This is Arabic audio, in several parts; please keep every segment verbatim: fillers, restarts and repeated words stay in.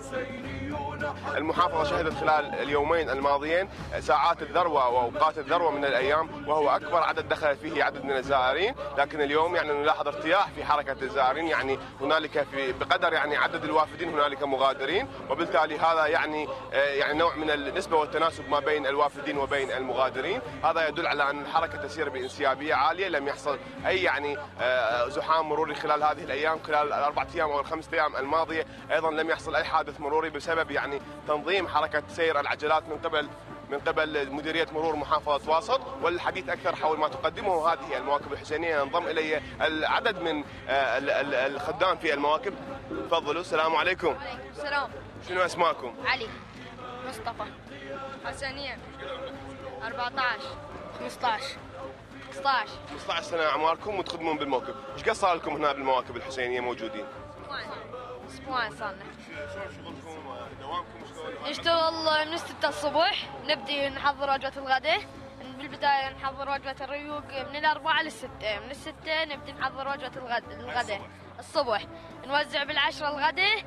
المحافظة شهدت خلال اليومين الماضيين ساعات الذروة وأوقات الذروة من الأيام، وهو أكبر عدد دخل فيه عدد من الزائرين، لكن اليوم يعني نلاحظ ارتياح في حركة الزائرين، يعني هنالك في بقدر يعني عدد الوافدين هنالك مغادرين، وبالتالي هذا يعني يعني نوع من النسبة والتناسب ما بين الوافدين وبين المغادرين. هذا يدل على أن الحركة تسير بانسيابية عالية، لم يحصل أي يعني زحام مروري خلال هذه الأيام، خلال الأربعة أيام أو الخمسة أيام الماضية أيضا لم يحصل أي حادث مروري بسبب يعني تنظيم حركة سير العجلات من قبل من قبل مديرية مرور محافظة واسط. والحديث أكثر حول ما تقدمه هذه المواكب الحسينية ينضم إلي العدد من الخدام في المواكب. تفضلوا. السلام عليكم. وعليكم السلام. شنو أسماءكم؟ علي، مصطفى، حسنية، أربعة عشر، خمسة عشر، ستة عشر. خمسة عشر سنة أعماركم وتخدمون بالموكب، إيش قد صار لكم هنا بالمواكب الحسينية موجودين؟ أسبوعين صار لنا. شلون شغلكم؟ دوامكم شلون؟ نشتغل من ستة الصبح، نبدي نحضر وجبة الغداء. بالبداية نحضر وجبة الريوق من الأربعة للستة، من الستة نبدي نحضر وجبة الغداء الصبح، نوزع بالعشرة الغداء،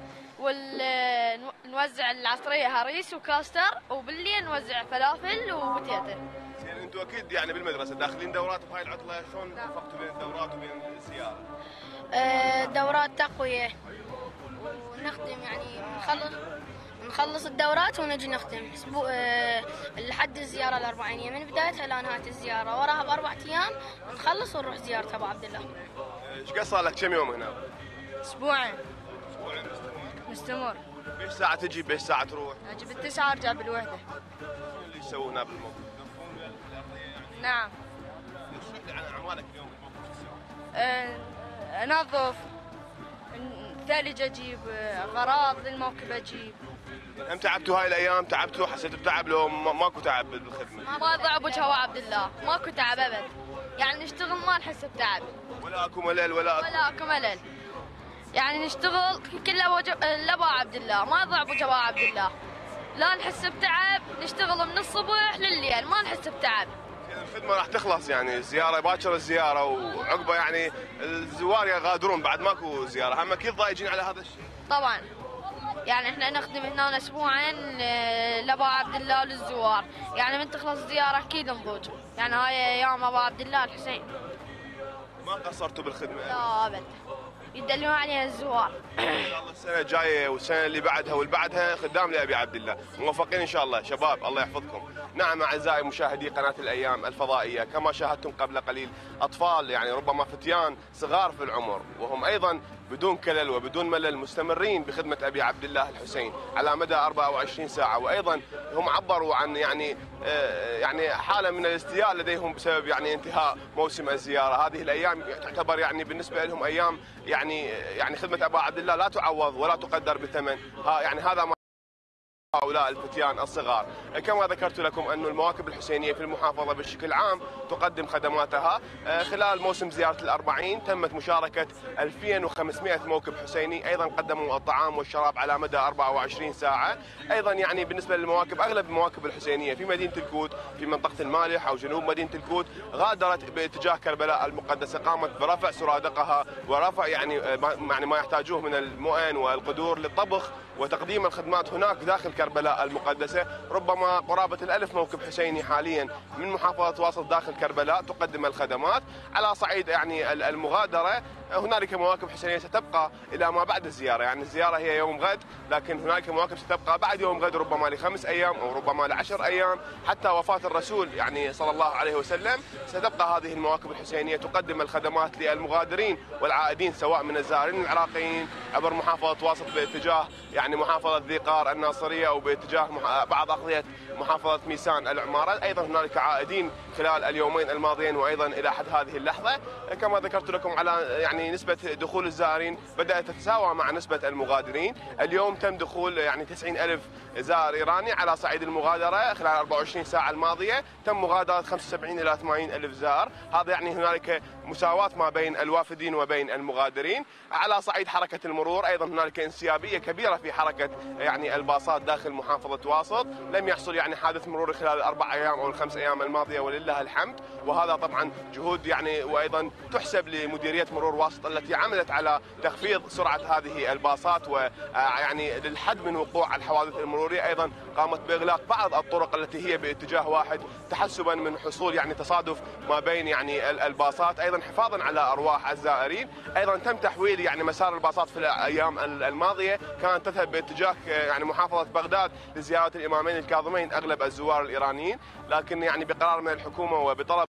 ونوزع العصرية هريس وكاستر، وبالليل نوزع فلافل وبتيتر. زين انتم اكيد يعني بالمدرسة داخلين دورات بهاي العطلة، شلون وفقتوا بين الدورات وبين الزيارة؟ آه دورات تقوية، ونخدم يعني نخلص نخلص الدورات ونجي نختم اسبوع آه لحد الزياره الاربعينيه، من بدايتها لنهايه الزياره، وراها باربع ايام نخلص ونروح زياره ابو عبد الله. ايش قد صار لك كم يوم هنا؟ اسبوعين. اسبوعين مستمر؟ مستمر. بايش ساعه تجي بايش ساعه تروح؟ اجي بالتسعه ارجع بالوحده. شنو اللي يسووا هنا بالموقف؟ ينظفون الارضيه يعني؟ نعم. اشرح لي عن اعمالك اليوم بالموقف شو تسوي؟ أه انظف، ثلج اجيب، اغراض للموكب اجيب. هم تعبتوا هاي الايام؟ تعبتوا؟ حسيتوا بتعب لو ماكو تعب بالخدمه؟ ما ضعب وجه ابو عبد الله، ماكو تعب ابد، يعني نشتغل ما نحس بتعب. ولا اكو ملل ولا اكو ولا اكو ملل، يعني نشتغل كله وجه لابو عبد الله، ما ضعب وجه ابو عبد الله، لا نحس بتعب، نشتغل من الصبح لليل ما نحس بتعب. الخدمة راح تخلص يعني الزيارة باكر الزيارة وعقبة يعني الزوار يغادرون بعد ماكو زيارة، هم اكيد ضايجين على هذا الشيء. طبعا يعني احنا نخدم هنا اسبوعين لابو عبد الله للزوار، يعني من تخلص الزيارة اكيد نضوج، يعني هاي ايام ابو عبد الله الحسين. ما قصرتوا بالخدمة؟ لا ابد، يدلون عليها الزوار. ان شاء الله السنة الجاية والسنة اللي بعدها واللي بعدها خدام لأبي عبد الله، موفقين ان شاء الله شباب، الله يحفظكم. نعم اعزائي مشاهدي قناة الايام الفضائية، كما شاهدتم قبل قليل اطفال يعني ربما فتيان صغار في العمر، وهم ايضا بدون كلل وبدون ملل مستمرين بخدمة أبي عبد الله الحسين على مدى أربعة وعشرين ساعة، وأيضا هم عبروا عن يعني يعني حالة من الاستياء لديهم بسبب يعني انتهاء موسم الزيارة. هذه الأيام تعتبر يعني بالنسبة لهم أيام يعني يعني خدمة أبا عبد الله لا تعوض ولا تقدر بثمن، ها يعني هذا ما هؤلاء الفتيان الصغار. كما ذكرت لكم أن المواكب الحسينية في المحافظة بشكل عام تقدم خدماتها. خلال موسم زيارة الأربعين تمت مشاركة ألفين وخمسمئة موكب حسيني، أيضا قدموا الطعام والشراب على مدى أربعة وعشرين ساعة. أيضا يعني بالنسبة للمواكب أغلب المواكب الحسينية في مدينة الكوت في منطقة المالح أو جنوب مدينة الكوت غادرت باتجاه كربلاء المقدسة، قامت برفع سرادقها ورفع يعني يعني ما يحتاجوه من المؤن والقدور للطبخ وتقديم الخدمات هناك داخل كربلاء المقدسة. ربما قرابة الألف موكب حسيني حاليا من محافظة واسط داخل كربلاء تقدم الخدمات. على صعيد يعني المغادرة هنالك مواكب حسينية ستبقى إلى ما بعد الزيارة، يعني الزيارة هي يوم غد، لكن هنالك مواكب ستبقى بعد يوم غد ربما لخمس أيام أو ربما لعشر أيام حتى وفاة الرسول يعني صلى الله عليه وسلم. ستبقى هذه المواكب الحسينية تقدم الخدمات للمغادرين والعائدين سواء من الزائرين العراقيين عبر محافظة واسط باتجاه يعني محافظة ذي قار الناصرية أو باتجاه بعض أقضية محافظة ميسان العمارة. أيضا هنالك عائدين خلال اليومين الماضيين وأيضا إلى حد هذه اللحظة. كما ذكرت لكم على يعني نسبة دخول الزائرين بدأت تتساوى مع نسبة المغادرين. اليوم تم دخول يعني تسعين ألف زائر إيراني على صعيد المغادرة. خلال أربعة وعشرين ساعة الماضية تم مغادرة خمسة وسبعين إلى ثمانين ألف زائر. هذا يعني هنالك مساواة ما بين الوافدين وبين المغادرين. على صعيد حركة المرور أيضا هنالك انسيابية كبيرة في حركة يعني الباصات داخل محافظة واسط. لم يحصل يعني حادث مروري خلال الأربع أيام أو الخمس أيام الماضية ولله الحمد، وهذا طبعا جهود يعني وأيضا تحسب لمديرية مرور واسط الواسط التي عملت على تخفيض سرعة هذه الباصات ويعني للحد من وقوع الحوادث المرورية. أيضا قامت بإغلاق بعض الطرق التي هي باتجاه واحد تحسبا من حصول يعني تصادف ما بين يعني الباصات، أيضا حفاظا على أرواح الزائرين. أيضا تم تحويل يعني مسار الباصات في الأيام الماضية، كانت تذهب باتجاه يعني محافظة بغداد لزيارة الإمامين الكاظمين أغلب الزوار الإيرانيين، لكن يعني بقرار من الحكومة وبطلب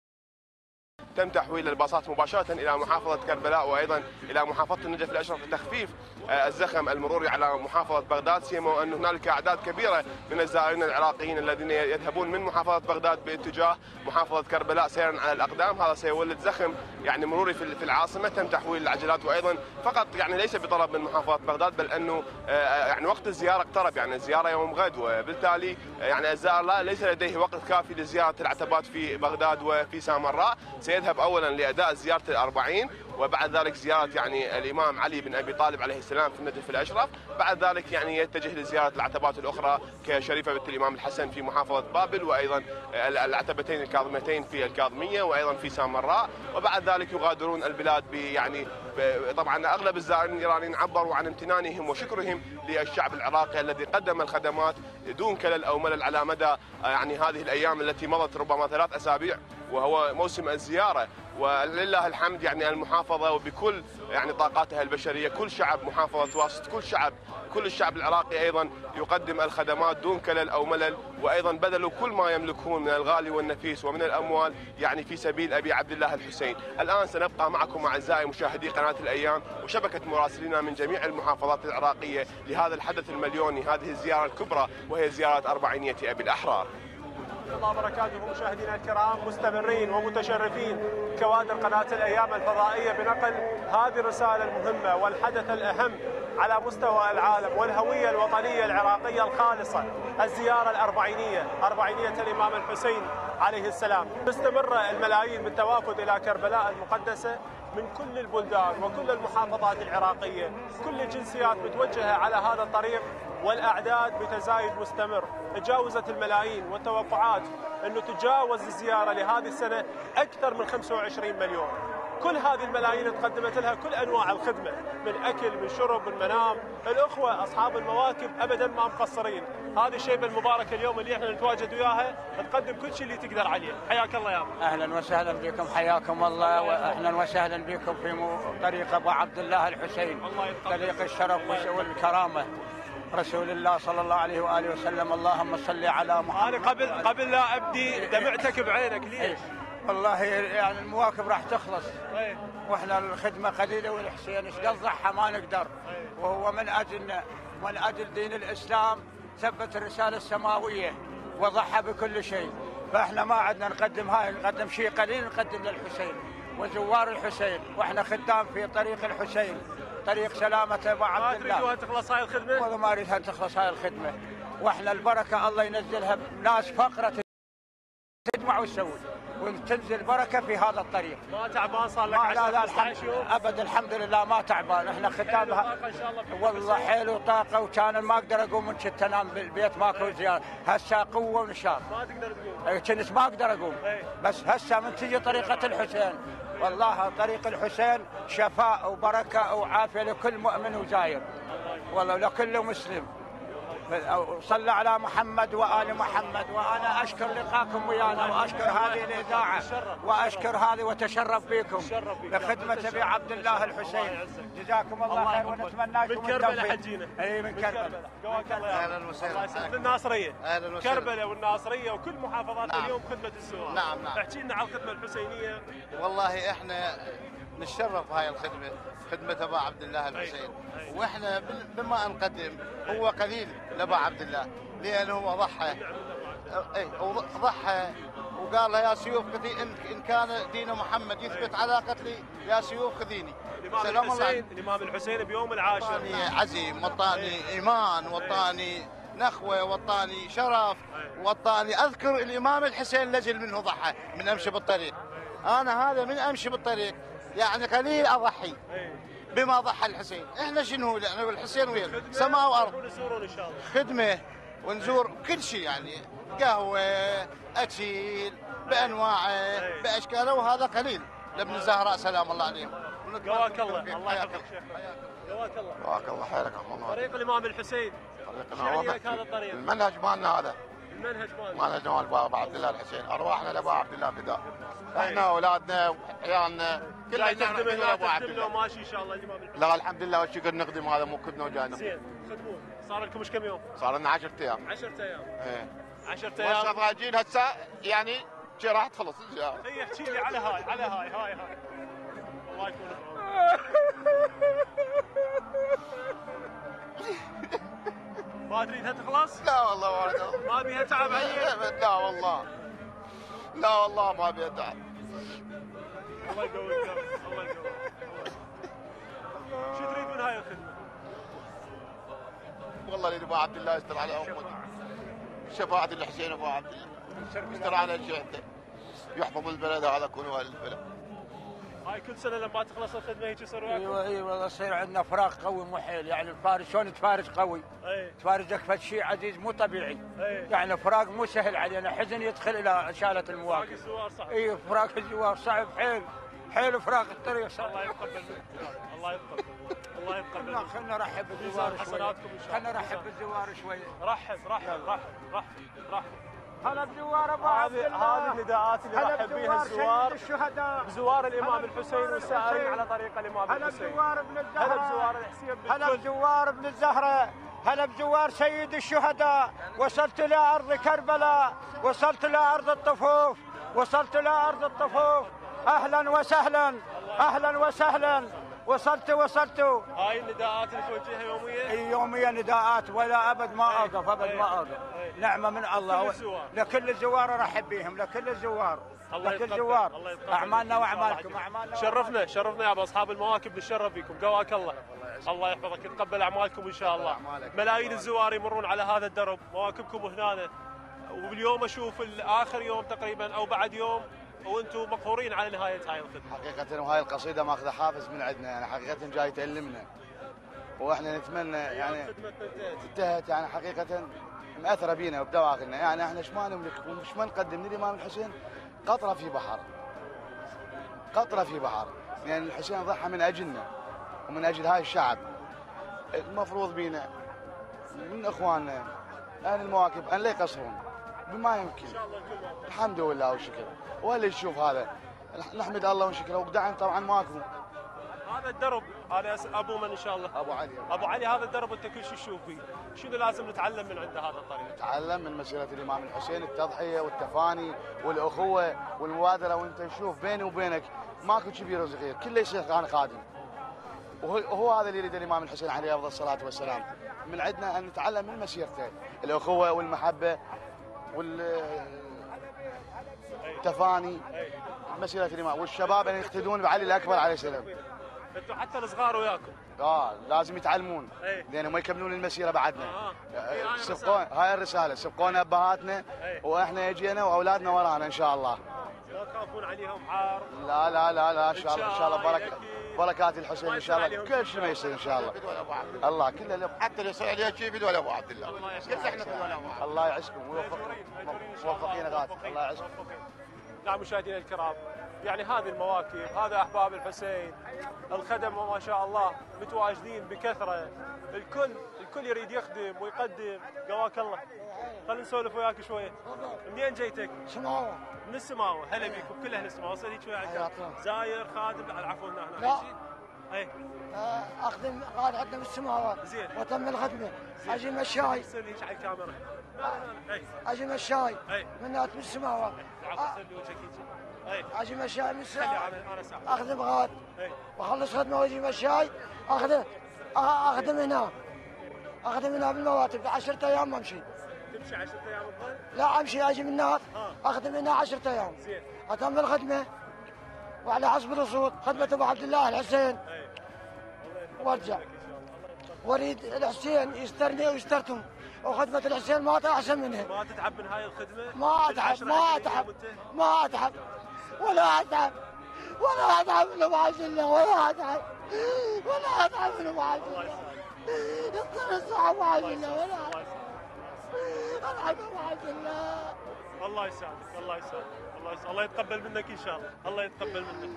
تم تحويل الباصات مباشرة إلى محافظة كربلاء وأيضا إلى محافظة النجف الأشرف لتخفيف الزخم المروري على محافظة بغداد، سيما أن هنالك أعداد كبيرة من الزائرين العراقيين الذين يذهبون من محافظة بغداد باتجاه محافظة كربلاء سيرا على الأقدام. هذا سيولد زخم يعني مروري في العاصمة. تم تحويل العجلات وأيضا فقط يعني ليس بطلب من محافظة بغداد، بل أنه يعني وقت الزيارة اقترب، يعني الزيارة يوم غد، وبالتالي يعني الزائر لا ليس لديه وقت كافي لزيارة العتبات في بغداد وفي سامراء. سيذهب أولا لأداء زيارة الأربعين وبعد ذلك زيارة يعني الإمام علي بن أبي طالب عليه السلام في النجف الأشرف، بعد ذلك يعني يتجه لزيارة العتبات الأخرى كشريفة بنت الإمام الحسن في محافظة بابل، وأيضا العتبتين الكاظمتين في الكاظمية وأيضا في سامراء، وبعد ذلك يغادرون البلاد يعني طبعا أغلب الزائرين الإيرانيين عبروا عن امتنانهم وشكرهم للشعب العراقي الذي قدم الخدمات دون كلل أو ملل على مدى يعني هذه الأيام التي مضت ربما ثلاث أسابيع وهو موسم الزيارة. ولله الحمد يعني المحافظة وبكل يعني طاقاتها البشرية، كل شعب محافظة واسط، كل شعب كل الشعب العراقي أيضا يقدم الخدمات دون كلل أو ملل، وأيضا بذلوا كل ما يملكون من الغالي والنفيس ومن الأموال يعني في سبيل أبي عبد الله الحسين. الآن سنبقى معكم أعزائي مشاهدي قناة الأيام وشبكة مراسلين من جميع المحافظات العراقية لهذا الحدث المليوني، هذه الزيارة الكبرى وهي زيارة أربعينية أبي الأحرار. الله وبركاته. مشاهدينا الكرام، مستمرين ومتشرفين كوادر قناة الأيام الفضائية بنقل هذه الرسالة المهمة والحدث الأهم على مستوى العالم والهوية الوطنية العراقية الخالصة، الزيارة الأربعينية، أربعينية الإمام الحسين عليه السلام. مستمرة الملايين بالتوافد إلى كربلاء المقدسة من كل البلدان وكل المحافظات العراقية، كل الجنسيات متوجهة على هذا الطريق، والأعداد بتزايد مستمر. تجاوزت الملايين، والتوقعات أنه تجاوز الزيارة لهذه السنة أكثر من خمسة وعشرين مليون. كل هذه الملايين تقدمت لها كل أنواع الخدمة، من أكل، من شرب، من منام. الأخوة أصحاب المواكب أبدا ما مقصرين. هذه الشيبة المباركة اليوم اللي احنا نتواجد وياها تقدم كل شيء اللي تقدر عليه. حياك الله يا أبو. أهلا وسهلا بكم، حياكم الله، وأهلا وسهلا بكم في طريق أبو عبد الله الحسين، طريق الشرف والكرامة رسول الله صلى الله عليه وآله وسلم. اللهم صل على محمد. أنا قبل قبل لا أبدي دمعتك بعينك، ليش؟ والله يعني المواكب راح تخلص، واحنا الخدمة قليلة والحسين ايش قد ضحى ما نقدر، وهو من أجل من أجل دين الإسلام ثبت الرسالة السماوية وضحى بكل شيء. فاحنا ما عدنا نقدم هاي، نقدم شيء قليل نقدم للحسين وزوار الحسين، واحنا خدام في طريق الحسين، طريق سلامة أبو عبد الله. ما تريدوها تخلص هاي الخدمة؟ والله ما أريدها تخلص هاي الخدمة، واحنا البركة الله ينزلها ناس فقرة تجمع وتسوي وتنزل بركة في هذا الطريق. ما تعبان صار لك عشرة خمستاشر يوم؟ أبدا الحمد لله ما تعبان، احنا خدامها والله حيل وطاقة، وكان ما أقدر أقوم من كنت أنام بالبيت ماكو زيارة، هسه قوة ونشاط. ما تقدر تقوم؟ كنت ما أقدر أقوم، بس هسه من تجي طريقة الحسين والله طريق الحسين شفاء وبركة وعافية لكل مؤمن وزاير، والله لكل مسلم. صلى على محمد وآل محمد. وأنا أشكر لقاكم ويانا، وأشكر هذه الإذاعة، وأشكر هذه وتشرف بكم بخدمة أبي عبد الله الحسين. جزاكم الله خير، ونتمنى لكم من كربلاء حجينا. اي من كربلاء. اهلا وسهلا. من الناصرية. اهلا وسهلا. كربلاء والناصرية وكل محافظات نعم. اليوم خدمة الزوار. نعم نعم. احكي لنا عن الخدمة الحسينية. والله احنا نتشرف هاي الخدمة، خدمة أبا عبد الله الحسين، واحنا بما نقدم هو قليل لأبا عبد الله، لأنه هو ضحى اي ضحى وقال له يا سيوف خذي، إن كان دين محمد يثبت على قتلي يا سيوف خذيني. الإمام الحسين الإمام الحسين بيوم العاشر وطاني عزيم، وطاني إيمان، وطاني نخوة، وطاني شرف، وطاني أذكر الإمام الحسين لجل منه ضحى من أمشي بالطريق. أنا هذا من أمشي بالطريق يعني قليل أضحي بما ضحى الحسين. إحنا شنو يعني الحسين وين؟ سماء وأرض. خدمة ونزور كل شيء، يعني قهوة، أكل بأنواعه بأشكاله، وهذا قليل لابن الزهراء سلام الله عليهم. قواك الله. الله يحفظك شيخ. قواك الله. قواك الله خيرك عمو. طريق الامام الحسين. طريقنا يعني لك هذا الطريق؟ المنهج مالنا هذا. المنهج مالنا. مالنا مال بابا عبد الله الحسين، ارواحنا لابو عبد الله فداء. احنا اولادنا وعيالنا كلنا نخدم هنا ابو عبد الله. ماشي ان شاء الله الامام الحسين. لا الحمد لله والشكر نخدم، هذا مو كدنا وجاي نخدم. زين خدمون. صار لكم ايش كم يوم؟ صار لنا عشرة ايام. عشرة ايام. ايه عشرة ايام. هسه راجعين هسه يعني شي راح تخلص الزياره. اي احكي لي على هاي على هاي هاي هاي. الله يكون بعونك. ما تريدها تخلص؟ لا والله ما ما بيها تعب هي؟ لا والله لا والله ما بيها تعب. الله يقويك الله يقويك. شو تريد من هاي الخدمه؟ والله اللي ابو عبد الله يستر على امتي. شفاعة الحسين ابو عبد الله يستر على شيعته، يحفظ البلد هذا كله اهل البلد. هاي كل سنه لما تخلص الخدمه هيك يصير وياكم؟ ايوه ايوه يصير عندنا فراغ قوي مو حيل، يعني الفارج شلون تفارج قوي؟ اي تفارجك فد شيء عزيز مو طبيعي. اي يعني فراغ مو سهل علينا، حزن يدخل الى شاله فراق المواقف. الزوار صعب. اي فراغ الزوار صعب حيل حيل، فراغ الطريق صعب. الله يتقبل منك. الله يتقبل الله يتقبل منك. خلنا نرحب بالزوار شوي. حسناتكم ان شاء الله. خلنا نرحب بالزوار شوي. رحب رحب رحب رحب رحب. هلا بزوار ابو عبد هذه الله. هذه النداءات اللي هلا رحب بها بزوار الزوار سيد الشهداء، بزوار الامام هلا الحسين بزوار والسائرين الحسين. على طريق الامام هلا الحسين. بزوار ابن الزهراء، هلا بزوار الحسين هلا بالكل. بزوار ابن الزهراء، هلا بزوار سيد الشهداء. وصلت الى ارض كربلاء، وصلت الى ارض الطفوف، وصلت الى ارض الطفوف. اهلا وسهلا اهلا وسهلا. وصلت وصلت. هاي النداءات اللي توجهها يوميا؟ اي يوميا نداءات، ولا ابد ما أي. اوقف ابد أي. ما اوقف. أي. نعمه من الله. لكل الزوار. لكل الزوار ارحب بهم، لكل الزوار، الله لكل يتقبل. الزوار. الله يتقبل. اعمالنا إن شاء الله واعمالكم، عجيب. اعمالنا شرفنا شرفنا يا ابو اصحاب المواكب، نتشرف بكم. قواك الله. الله يحفظك يتقبل اعمالكم ان شاء الله. ملايين الزوار يمرون على هذا الدرب، مواكبكم هنا. واليوم اشوف اخر يوم تقريبا او بعد يوم وانتم مقهورين على نهايه هاي الخدمه. حقيقة وهاي القصيدة ماخذة حافز من عندنا، يعني حقيقة جاي تألمنا، واحنا نتمنى يعني الخدمه انتهت. انتهت، يعني حقيقة مأثرة بينا وبدواخلنا، يعني احنا ايش ما نملك وش ما نقدم للإمام الحسين، قطرة في بحر، قطرة في بحر، لأن يعني الحسين ضحى من أجلنا ومن أجل هاي الشعب. المفروض بينا من إخواننا أهل المواكب أن لا يقصرون بما يمكن. الحمد لله والشكر، واللي يشوف هذا نحمد الله ونشكره، ودعم طبعا ماكو. هذا الدرب هذا ابو من ان شاء الله؟ ابو علي. ابو علي، هذا الدرب انت كل شيء تشوف فيه، شنو لازم نتعلم من عنده هذا الطريق؟ نتعلم من مسيره الامام الحسين التضحيه والتفاني والاخوه والمبادره، وانت تشوف بيني وبينك ماكو كبير وصغير، كله يصير كان خادم. وهو هو هذا اللي يريد الامام الحسين عليه افضل الصلاه والسلام. من عندنا ان نتعلم من مسيرته، الاخوه والمحبه والتفاني، مسيره الامام، والشباب ان يقتدون بعلي الاكبر عليه السلام. انتم حتى الصغار وياكم. اه لازم يتعلمون أي. لان ما يكملون المسيره بعدنا. آه. آه. سبقون هاي الرساله، سبقونا ابهاتنا واحنا يجينا واولادنا ورانا ان شاء الله. لا تخافون عليهم عار. لا لا لا لا ان شاء الله ان شاء الله بركه أكيد. بركات الحسين ان شاء الله، عليهم كل شيء ما يصير ان شاء الله. الله كله له، حتى اللي يصير عليه شيء بدون ابو عبد الله. الله يسلمك. كلنا احنا بدون ابو عبد الله. الله يعزكم ويوفقكم، مأجورين، مأجورين إن شاء الله. موفقين غاد، موفقين، الله يعزكم. موفقين. نعم مشاهدينا الكرام، يعني هذه المواكب، هذا احباب الحسين، الخدم ما شاء الله متواجدين بكثره، الكل الكل يريد يخدم ويقدم. قواك الله. خلينا نسولف وياك شويه. منين جيتك؟ سماوة. من السماوه. هلا بيكم كل اهل السماوه. وصل هيك شويه عندك زاير خادم عفوا هنا هنا لا. شيء؟ اي آه، اخدم قاعد عندنا بالسماوات. زين. وتم الخدمه. اجي من الشاي، يصير هيك على الكاميرا. لا لا لا. اي اجي من الشاي اي منات من السماوات. عفوا صير لي وجهك هيك. اي اجي من الشاي من خلي الساعه انا انا ساعه. اخدم غاد، اي واخلص خدمه واجي من الشاي اخدم آه، اخدم هنا اخدم هنا بالمواتب عشرة ايام امشي. تمشي عشرة ايام الظل؟ لا امشي اجي من هناك آه. اخدم هنا عشرة ايام. زين. اتم الخدمه وعلى حسب الرصود خدمه ابو عبد الله الحسين اي وارجع. واريد الحسين يسترني ويسترتم، وخدمه الحسين ما احسن منها. ما تتعب من هاي الخدمه؟ ما اتعب بالعشرة ما عشرين اتعب يوم أنت؟ ما اتعب ولا اتعب ولا اتعب من ابو عبد الله، ولا اتعب ولا اتعب من ابو عبد الله الله. يسعدك. يطلع الصعب ابو عبد الله ولا الله يسعدك. اتعب ابو عبد الله. الله يسعدك. الله يسعدك. الله يسعدك. الله يتقبل منك ان شاء الله. الله يتقبل منك.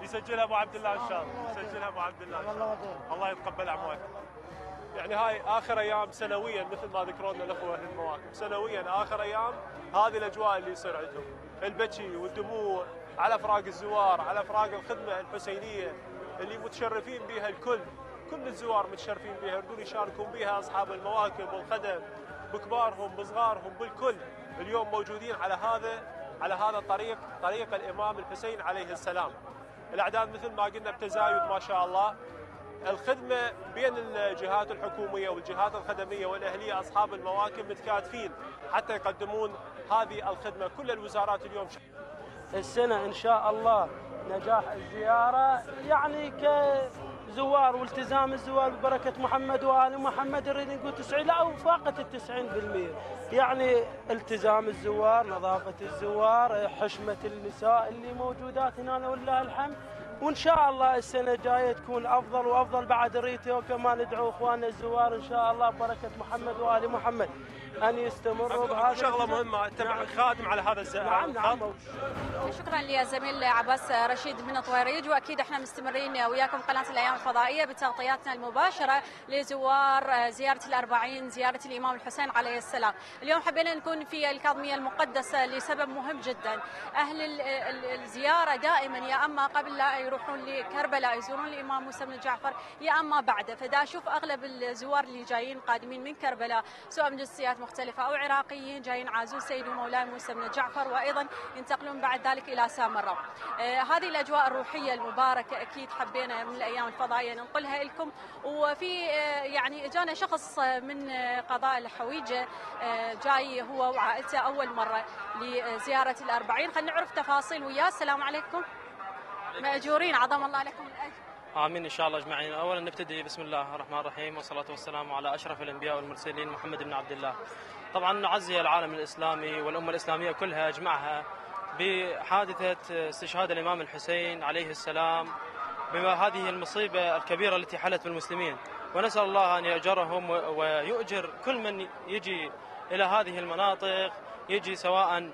يسجلها ابو عبد الله ان شاء الله، يسجلها ابو عبد الله ان شاء الله. الله يتقبل اعمالكم. يعني هاي اخر ايام سنويا مثل ما ذكروا لنا الاخوه اهل المواكب، سنويا اخر ايام هذه الاجواء اللي يصير عندهم، البكي والدموع على فراق الزوار، على فراق الخدمه الحسينيه اللي متشرفين بها الكل، كل الزوار متشرفين بها، يردون يشاركون بها اصحاب المواكب والخدم بكبارهم بصغارهم بالكل، اليوم موجودين على هذا على هذا الطريق، طريق الامام الحسين عليه السلام. الاعداد مثل ما قلنا بتزايد ما شاء الله. الخدمه بين الجهات الحكوميه والجهات الخدميه والاهليه اصحاب المواكب متكاتفين حتى يقدمون هذه الخدمه، كل الوزارات اليوم السنه ان شاء الله نجاح الزياره يعني كزوار والتزام الزوار ببركه محمد وال محمد، نريد نقول تسعين لا او فاقت التسعين بالمئة، يعني التزام الزوار، نظافه الزوار، حشمه النساء اللي موجودات هنا ولله الحمد. وان شاء الله السنه الجايه تكون افضل وافضل بعد ريته، وكما ندعو اخواننا الزوار ان شاء الله ببركه محمد وال محمد ان يستمروا بهذا. شغله مهمه تبع خادم على هذا الزمان. نعم نعم. شكرا لزميل عباس رشيد من طويريج، واكيد احنا مستمرين وياكم قناه الايام الفضائيه بتغطياتنا المباشره لزوار زياره الأربعين، زياره الامام الحسين عليه السلام. اليوم حبينا نكون في الكاظميه المقدسه لسبب مهم جدا. اهل الزياره دائما يا اما قبل لا يروحون لكربلاء يزورون الامام موسى بن جعفر يا اما بعده، فدا اشوف اغلب الزوار اللي جايين قادمين من كربلاء سواء من جنسيات مختلفه او عراقيين جايين عازون سيدي ومولاي موسى بن جعفر، وايضا ينتقلون بعد ذلك الى سامراء. آه هذه الاجواء الروحيه المباركه اكيد حبينا من الايام الفضائيه ننقلها لكم. وفي آه يعني اجانا شخص من آه قضاء الحويجه آه جاي هو وعائلته اول مره لزياره الأربعين، خلينا نعرف تفاصيل وياه. السلام عليكم. ماجورين عظم الله لكم الاجر. امين ان شاء الله اجمعين. اولا نبتدي بسم الله الرحمن الرحيم والصلاه والسلام على اشرف الانبياء والمرسلين محمد بن عبد الله. طبعا نعزي العالم الاسلامي والامه الاسلاميه كلها اجمعها بحادثه استشهاد الامام الحسين عليه السلام، بما هذه المصيبه الكبيره التي حلت بالمسلمين، ونسال الله ان يأجرهم ويؤجر كل من يجي الى هذه المناطق، يجي سواء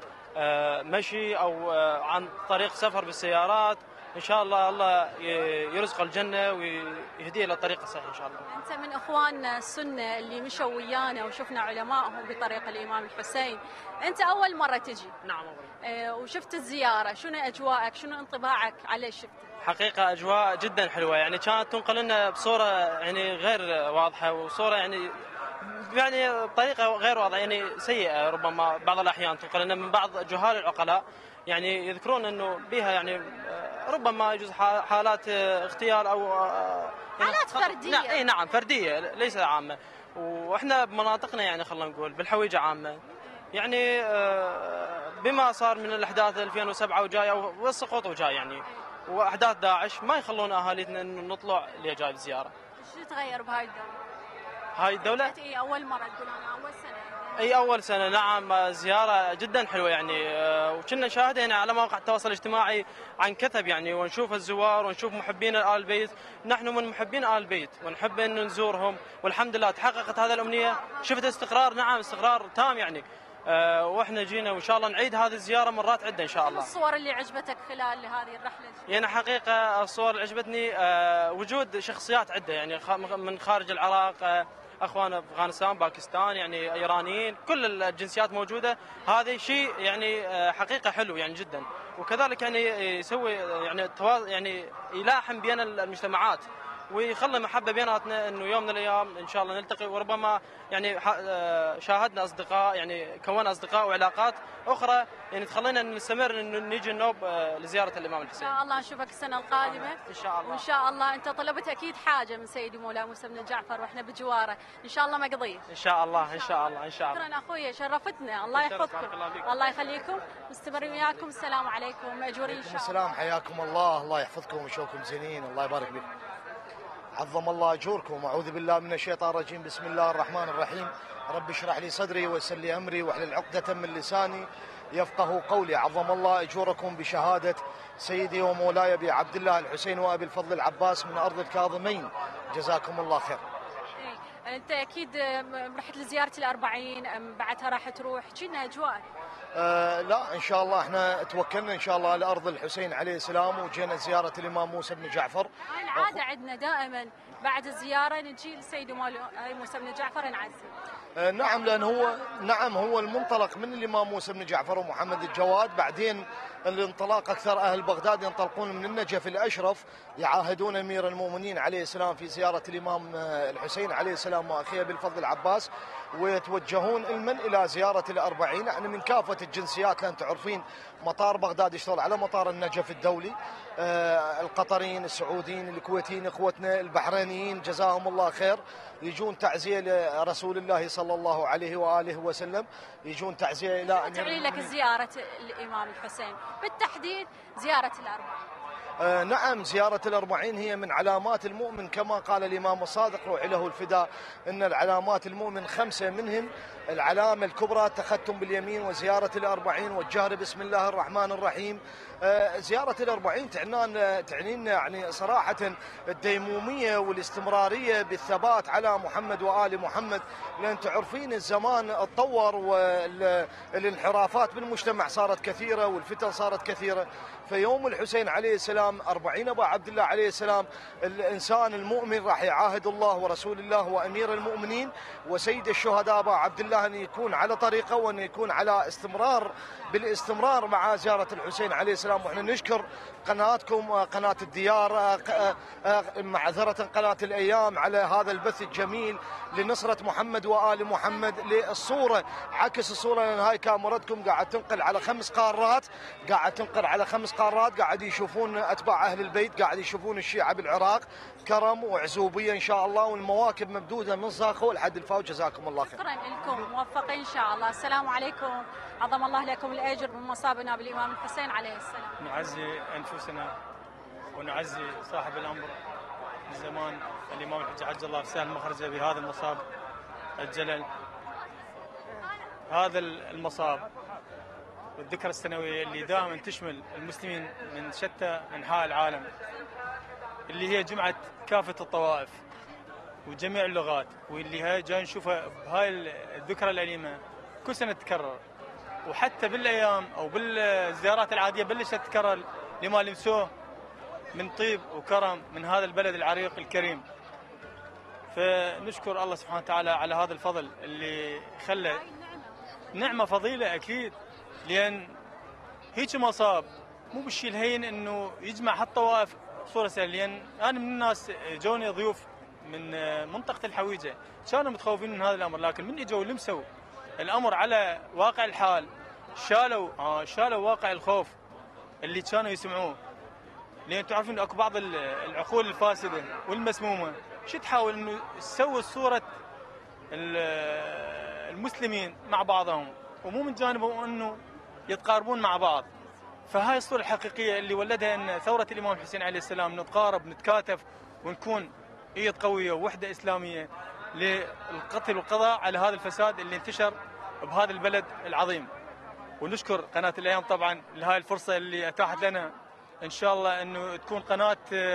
مشي او عن طريق سفر بالسيارات، ان شاء الله الله يرزق الجنه ويهديه الى الطريق الصحيح ان شاء الله. انت من اخوان السنه اللي مشوا ويانا وشفنا علمائهم بطريق الامام الحسين، انت اول مره تجي. نعم اول اه وشفت الزياره، شنو اجواءك؟ شنو انطباعك على اللي شفته؟ حقيقه اجواء جدا حلوه، يعني كانت تنقل لنا بصوره يعني غير واضحه وصوره يعني يعني بطريقه غير واضحه، يعني سيئه ربما بعض الاحيان تنقل لنا من بعض جهال العقلاء، يعني يذكرون انه بها يعني ربما يجوز حالات اغتيال او حالات فرديه. اي نعم فرديه ليس عامه، واحنا بمناطقنا يعني خلينا نقول بالحويجه عامه، يعني بما صار من الاحداث ألفين وسبعة وجاي والسقوط وجاي يعني واحداث داعش ما يخلون اهالينا انه نطلع لجاي زياره. شو تغير بهاي الدوله؟ هاي الدوله؟ اي اول مره تقول انا اول سنه. اي اول سنه نعم، زياره جدا حلوه يعني، وكنا نشاهد يعني على مواقع التواصل الاجتماعي عن كثب يعني، ونشوف الزوار ونشوف محبين ال البيت، نحن من محبين ال البيت ونحب ان نزورهم، والحمد لله تحققت هذه الامنيه، شفت استقرار نعم استقرار تام يعني، أه واحنا جينا وان شاء الله نعيد هذه الزياره مرات عده ان شاء الله. الصور اللي عجبتك خلال هذه الرحله؟ يعني حقيقه الصور اللي عجبتني أه وجود شخصيات عده يعني من خارج العراق، أه اخوان افغانستان باكستان يعني ايرانيين، كل الجنسيات موجوده، هذا شيء يعني حقيقه حلو يعني جدا، وكذلك يعني يسوي يعني يعني يلاحم بين المجتمعات ويخلي محبه بيناتنا، انه يوم من الايام ان شاء الله نلتقي، وربما يعني شاهدنا اصدقاء يعني كونا اصدقاء وعلاقات اخرى يعني تخلينا نستمر انه نيجي النوب لزياره الامام الحسين. ان شاء الله نشوفك السنه القادمه ان شاء الله. وان شاء الله انت طلبت اكيد حاجه من سيدي مولاي موسى بن جعفر واحنا بجواره، ان شاء الله مقضيه. ان شاء الله ان شاء الله ان شاء الله. شكرا اخوي شرفتنا، الله يحفظكم. الله يخليكم، مستمرين وياكم. السلام عليكم، ماجورين ان شاء الله. السلام، حياكم الله، الله يحفظكم ويشوفكم زينين، الله يبارك فيكم. عظم الله اجوركم، واعوذ بالله من الشيطان الرجيم، بسم الله الرحمن الرحيم. رب اشرح لي صدري ويسر لي امري واحلل عقدة من لساني يفقه قولي. عظم الله اجوركم بشهاده سيدي ومولاي ابي عبد الله الحسين وابي الفضل العباس من ارض الكاظمين، جزاكم الله خير. انت اكيد رحت لزياره الأربعين، بعدها راح تروح، كنا اجواء؟ آه لا ان شاء الله احنا توكلنا ان شاء الله لارض الحسين عليه السلام، وجينا زياره الامام موسى بن جعفر. هاي العاده عندنا دائما بعد الزياره نجي للسيد موسى بن جعفر نعزي. آه نعم، لان هو نعم هو المنطلق من الامام موسى بن جعفر ومحمد الجواد، بعدين الانطلاق اكثر اهل بغداد ينطلقون من النجف الاشرف يعاهدون امير المؤمنين عليه السلام في زياره الامام الحسين عليه السلام واخيه بالفضل العباس، ويتوجهون علما الى زياره الأربعين، يعني من كافه الجنسيات، لان تعرفين مطار بغداد يشتغل على مطار النجف الدولي. آه القطريين، السعوديين، الكويتيين، اخوتنا البحرينيين جزاهم الله خير، يجون تعزيه لرسول الله صلى الله عليه واله وسلم، يجون تعزيه الى امير تعني لك زياره الامام الحسين بالتحديد زياره الأربعين؟ آه نعم، زيارة الأربعين هي من علامات المؤمن، كما قال الإمام الصادق روح له الفداء إن العلامات المؤمن خمسة، منهم العلامة الكبرى التختم باليمين وزيارة الأربعين والجهر بسم الله الرحمن الرحيم. آه زيارة الأربعين تعنان تعنينا يعني صراحة الديمومية والاستمرارية بالثبات على محمد وآل محمد، لأن تعرفين الزمان اتطور والانحرافات بالمجتمع صارت كثيرة والفتن صارت كثيرة. فيوم الحسين عليه السلام أربعين أبا عبد الله عليه السلام، الإنسان المؤمن راح يعاهد الله ورسول الله وأمير المؤمنين وسيد الشهداء أبا عبد الله أن يكون على طريقه وأن يكون على استمرار بالاستمرار مع زيارة الحسين عليه السلام. وإحنا نشكر قناتكم قناة الديار، معذرة قناة الأيام، على هذا البث الجميل لنصرة محمد وآل محمد، للصورة عكس الصورة، لأن هاي كاميرتكم قاعد تنقل على خمس قارات، قاعد تنقل على خمس قارات، قاعد يشوفون أتباع أهل البيت، قاعد يشوفون الشيعة بالعراق، كرم وعزوبية إن شاء الله، والمواكب ممدودة من زاخو لحد الفاو. جزاكم الله خير. شكرا لكم، موفقين إن شاء الله. السلام عليكم، عظم الله لكم الأجر بمصابنا بالإمام الحسين عليه السلام. نعزي أنفسنا ونعزي صاحب الأمر الزمان الإمام الحج عجل الله في سهل مخرجه بهذا المصاب الجلل. هذا المصاب والذكرى السنوية اللي دائما تشمل المسلمين من شتى أنحاء العالم، اللي هي جمعة كافة الطوائف وجميع اللغات، واللي هاي جاي نشوفها بهاي الذكرى الأليمة كل سنة تتكرر، وحتى بالأيام أو بالزيارات العادية بلشت تتكرر لما لمسوه من طيب وكرم من هذا البلد العريق الكريم. فنشكر الله سبحانه وتعالى على هذا الفضل اللي خلى نعمة فضيلة أكيد، لأن هيك مصاب مو بالشيء الهين إنه يجمع هالطوائف صورة سهلة. لأن أنا من الناس جوني ضيوف من منطقة الحويجة كانوا متخوفين من هذا الأمر، لكن من إجوا لمسوا الأمر على واقع الحال، شالوا آه شالوا واقع الخوف اللي كانوا يسمعوه. لأن تعرفون أكو بعض العقول الفاسدة والمسمومة شو تحاول إنه تسوي صورة المسلمين مع بعضهم، ومو من جانبهم إنه يتقاربون مع بعض. فهاي الصورة الحقيقية اللي ولدها أن ثورة الإمام الحسين عليه السلام نتقارب نتكاتف ونكون إيد قوية ووحدة إسلامية للقتل والقضاء على هذا الفساد اللي انتشر بهذا البلد العظيم. ونشكر قناة الأيام طبعا لهاي الفرصة اللي أتاحت لنا، إن شاء الله أنه تكون قناة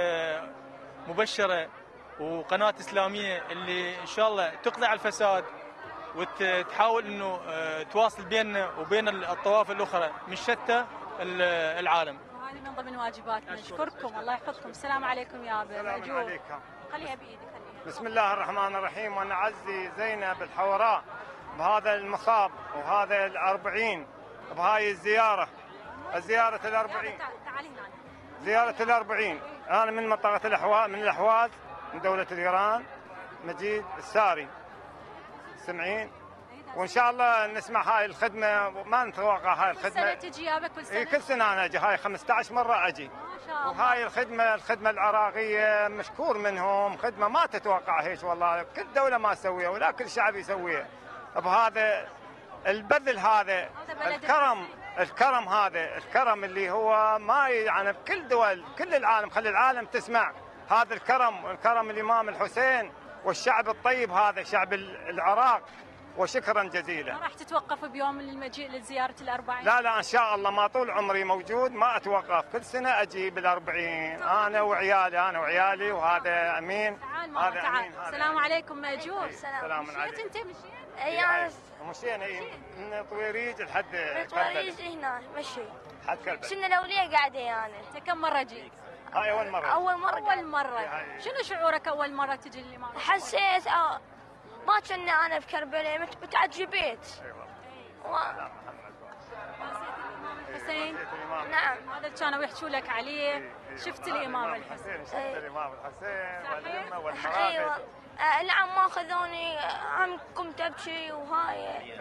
مبشرة وقناة إسلامية اللي إن شاء الله تقضي على الفساد وتحاول أنه تواصل بيننا وبين الطوائف الأخرى من شتى العالم. وهذه من ضمن واجباتنا. نشكركم، الله يحفظكم. السلام عليكم يا أبي مأجور. خليها بإيدك. بسم الله الرحمن الرحيم. ونعزي زينب الحوراء بهذا المصاب وهذا الأربعين بهاي الزيارة، الزيارة الأربعين، زيارة الأربعين. أنا من منطقة الأحواز، من الأحواز، من دولة الإيران، مجيد الساري، سمعين. وإن شاء الله نسمع هاي الخدمة، ما نتوقع هاي الخدمة. كل سنة تجي يابا؟ كل سنة؟ إيه كل سنة أنا أجي، هاي خمسة عشر مرة أجي. ما شاء الله. وهاي الخدمة، الخدمة العراقية مشكور منهم، خدمة ما تتوقع هيك والله، كل دولة ما تسويها ولا كل شعب يسويها. بهذا البذل هذا، الكرم، الكرم هذا، الكرم اللي هو ما يعني بكل دول، كل العالم، خلي العالم تسمع هذا الكرم، الكرم الإمام الحسين والشعب الطيب هذا، شعب العراق وشكرا جزيلا. ما راح تتوقف بيوم من المجيء لزيارة الأربعين؟ لا لا إن شاء الله ما طول عمري موجود ما أتوقف، كل سنة أجي بالأربعين أنا وعيالي أنا وعيالي وهذا أمين. تعال هذا تعال. السلام عليكم مأجور. السلام عليكم. مشيت أنت مشيت؟ اي مشينا من طويريج لحد من طويريج هنا مشي لحد كربلاء. سنة الأولية قاعدة يعني. أنت كم مرة جيت؟ هاي أول مرة. أول مرة. أول مرة. شنو شعورك أول مرة تجي للإمام؟ حسيت آه ما كنا أنا في كربلاء متعجبيت. أيوة. الحسين؟ نعم. هذا كانوا يحكوا لك عليه، شفت الإمام الحسين؟ شفت الإمام الحسين والأمة والمرافق. أيوة. آه نعم ما أخذوني عم كنت أبكي وهاي.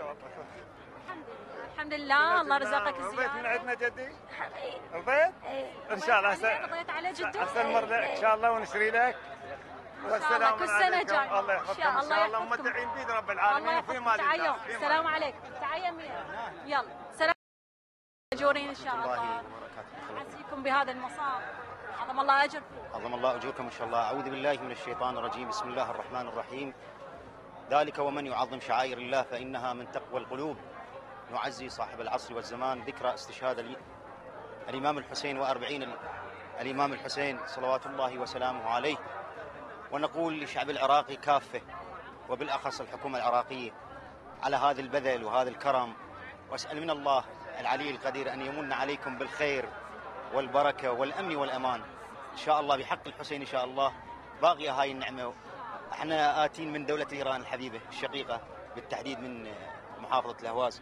الحمد لله الله رزقك الزيارة. رضيت من عندنا جدي؟ رضيت؟ ان شاء الله رضيت على جدك؟ استمر لك ان شاء الله ونشري لك. والسلام كل سنة جاي. الله يحفظكم ان شاء الله ومدعين بيد رب العالمين في مال الله. السلام عليكم. تعال يلا سلام مأجورين ان شاء الله. أعزيكم بهذا المصاب. عظم الله اجر. عظم الله اجوركم ان شاء الله. اعوذ بالله من الشيطان الرجيم. بسم الله الرحمن الرحيم. ذلك ومن يعظم شعائر الله فانها من تقوى القلوب. نعزي صاحب العصر والزمان ذكرى استشهاد الإمام الحسين وأربعين الإمام الحسين صلوات الله وسلامه عليه، ونقول للشعب العراقي كافة وبالأخص الحكومة العراقية على هذا البذل وهذا الكرم، وأسأل من الله العلي القدير أن يمن عليكم بالخير والبركة والأمن والأمان إن شاء الله بحق الحسين إن شاء الله. باقية هاي النعمة. احنا آتين من دولة إيران الحبيبة الشقيقة بالتحديد من محافظة الأهواز،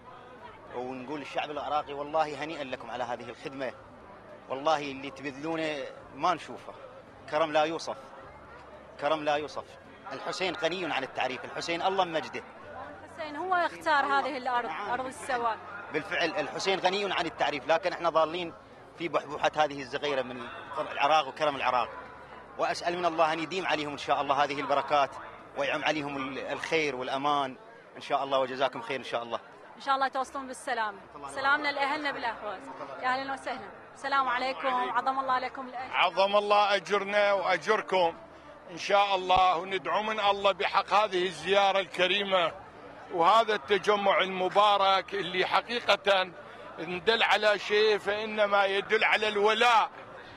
ونقول للشعب العراقي والله هنيئا لكم على هذه الخدمة. والله اللي تبذلونه ما نشوفه، كرم لا يوصف، كرم لا يوصف. الحسين غني عن التعريف، الحسين الله مجده. الحسين هو اختار هذه الأرض، أرض السواد. بالفعل الحسين غني عن التعريف، لكن احنا ضالين في بحبوحة هذه الزغيرة من العراق وكرم العراق. وأسأل من الله أن يديم عليهم إن شاء الله هذه البركات ويعم عليهم الخير والأمان إن شاء الله، وجزاكم خير إن شاء الله. إن شاء الله توصلون بالسلامة. سلامنا لأهلنا بالأهواز. يا أهلا وسهلا. السلام عليكم. عظم الله لكم الأجر. عظم الله أجرنا وأجركم إن شاء الله، وندعو من الله بحق هذه الزيارة الكريمة وهذا التجمع المبارك اللي حقيقة ندل على شيء فإنما يدل على الولاء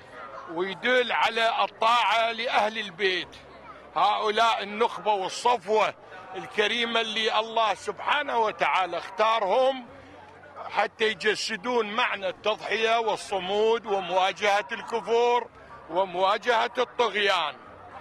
ويدل على الطاعة لأهل البيت، هؤلاء النخبة والصفوة الكريمة اللي الله سبحانه وتعالى اختارهم حتى يجسدون معنى التضحية والصمود ومواجهة الكفور ومواجهة الطغيان.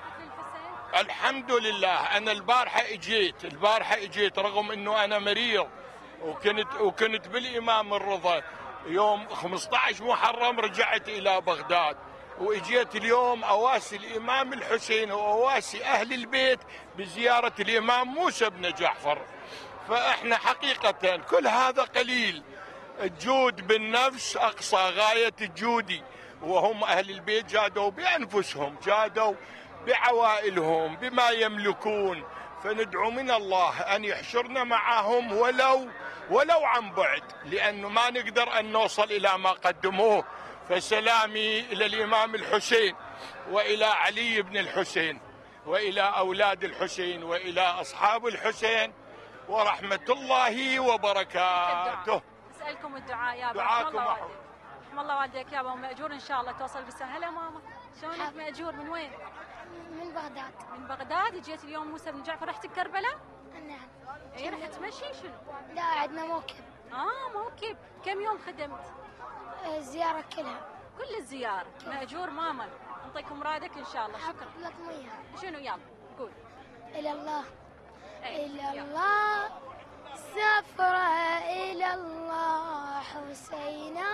الحمد لله. أنا البارحة اجيت البارحة اجيت رغم أنه أنا مريض، وكنت وكنت بالإمام الرضا يوم خمسة عشر محرم رجعت إلى بغداد، واجيت اليوم اواسي الامام الحسين واواسي اهل البيت بزياره الامام موسى بن جعفر. فاحنا حقيقه كل هذا قليل، الجود بالنفس اقصى غايه الجود، وهم اهل البيت جادوا بانفسهم، جادوا بعوائلهم بما يملكون، فندعو من الله ان يحشرنا معهم ولو ولو عن بعد، لانه ما نقدر ان نوصل الى ما قدموه. فسلامي إلى الإمام الحسين وإلى علي بن الحسين وإلى أولاد الحسين وإلى أصحاب الحسين ورحمة الله وبركاته. أسألكم الدعاء يا أبا. دعاكم رحم الله والديك يا أبا مأجور إن شاء الله توصل بالسلامة. هلا ماما، شلونك مأجور؟ من وين؟ من بغداد. من بغداد. جيت اليوم موسى بن جعفر، رحت كربلاء؟ نعم. إيه رحت تمشي شنو؟ لا عندنا موكب. آه موكب. كم يوم خدمت؟ الزيارة كلها. كل الزيارة. مأجور ماما، نعطيكم مرادك إن شاء الله. شكرا. لك مية. شنو يلا قول. إلى الله. أي. إلى الله سفرة، إلى الله حسينا،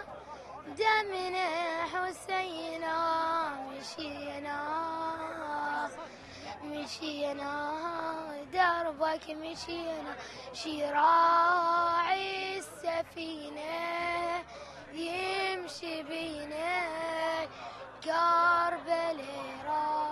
دمنا حسينا، مشينا مشينا دربك، مشينا شراعي السفينة يمشي بينا، كربلاء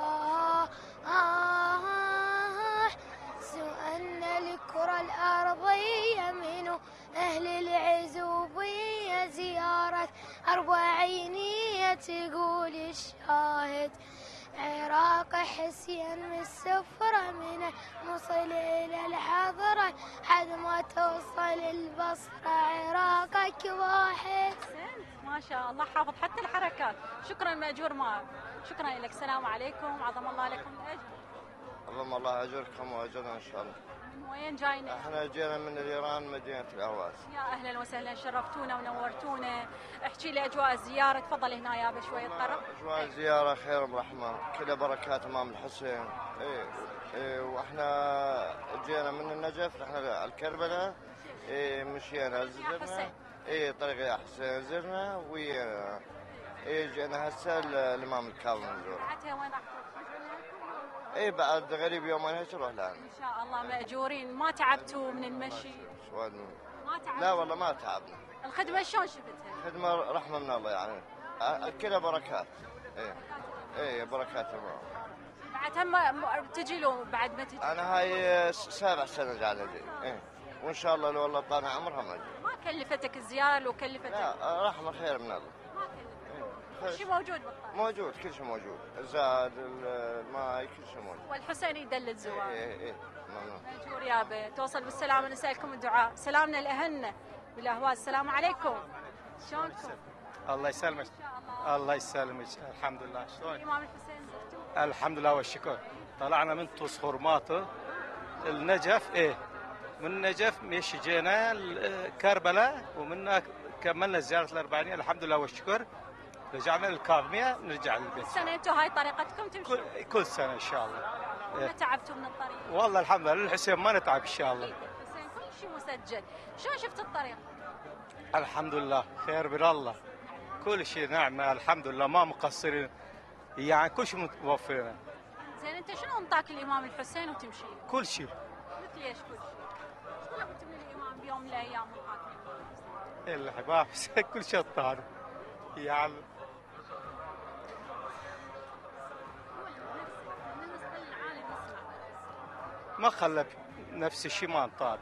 راح سؤالنا الكرة الأرضية منو أهل العزوبية، زيارة أربعينية تقول الشاهد، عراق حسين من السفرة من الموصل إلى الحضرة، بعد ما توصل البصرة عراقك واحد. ما شاء الله حافظ حتى الحركات. شكرا مأجور معك. شكرا لك. السلام عليكم. عظم الله لكم الأجر. عظم الله أجركم وأجرنا إن شاء الله. من وين جاينا؟ احنا جينا من الإيران مدينة الأهواز. يا أهلا وسهلا شرفتونا ونورتونا. احكي لي أجواء الزيارة. تفضل هنا يابا شوي تقرب. أجواء الزيارة خير ورحمة كلها بركات إمام الحسين. إيه إيه واحنا جينا من النجف رحنا على الكربلاء. إيه مشينا زرنا. إيه طريق يا حسين زرنا ويا إيه جينا هسه الإمام الكاظم نزور. بعدها وين راح اي بعد غريب يومين هيك نروح لهنا. ان شاء الله مأجورين. ما تعبتوا من المشي؟ سؤال ما تعبتوا؟ لا والله ما تعبنا. الخدمة شلون شفتها؟ الخدمة رحمة من الله يعني. كلها بركات. اي اي بركات الله. بعد هم تجي له بعد ما تجي؟ انا هاي سابع سنة قاعد اجي. اي وان شاء الله لو الله طال عمرها ما اجي. ما كلفتك الزيارة لو كلفتك؟ لا رحمة خير من الله. ما كلفتك. كل شيء موجود بالطريق. موجود كل شيء موجود. الزاد الماي كل شيء موجود. والحسين يدل الزوار. اي اي اي ممنون. مأجور يابا. توصل بالسلامة. نسألكم الدعاء. سلامنا لأهلنا بالأهواز. السلام عليكم. شلونكم؟ الله يسلمك. الله يسلمك. الحمد لله. شلون؟ الإمام الحسين زرتوه؟ الحمد لله والشكر. طلعنا من طوس خرماطه النجف. ايه من النجف مشي جينا كربلاء ومنها كملنا زيارة الأربعينية الحمد لله والشكر. رجعنا للكاظمية نرجع للبيت. السنة انتم هاي طريقتكم تمشوا؟ كل, كل سنة إن شاء الله. ما إيه. تعبتوا من الطريق؟ والله الحمد لله للحسين ما نتعب إن شاء الله. الحسين كل شيء مسجل. شلون شفت الطريق؟ الحمد لله خير من الله. كل شيء نعمة الحمد لله ما مقصرين يعني كل شيء موفرين. زين انت شنو انطاك الامام الحسين وتمشي؟ كل شيء. مثل ايش كل شيء؟ شو طلبت من الامام بيوم من الايام انطاك؟ الحباب كل شيء طار يعني. ما خلى نفس الشيء ما انطار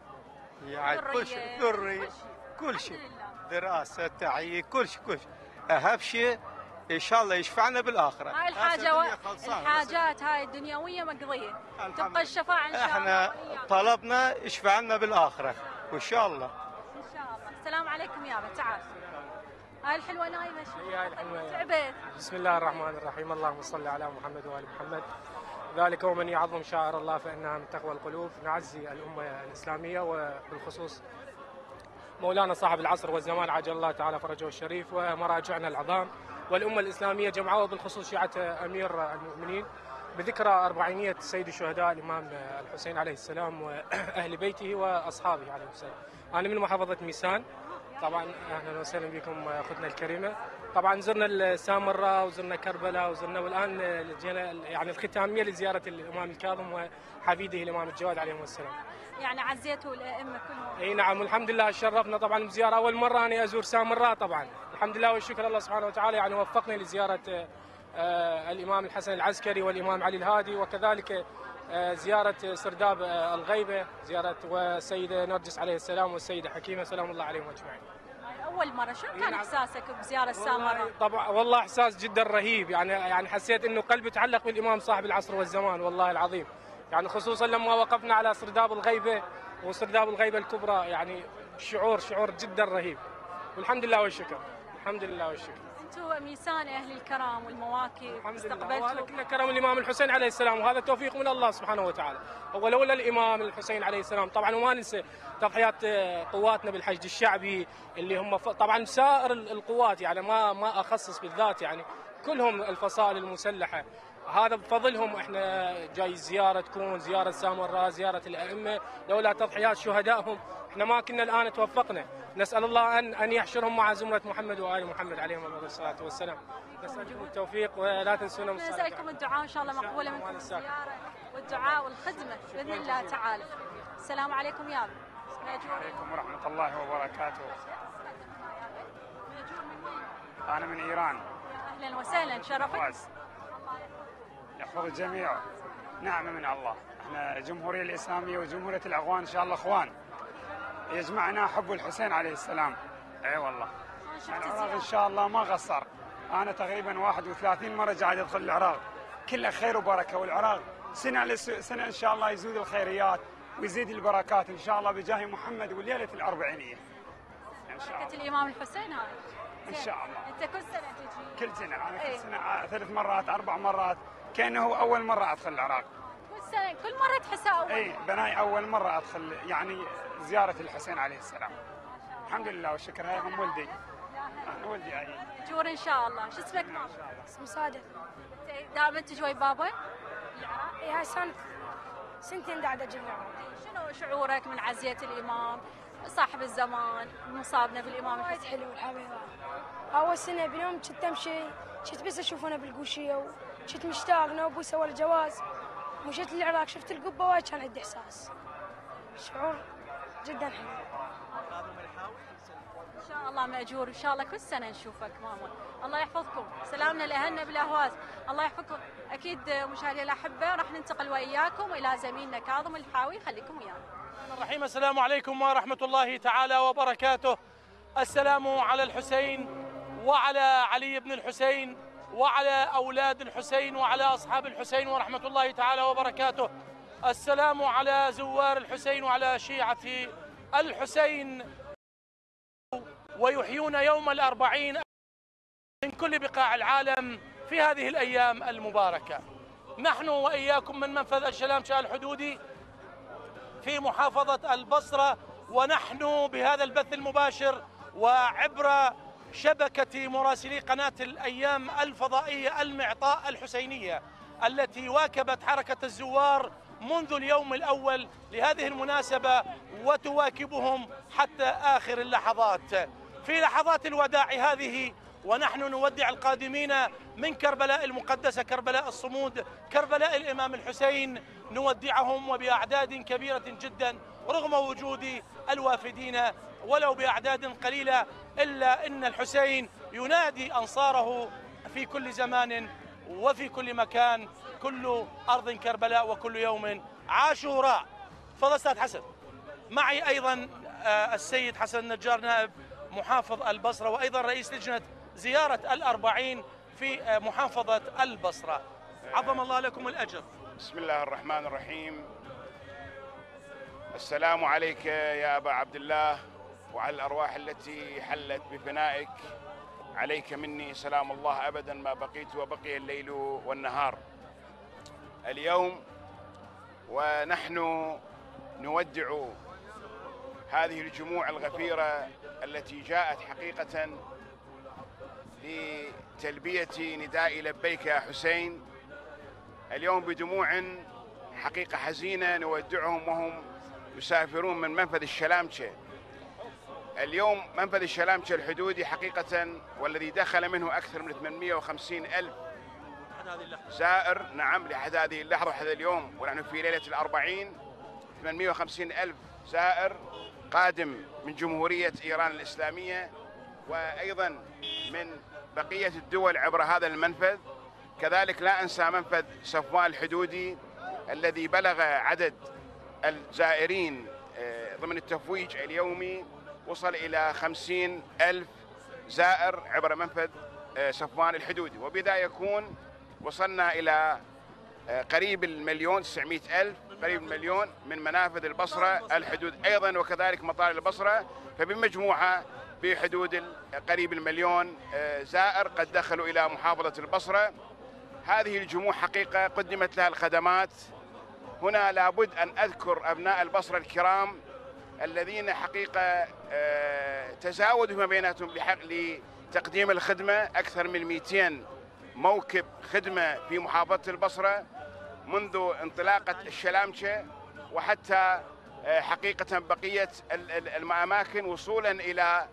يعني كل شيء ذري كل شيء دراسة تعيين كل شيء كل شيء. أهم شيء إن شاء الله يشفعنا بالآخرة. هاي الحاجة و... الحاجات هاي الدنيوية مقضية. تبقى الشفاعة إن شاء احنا الله. احنا طلبنا يشفعنا بالآخرة وإن شاء الله. إن شاء الله. السلام عليكم يابا تعال. هاي الحلوة نايمة شو؟ هاي الحلوة. تعبت. بسم الله الرحمن الرحيم. اللهم صل على محمد وآل محمد. ذلك ومن يعظم شعائر الله فإنها من تقوى القلوب. نعزي الأمة الإسلامية وبالخصوص مولانا صاحب العصر والزمان عجل الله تعالى فرجه الشريف ومراجعنا العظام والأمة الإسلامية جمعاء وبالخصوص شيعة أمير المؤمنين بذكرى أربعينية سيد الشهداء الإمام الحسين عليه السلام وأهل بيته وأصحابه عليه السلام. أنا من محافظة ميسان. طبعا أهلا وسهلا بكم أخذنا الكريمة. طبعا زرنا السامرة وزرنا كربلاء وزرنا والآن جينا يعني الختامية لزيارة الإمام الكاظم وحفيده الإمام الجواد عليهم السلام. يعني عزيتوا الأئمة كلهم. اي نعم والحمد لله شرفنا طبعا بزيارة أول مرة أنا أزور سامراء طبعا. الحمد لله والشكر الله سبحانه وتعالى يعني وفقني لزيارة آه الإمام الحسن العسكري والإمام علي الهادي وكذلك آه زيارة سرداب آه الغيبة زيارة والسيدة نرجس عليه السلام والسيدة حكيمة سلام الله عليهم أجمعين. أول مرة شو كان إحساسك بزيارة السامراء؟ طبعا والله إحساس جدا رهيب يعني يعني حسيت إنه قلبي تعلق بالإمام صاحب العصر والزمان والله العظيم. يعني خصوصا لما وقفنا على سرداب الغيبة وسرداب الغيبة الكبرى يعني شعور شعور جدا رهيب والحمد لله والشكر. الحمد لله والشكر. انتم ميسان اهل الكرم والمواكب استقبلتوا. هذا كله كرم الامام الحسين عليه السلام وهذا توفيق من الله سبحانه وتعالى. هو لولا الامام الحسين عليه السلام طبعا وما ننسى تضحيات قواتنا بالحشد الشعبي اللي هم طبعا سائر القوات يعني ما ما اخصص بالذات يعني كلهم الفصائل المسلحه. هذا بفضلهم احنا جاي زياره تكون زياره سامراء زياره الائمه لولا تضحيات شهدائهم احنا ما كنا الان توفقنا. نسال الله ان ان يحشرهم مع زمره محمد وال محمد عليهم الصلاه والسلام. نسالكم التوفيق ولا تنسونا من الصلاه. نسالكم الدعاء ان شاء الله مقبوله منكم الزياره والدعاء والخدمه باذن الله تعالى. السلام عليكم يا ابي. وعليكم ورحمه الله وبركاته. انا من ايران. اهلا وسهلا شرفت. يحفظ الجميع. نعمه من الله. احنا الجمهوريه الاسلاميه وجمهوريه الاخوان ان شاء الله اخوان. يجمعنا حب الحسين عليه السلام. اي والله. العراق ان شاء الله ما قصر. انا تقريبا واحد وثلاثين مره قاعد ادخل العراق. كله خير وبركه والعراق سنه لسنه ان شاء الله يزود الخيريات ويزيد البركات إن شاء الله بجاه محمد والليلة الأربعينية إن شاء الله. بركة الإمام الحسين هاي إن شاء الله. أنت كل سنة تجي؟ كل سنة أنا كل إيه. سنة ثلاث مرات أربع مرات كأنه أول مرة أدخل العراق. كل سنة كل مرة تحسها أول؟ إي بناي أول مرة أدخل يعني زيارة الحسين عليه السلام. الحمد لله والشكر. هاي أم ولدي. أنا ولدي هاي. جور إن شاء الله. شو اسمك ماما؟ اسمي سادة. دائما تجي ويا بابا؟ اي هاي سنة سنتين قاعدة أجي العراق. شنو شعورك من عزية الإمام صاحب الزمان مصابنا بالإمام وايد الحسين؟ حلو الحبيبة. أول سنة بيوم كنت أمشي كنت بس أشوفنا بالقوشية وكنت مشتاق نوبو سوى الجواز. مشيت للعراق شفت القبة وايد كان عندي إحساس. شعور جدا حلو. إن شاء الله مأجور إن شاء الله كل سنة نشوفك ماما. الله يحفظكم. سلامنا لأهلنا بالأهواز. الله يحفظكم. أكيد مشاهدينا الأحبة راح ننتقل وإياكم إلى زميلنا كاظم الحاوي. خليكم ويانا. الرحمن الرحيم. السلام عليكم ورحمة الله تعالى وبركاته. السلام على الحسين وعلى علي بن الحسين وعلى أولاد الحسين وعلى أصحاب الحسين ورحمة الله تعالى وبركاته. السلام على زوار الحسين وعلى شيعة الحسين ويحيون يوم الأربعين من كل بقاع العالم في هذه الأيام المباركة. نحن وإياكم من منفذ الشلامشة الحدودي في محافظة البصرة، ونحن بهذا البث المباشر وعبر شبكة مراسلي قناة الأيام الفضائية المعطاء الحسينية التي واكبت حركة الزوار منذ اليوم الأول لهذه المناسبة وتواكبهم حتى آخر اللحظات. في لحظات الوداع هذه ونحن نودع القادمين من كربلاء المقدسة، كربلاء الصمود، كربلاء الإمام الحسين، نودعهم وبأعداد كبيرة جدا رغم وجود الوافدين ولو بأعداد قليلة، إلا أن الحسين ينادي أنصاره في كل زمان وفي كل مكان: كل أرض كربلاء وكل يوم عاشوراء. تفضل أستاذ حسن. معي أيضا السيد حسن النجار نائب محافظ البصرة وأيضا رئيس لجنة زيارة الأربعين في محافظة البصرة. عظم الله لكم الأجر. بسم الله الرحمن الرحيم. السلام عليك يا أبا عبد الله وعلى الأرواح التي حلت بفنائك. عليك مني سلام الله أبدا ما بقيت وبقي الليل والنهار. اليوم ونحن نودع هذه الجموع الغفيرة التي جاءت حقيقة لتلبية نداء لبيك يا حسين، اليوم بدموع حقيقة حزينة نودعهم وهم يسافرون من منفذ الشلامشة. اليوم منفذ الشلامشة الحدودي حقيقة والذي دخل منه أكثر من ثمانمئة وخمسين ألف زائر، نعم، لحد هذه اللحظة وحتى اليوم ونحن في ليلة الأربعين، ثمانمئة وخمسين ألف زائر قادم من جمهورية إيران الإسلامية وأيضا من بقية الدول عبر هذا المنفذ. كذلك لا أنسى منفذ صفوان الحدودي الذي بلغ عدد الزائرين ضمن التفويج اليومي وصل إلى خمسين ألف زائر عبر منفذ صفوان الحدودي، وبذا يكون وصلنا إلى قريب المليون تسعمئة ألف، قريب المليون من منافذ البصرة الحدود أيضا وكذلك مطار البصرة، فبمجموعة بحدود قريب المليون زائر قد دخلوا إلى محافظة البصرة. هذه الجموع حقيقة قدمت لها الخدمات. هنا لابد أن أذكر أبناء البصرة الكرام الذين حقيقة تزاودوا ما بيناتهم لتقديم الخدمة، أكثر من مئتين موكب خدمة في محافظة البصرة منذ انطلاقة الشلامشة وحتى حقيقة بقية الأماكن وصولا إلى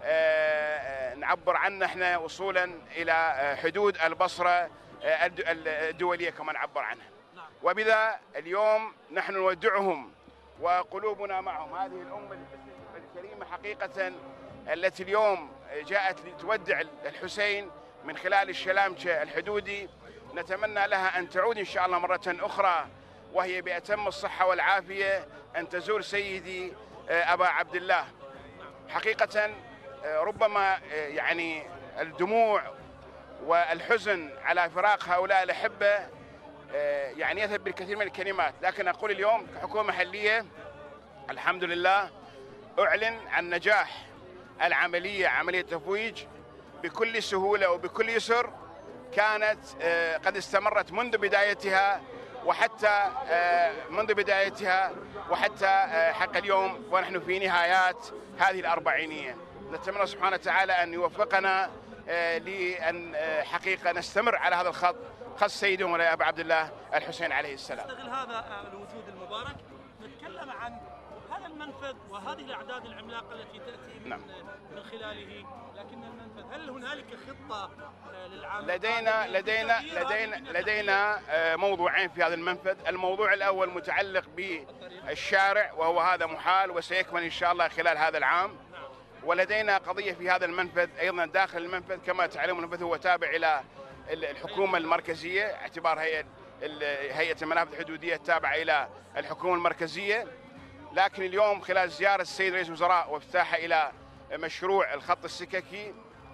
نعبر عنه احنا وصولا إلى حدود البصرة الدولية كما نعبر عنها. وبذا اليوم نحن نودعهم وقلوبنا معهم. هذه الأمة الكريمة حقيقة التي اليوم جاءت لتودع الحسين من خلال الشلامشة الحدودي، نتمنى لها أن تعود إن شاء الله مرة أخرى وهي بأتم الصحة والعافية أن تزور سيدي أبا عبد الله. حقيقة ربما يعني الدموع والحزن على فراق هؤلاء الأحبة يعني يذهب بالكثير من الكلمات، لكن أقول اليوم كحكومة محلية الحمد لله أعلن عن نجاح العملية، عملية تفويج بكل سهولة وبكل يسر، كانت قد استمرت منذ بدايتها وحتى منذ بدايتها وحتى حق اليوم ونحن في نهايات هذه الأربعينية. نتمنى سبحانه وتعالى أن يوفقنا لأن حقيقة نستمر على هذا الخط، خط سيدي ومولاي أبا عبد الله الحسين عليه السلام. نستغل هذا الوجود المبارك نتكلم عن هذا المنفذ وهذه الأعداد العملاقة التي تأتي من, نعم. من خلاله، لكن المنفذ هل هنالك خطة للعام؟ لدينا لدينا لدينا لدينا موضوعين في هذا المنفذ. الموضوع الأول متعلق بالشارع وهو هذا محال وسيكمل إن شاء الله خلال هذا العام، ولدينا قضية في هذا المنفذ أيضا داخل المنفذ. كما تعلمون المنفذ هو تابع إلى الحكومة المركزية، اعتبار هيئة هيئة المنافذ الحدودية التابعة إلى الحكومة المركزية. لكن اليوم خلال زيارة السيد رئيس الوزراء وافتتاحه إلى مشروع الخط السككي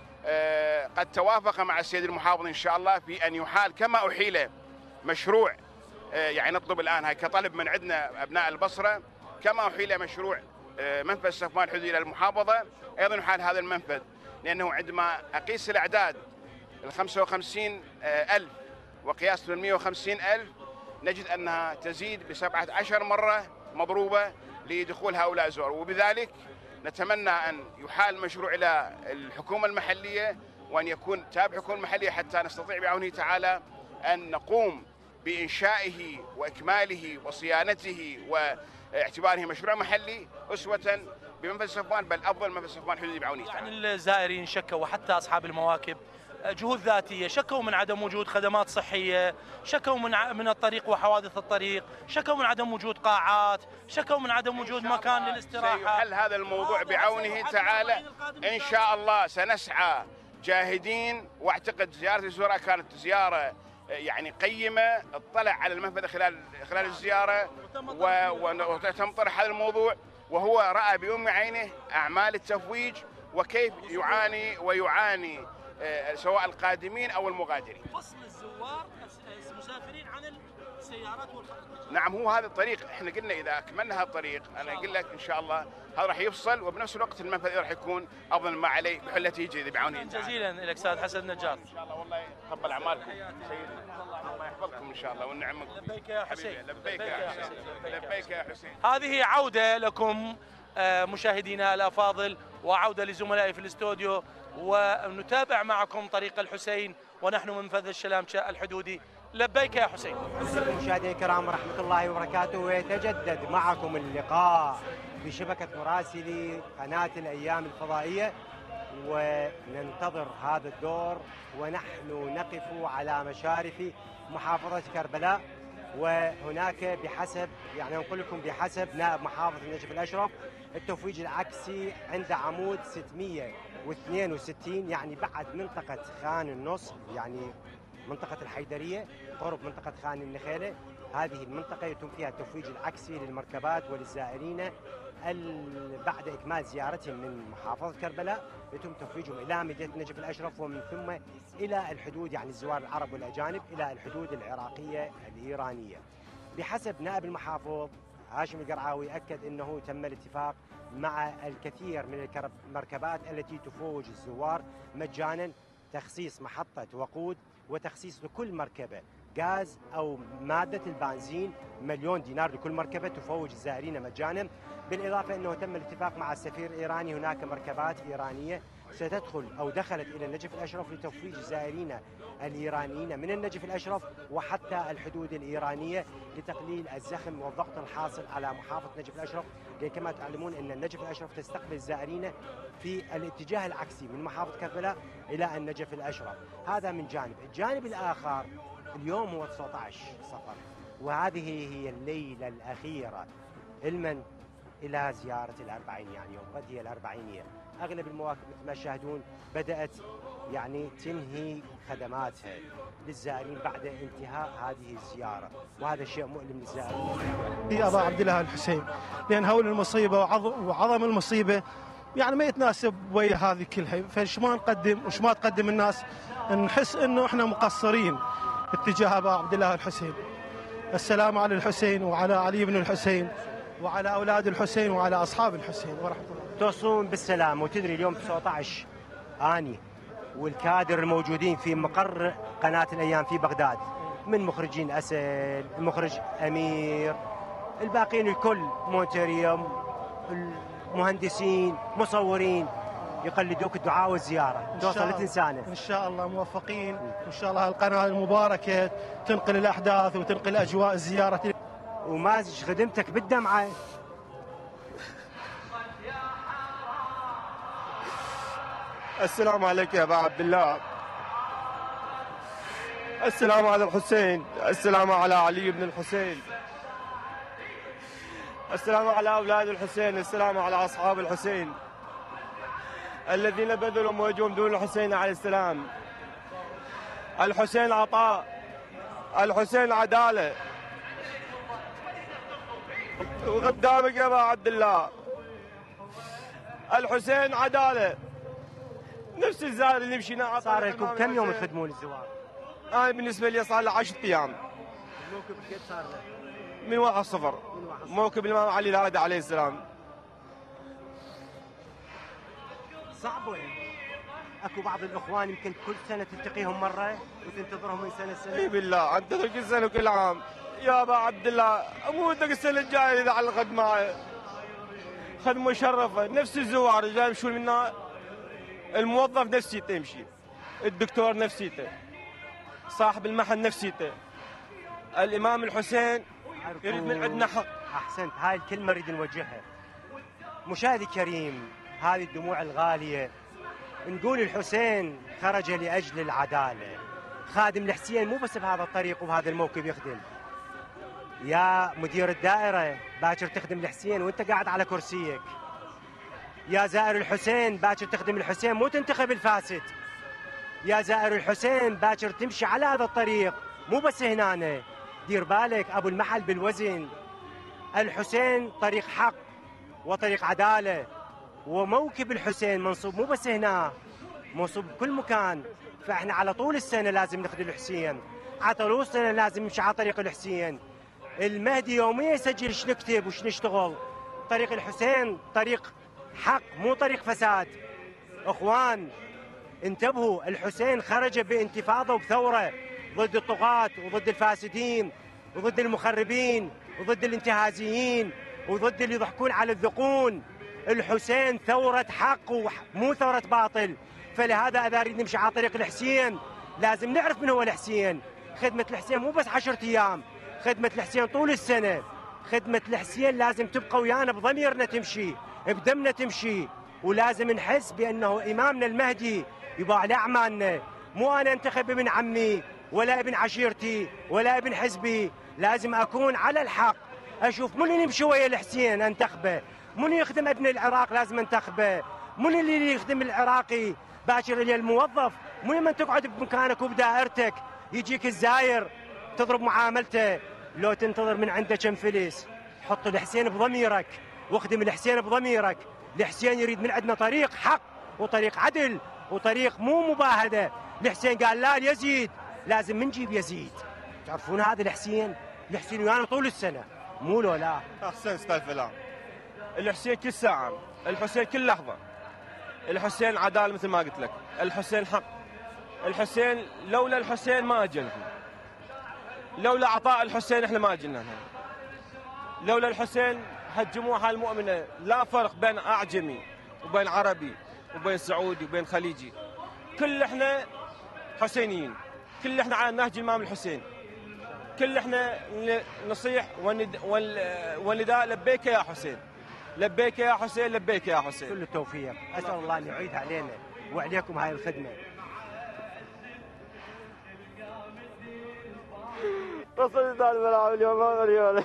قد توافق مع السيد المحافظ إن شاء الله في أن يحال كما أحيل مشروع، يعني نطلب الآن هاي كطلب من عندنا أبناء البصرة، كما أحيل مشروع منفذ صفوان الحدودي إلى المحافظة أيضا يحال هذا المنفذ، لأنه عندما أقيس الأعداد ال خمسة وخمسين ألف وقياس ثمانمئة وخمسين ألف نجد أنها تزيد بسبعة عشر مرة مضروبة لدخول هؤلاء الزوار، وبذلك نتمنى أن يحال مشروع إلى الحكومة المحلية وأن يكون تابع الحكومة المحلية حتى نستطيع بعونه تعالى أن نقوم بإنشائه وإكماله وصيانته واعتباره مشروع محلي أسوة بمنفذ صفوان، بل أفضل منفذ صفوان الحدودي بعونه تعالى. يعني الزائرين شكوا وحتى أصحاب المواكب جهود ذاتية، شكوا من عدم وجود خدمات صحية، شكوا من من الطريق وحوادث الطريق، شكوا من عدم وجود قاعات، شكوا من عدم وجود مكان للاستراحة. سيحل هذا الموضوع بعونه تعالى إن شاء الله. سنسعى جاهدين، واعتقد زيارة الوزراء كانت زيارة يعني قيمة، اطلع على المنفذ خلال خلال الزيارة وتم طرح هذا الموضوع، وهو رأى بأم عينه أعمال التفويج وكيف يعاني ويعاني سواء القادمين أو المغادرين. فصل الزوار المسافرين عن السيارات والخطوط. نعم، هو هذا الطريق، احنا قلنا إذا أكملنا هذا الطريق أنا أقول لك إن شاء الله هذا راح يفصل، وبنفس الوقت المنفذ راح يكون أفضل ما عليه بحلته يجري بعونه. جزيلا لك سيد حسن نجار. إن شاء الله والله يتقبل أعمالكم سيدنا، الله يحفظكم إن شاء الله ونعمكم. لبيك يا حسين. لبيك يا حسين. لبيك يا حسين. هذه عودة لكم مشاهدينا الأفاضل وعودة لزملائي في الاستوديو، ونتابع معكم طريق الحسين ونحن من منفذ الشلامشة الحدودي. لبيك يا حسين. مشاهدينا الكرام ورحمة الله وبركاته، ويتجدد معكم اللقاء بشبكة مراسلي قناة الأيام الفضائية، وننتظر هذا الدور ونحن نقف على مشارف محافظة كربلاء. وهناك بحسب يعني نقول لكم بحسب نائب محافظ النجف الأشرف التفويج العكسي عند عمود ستمئة واثنين وستين، يعني بعد منطقة خان النص، يعني منطقة الحيدرية قرب منطقة خان النخيلة. هذه المنطقة يتم فيها التفويج العكسي للمركبات وللزائرين بعد إكمال زيارتهم من محافظة كربلاء، يتم تفويجهم إلى مدينة النجف الأشرف ومن ثم إلى الحدود، يعني الزوار العرب والأجانب إلى الحدود العراقية الإيرانية. بحسب نائب المحافظ هاشم القرعاوي أكد أنه تم الاتفاق مع الكثير من المركبات التي تفوج الزوار مجانا، تخصيص محطة وقود وتخصيص لكل مركبة غاز أو مادة البنزين مليون دينار لكل مركبة تفوج الزائرين مجانا. بالإضافة أنه تم الاتفاق مع السفير الإيراني، هناك مركبات إيرانية ستدخل أو دخلت إلى النجف الأشرف لتفويج الزائرين الإيرانيين من النجف الأشرف وحتى الحدود الإيرانية لتقليل الزخم والضغط الحاصل على محافظة النجف الأشرف، لأن كما تعلمون أن النجف الأشرف تستقبل الزائرين في الاتجاه العكسي من محافظة كربلاء إلى النجف الأشرف. هذا من جانب. الجانب الآخر اليوم هو تسعة عشر صفر، وهذه هي الليلة الأخيرة المن إلى زيارة الأربعين، يعني يوم غد هي الأربعينية. أغلب المواكب مثل ما تشاهدون بدأت يعني تنهي خدماتها للزائرين بعد انتهاء هذه الزيارة، وهذا شيء مؤلم للزائرين. في أبا عبد الله الحسين، لأن هول المصيبة وعظم المصيبة يعني ما يتناسب ويا هذه كلها، فايش ما نقدم وش ما تقدم الناس نحس إنه إحنا مقصرين. اتجاه أبا عبد الله الحسين. السلام على الحسين وعلى علي بن الحسين وعلى أولاد الحسين وعلى أصحاب الحسين ورحمة الله. توصلون بالسلام. وتدري اليوم تسعة عشر آني والكادر الموجودين في مقر قناة الأيام في بغداد، من مخرجين أسد، المخرج أمير، الباقيين الكل، مونتريوم، المهندسين، مصورين، يقلدوك الدعاء والزيارة. توصل لتنسانه إن شاء الله موفقين، وإن شاء الله القناة المباركة تنقل الأحداث وتنقل أجواء الزيارة. وما خدمتك بالدمعة. السلام عليك يا أبا عبد الله. السلام على الحسين، السلام على علي بن الحسين، السلام على أولاد الحسين، السلام على أصحاب الحسين الذين بذلوا وجههم دون الحسين عليه السلام. الحسين عطاء، الحسين عدالة. وقدامك يا أبا عبد الله، الحسين عدالة. نفس الزار اللي مشينا. صار لكم كم يوم تخدمون الزوار؟ أنا بالنسبة لي صار لي عشرة أيام. الموكب كيف صار له؟ من واحد صفر، موكب الإمام علي الهادي عليه السلام. صعب وين؟ اكو بعض الاخوان يمكن كل سنه تلتقيهم مره وتنتظرهم من سنه لسنه. اي بالله انتظر كل سنه وكل عام يا ابا عبد الله. اموتك السنه الجايه اذا علقت معي. خدمه مشرفه، نفس الزوار اللي جاي يمشون منا. الموظف نفسيته يمشي، الدكتور نفسيته، صاحب المحل نفسيته. الامام الحسين يريد من عندنا حق. احسنت، هاي الكلمه نريد نوجهها. مشاهدي الكريم، هذه الدموع الغاليه نقول الحسين خرج لاجل العداله. خادم الحسين مو بس بهذا الطريق وبهذا الموكب يخدم. يا مدير الدائره باكر تخدم الحسين وانت قاعد على كرسيك. يا زائر الحسين باكر تخدم الحسين مو تنتخب الفاسد. يا زائر الحسين باكر تمشي على هذا الطريق مو بس هنا. دير بالك ابو المحل بالوزن. الحسين طريق حق وطريق عداله، وموكب الحسين منصوب مو بس هنا، منصوب بكل مكان. فاحنا على طول السنه لازم نخدم الحسين، على طول السنه لازم نمشي على طريق الحسين. المهدي يوميا يسجل ايش نكتب وش نشتغل. طريق الحسين طريق حق مو طريق فساد. اخوان انتبهوا، الحسين خرج بانتفاضه وبثوره ضد الطغاة وضد الفاسدين وضد المخربين وضد الانتهازيين وضد اللي يضحكون على الذقون. الحسين ثورة حق ومو ثورة باطل. فلهذا إذا نريد نمشي على طريق الحسين لازم نعرف من هو الحسين. خدمة الحسين مو بس عشرة أيام، خدمة الحسين طول السنة. خدمة الحسين لازم تبقى ويانا بضميرنا تمشي، بدمنا تمشي، ولازم نحس بأنه إمامنا المهدي يبقى على أعمالنا. مو أنا انتخب ابن عمي ولا ابن عشيرتي ولا ابن حزبي، لازم أكون على الحق. أشوف من اللي يمشي ويا الحسين أنتخبه، من يخدم ابن العراق لازم انتخبه، من اللي يخدم العراقي باكر الى الموظف. مو لما تقعد بمكانك وبدائرتك يجيك الزاير تضرب معاملته. لو تنتظر من عنده كم فلس، حط الحسين بضميرك واخدم الحسين بضميرك. الحسين يريد من عندنا طريق حق وطريق عدل وطريق مو مباهده. الحسين قال لا يزيد، لازم منجيب يزيد. تعرفون هذا الحسين؟ الحسين ويانا طول السنه مو لو لا. احسن استاذ فلان. الحسين كل ساعه، الحسين كل لحظه. الحسين عداله مثل ما قلت لك، الحسين حق. الحسين لولا الحسين ما اجينا، لولا عطاء الحسين احنا ما اجينا هنا. لولا الحسين هالجموع هالمؤمنه، لا فرق بين اعجمي وبين عربي وبين سعودي وبين خليجي. كل احنا حسينيين، كل احنا على نهج الامام الحسين. كل احنا نصيح والنداء لبيك يا حسين، لبيك يا حسين، لبيك يا حسين. كل التوفيق، اسال الله ان يعيدها علينا وعليكم هاي الخدمه. وصلت على الملعب اليوم ما ريال.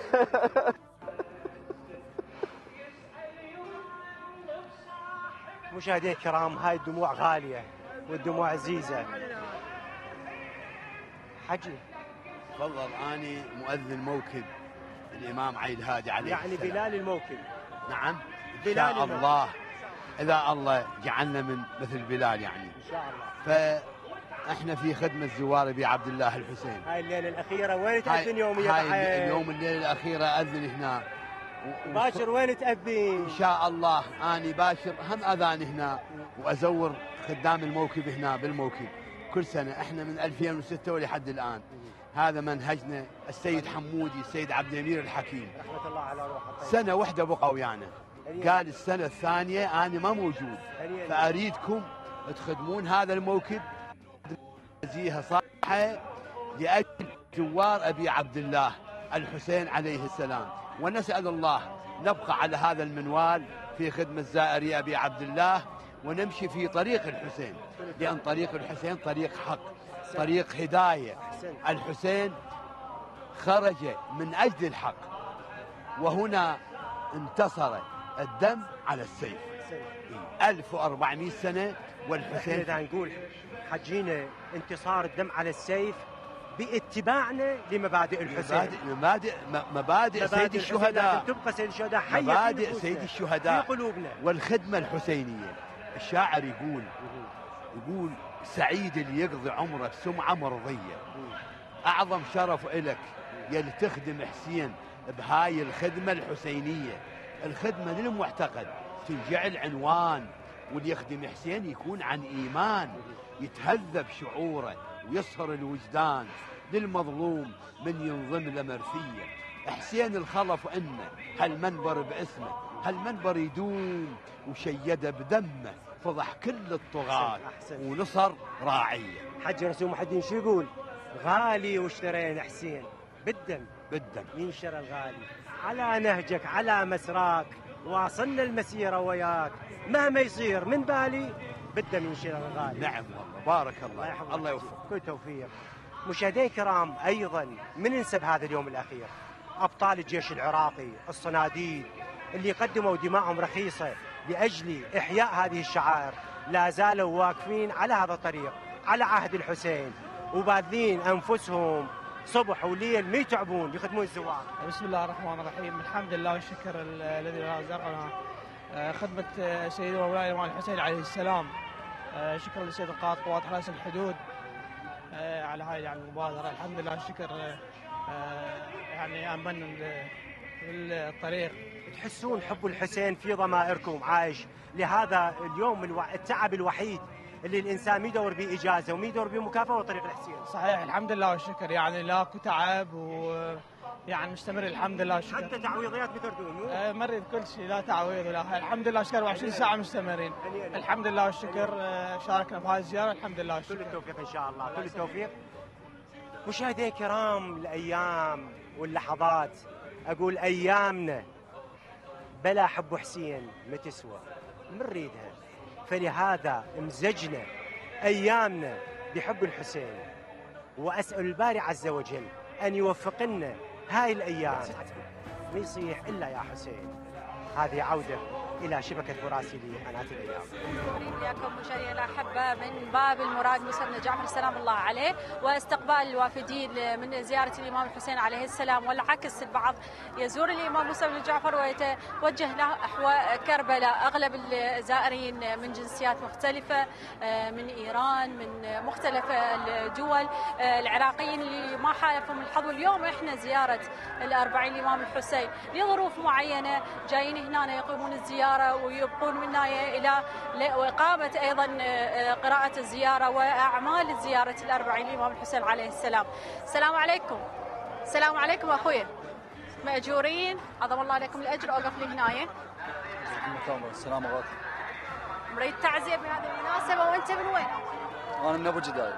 مشاهدينا الكرام، هاي الدموع غاليه والدموع عزيزه. حجي تفضل. اني مؤذن موكب الامام علي الهادي عليه يعني السلام. بلال الموكب. نعم ان بلال شاء الموكب. الله، اذا الله جعلنا من مثل بلال يعني ان شاء الله. احنا في خدمه زوار ابي عبد الله الحسين. هاي الليله الاخيره وين تاذن يوميا؟ هاي اليوم الليله الاخيره اذن هنا. باكر وين تأذن؟ ان شاء الله اني باشر هم اذان هنا وازور خدام الموكب هنا بالموكب كل سنه. احنا من ألفين وستة ولحد الان هذا منهجنا. السيد حمودي السيد عبد الامير الحكيم رحمه الله على روحه. سنه واحده بقوا ويانا، قال السنه الثانيه انا ما موجود، فاريدكم تخدمون هذا الموكب زيها صحه لاجل زوار ابي عبد الله الحسين عليه السلام. ونسال الله نبقى على هذا المنوال في خدمه زائري ابي عبد الله ونمشي في طريق الحسين، لان طريق الحسين طريق حق، طريق هدايه. الحسين خرج من اجل الحق، وهنا انتصر الدم على السيف. ألف وأربعمئة سنه والحسين. اذا نقول حجينا انتصار الدم على السيف باتباعنا لمبادئ الحسين. مبادئ مبادئ مبادئ سيد الشهداء. تبقى سيد الشهداء حيه مبادئ سيد الشهداء في قلوبنا. والخدمه الحسينيه. الشاعر يقول يقول سعيد اللي يقضي عمره بسمعه مرضيه. اعظم شرف إلك يلي تخدم حسين بهاي الخدمه الحسينيه. الخدمه للمعتقد تنجعل عنوان، واللي يخدم حسين يكون عن ايمان، يتهذب شعوره ويصهر الوجدان للمظلوم من ينضم لمرثيه. حسين الخلف انه هالمنبر باسمه، هالمنبر يدوم وشيده بدمه، فضح كل الطغاة ونصر راعيه. حج رسول محدين شو يقول؟ غالي واشترينا حسين بالدم بالدم ينشر الغالي. على نهجك على مسراك واصلنا المسيره وياك، مهما يصير من بالي بالدم ينشر الغالي. نعم والله بارك الله. الله, الله يوفقك. كل توفيق. مشاهدي الكرام، ايضا من ننسب هذا اليوم الاخير ابطال الجيش العراقي الصناديد اللي قدموا دماءهم رخيصه لاجل احياء هذه الشعائر، لا زالوا واقفين على هذا الطريق على عهد الحسين وباذلين انفسهم صبح وليل ما يتعبون يخدمون الزوار. بسم الله الرحمن الرحيم. الحمد لله والشكر الذي رزقنا خدمه سيدنا مولانا الامام الحسين عليه السلام. شكرا لسيد القائد قوات حرس الحدود على هاي يعني المبادره. الحمد لله الشكر يعني امن الطريق. تحسون حب الحسين في ضمائركم عايش لهذا اليوم الوع... التعب الوحيد اللي الانسان ما يدور به اجازه وما يدور به مكافاه وطريق الحسين. صحيح الحمد لله والشكر، يعني لاكو تعب ويعني مستمر الحمد لله والشكر. حتى تعويضيات بتردون؟ آه مريض كل شيء، لا تعويض ولا الحمد لله والشكر. وعشرين ساعه مستمرين الحمد لله والشكر. آه شاركنا في هذه الزياره الحمد لله والشكر. كل التوفيق ان شاء الله. كل التوفيق. مشاهدي الكرام، الايام واللحظات، اقول ايامنا بلا حب حسين ما تسوى، ما نريدها. فلهذا مزجنا ايامنا بحب الحسين، واسال الباري عز وجل ان يوفقنا هاي الايام ما يصيح الا يا حسين. هذه عوده الى شبكه مراسلي قناه الايام. وياكم مشاهدينا الاحبه من باب المراد مسرنا جعفر سلام الله عليه، واستقبال الوافدين من زياره الامام الحسين عليه السلام، والعكس البعض يزور الامام موسى بن جعفر ويتوجه نحو كربلاء. اغلب الزائرين من جنسيات مختلفه، من ايران، من مختلف الدول. العراقيين اللي ما حالفهم الحظ، واليوم احنا زياره الأربعين الامام الحسين لظروف معينه جايين هنا يقيمون الزياره ويبقون من هنا الى واقامه ايضا قراءه الزياره واعمال زياره الأربعين الامام الحسين عليه السلام. السلام عليكم. السلام عليكم اخويا. ماجورين عظم الله عليكم الاجر. اوقف لي هنايا. السلام عليكم. مريد تعزيه بهذه المناسبه، وانت من وين؟ انا من ابو جداي.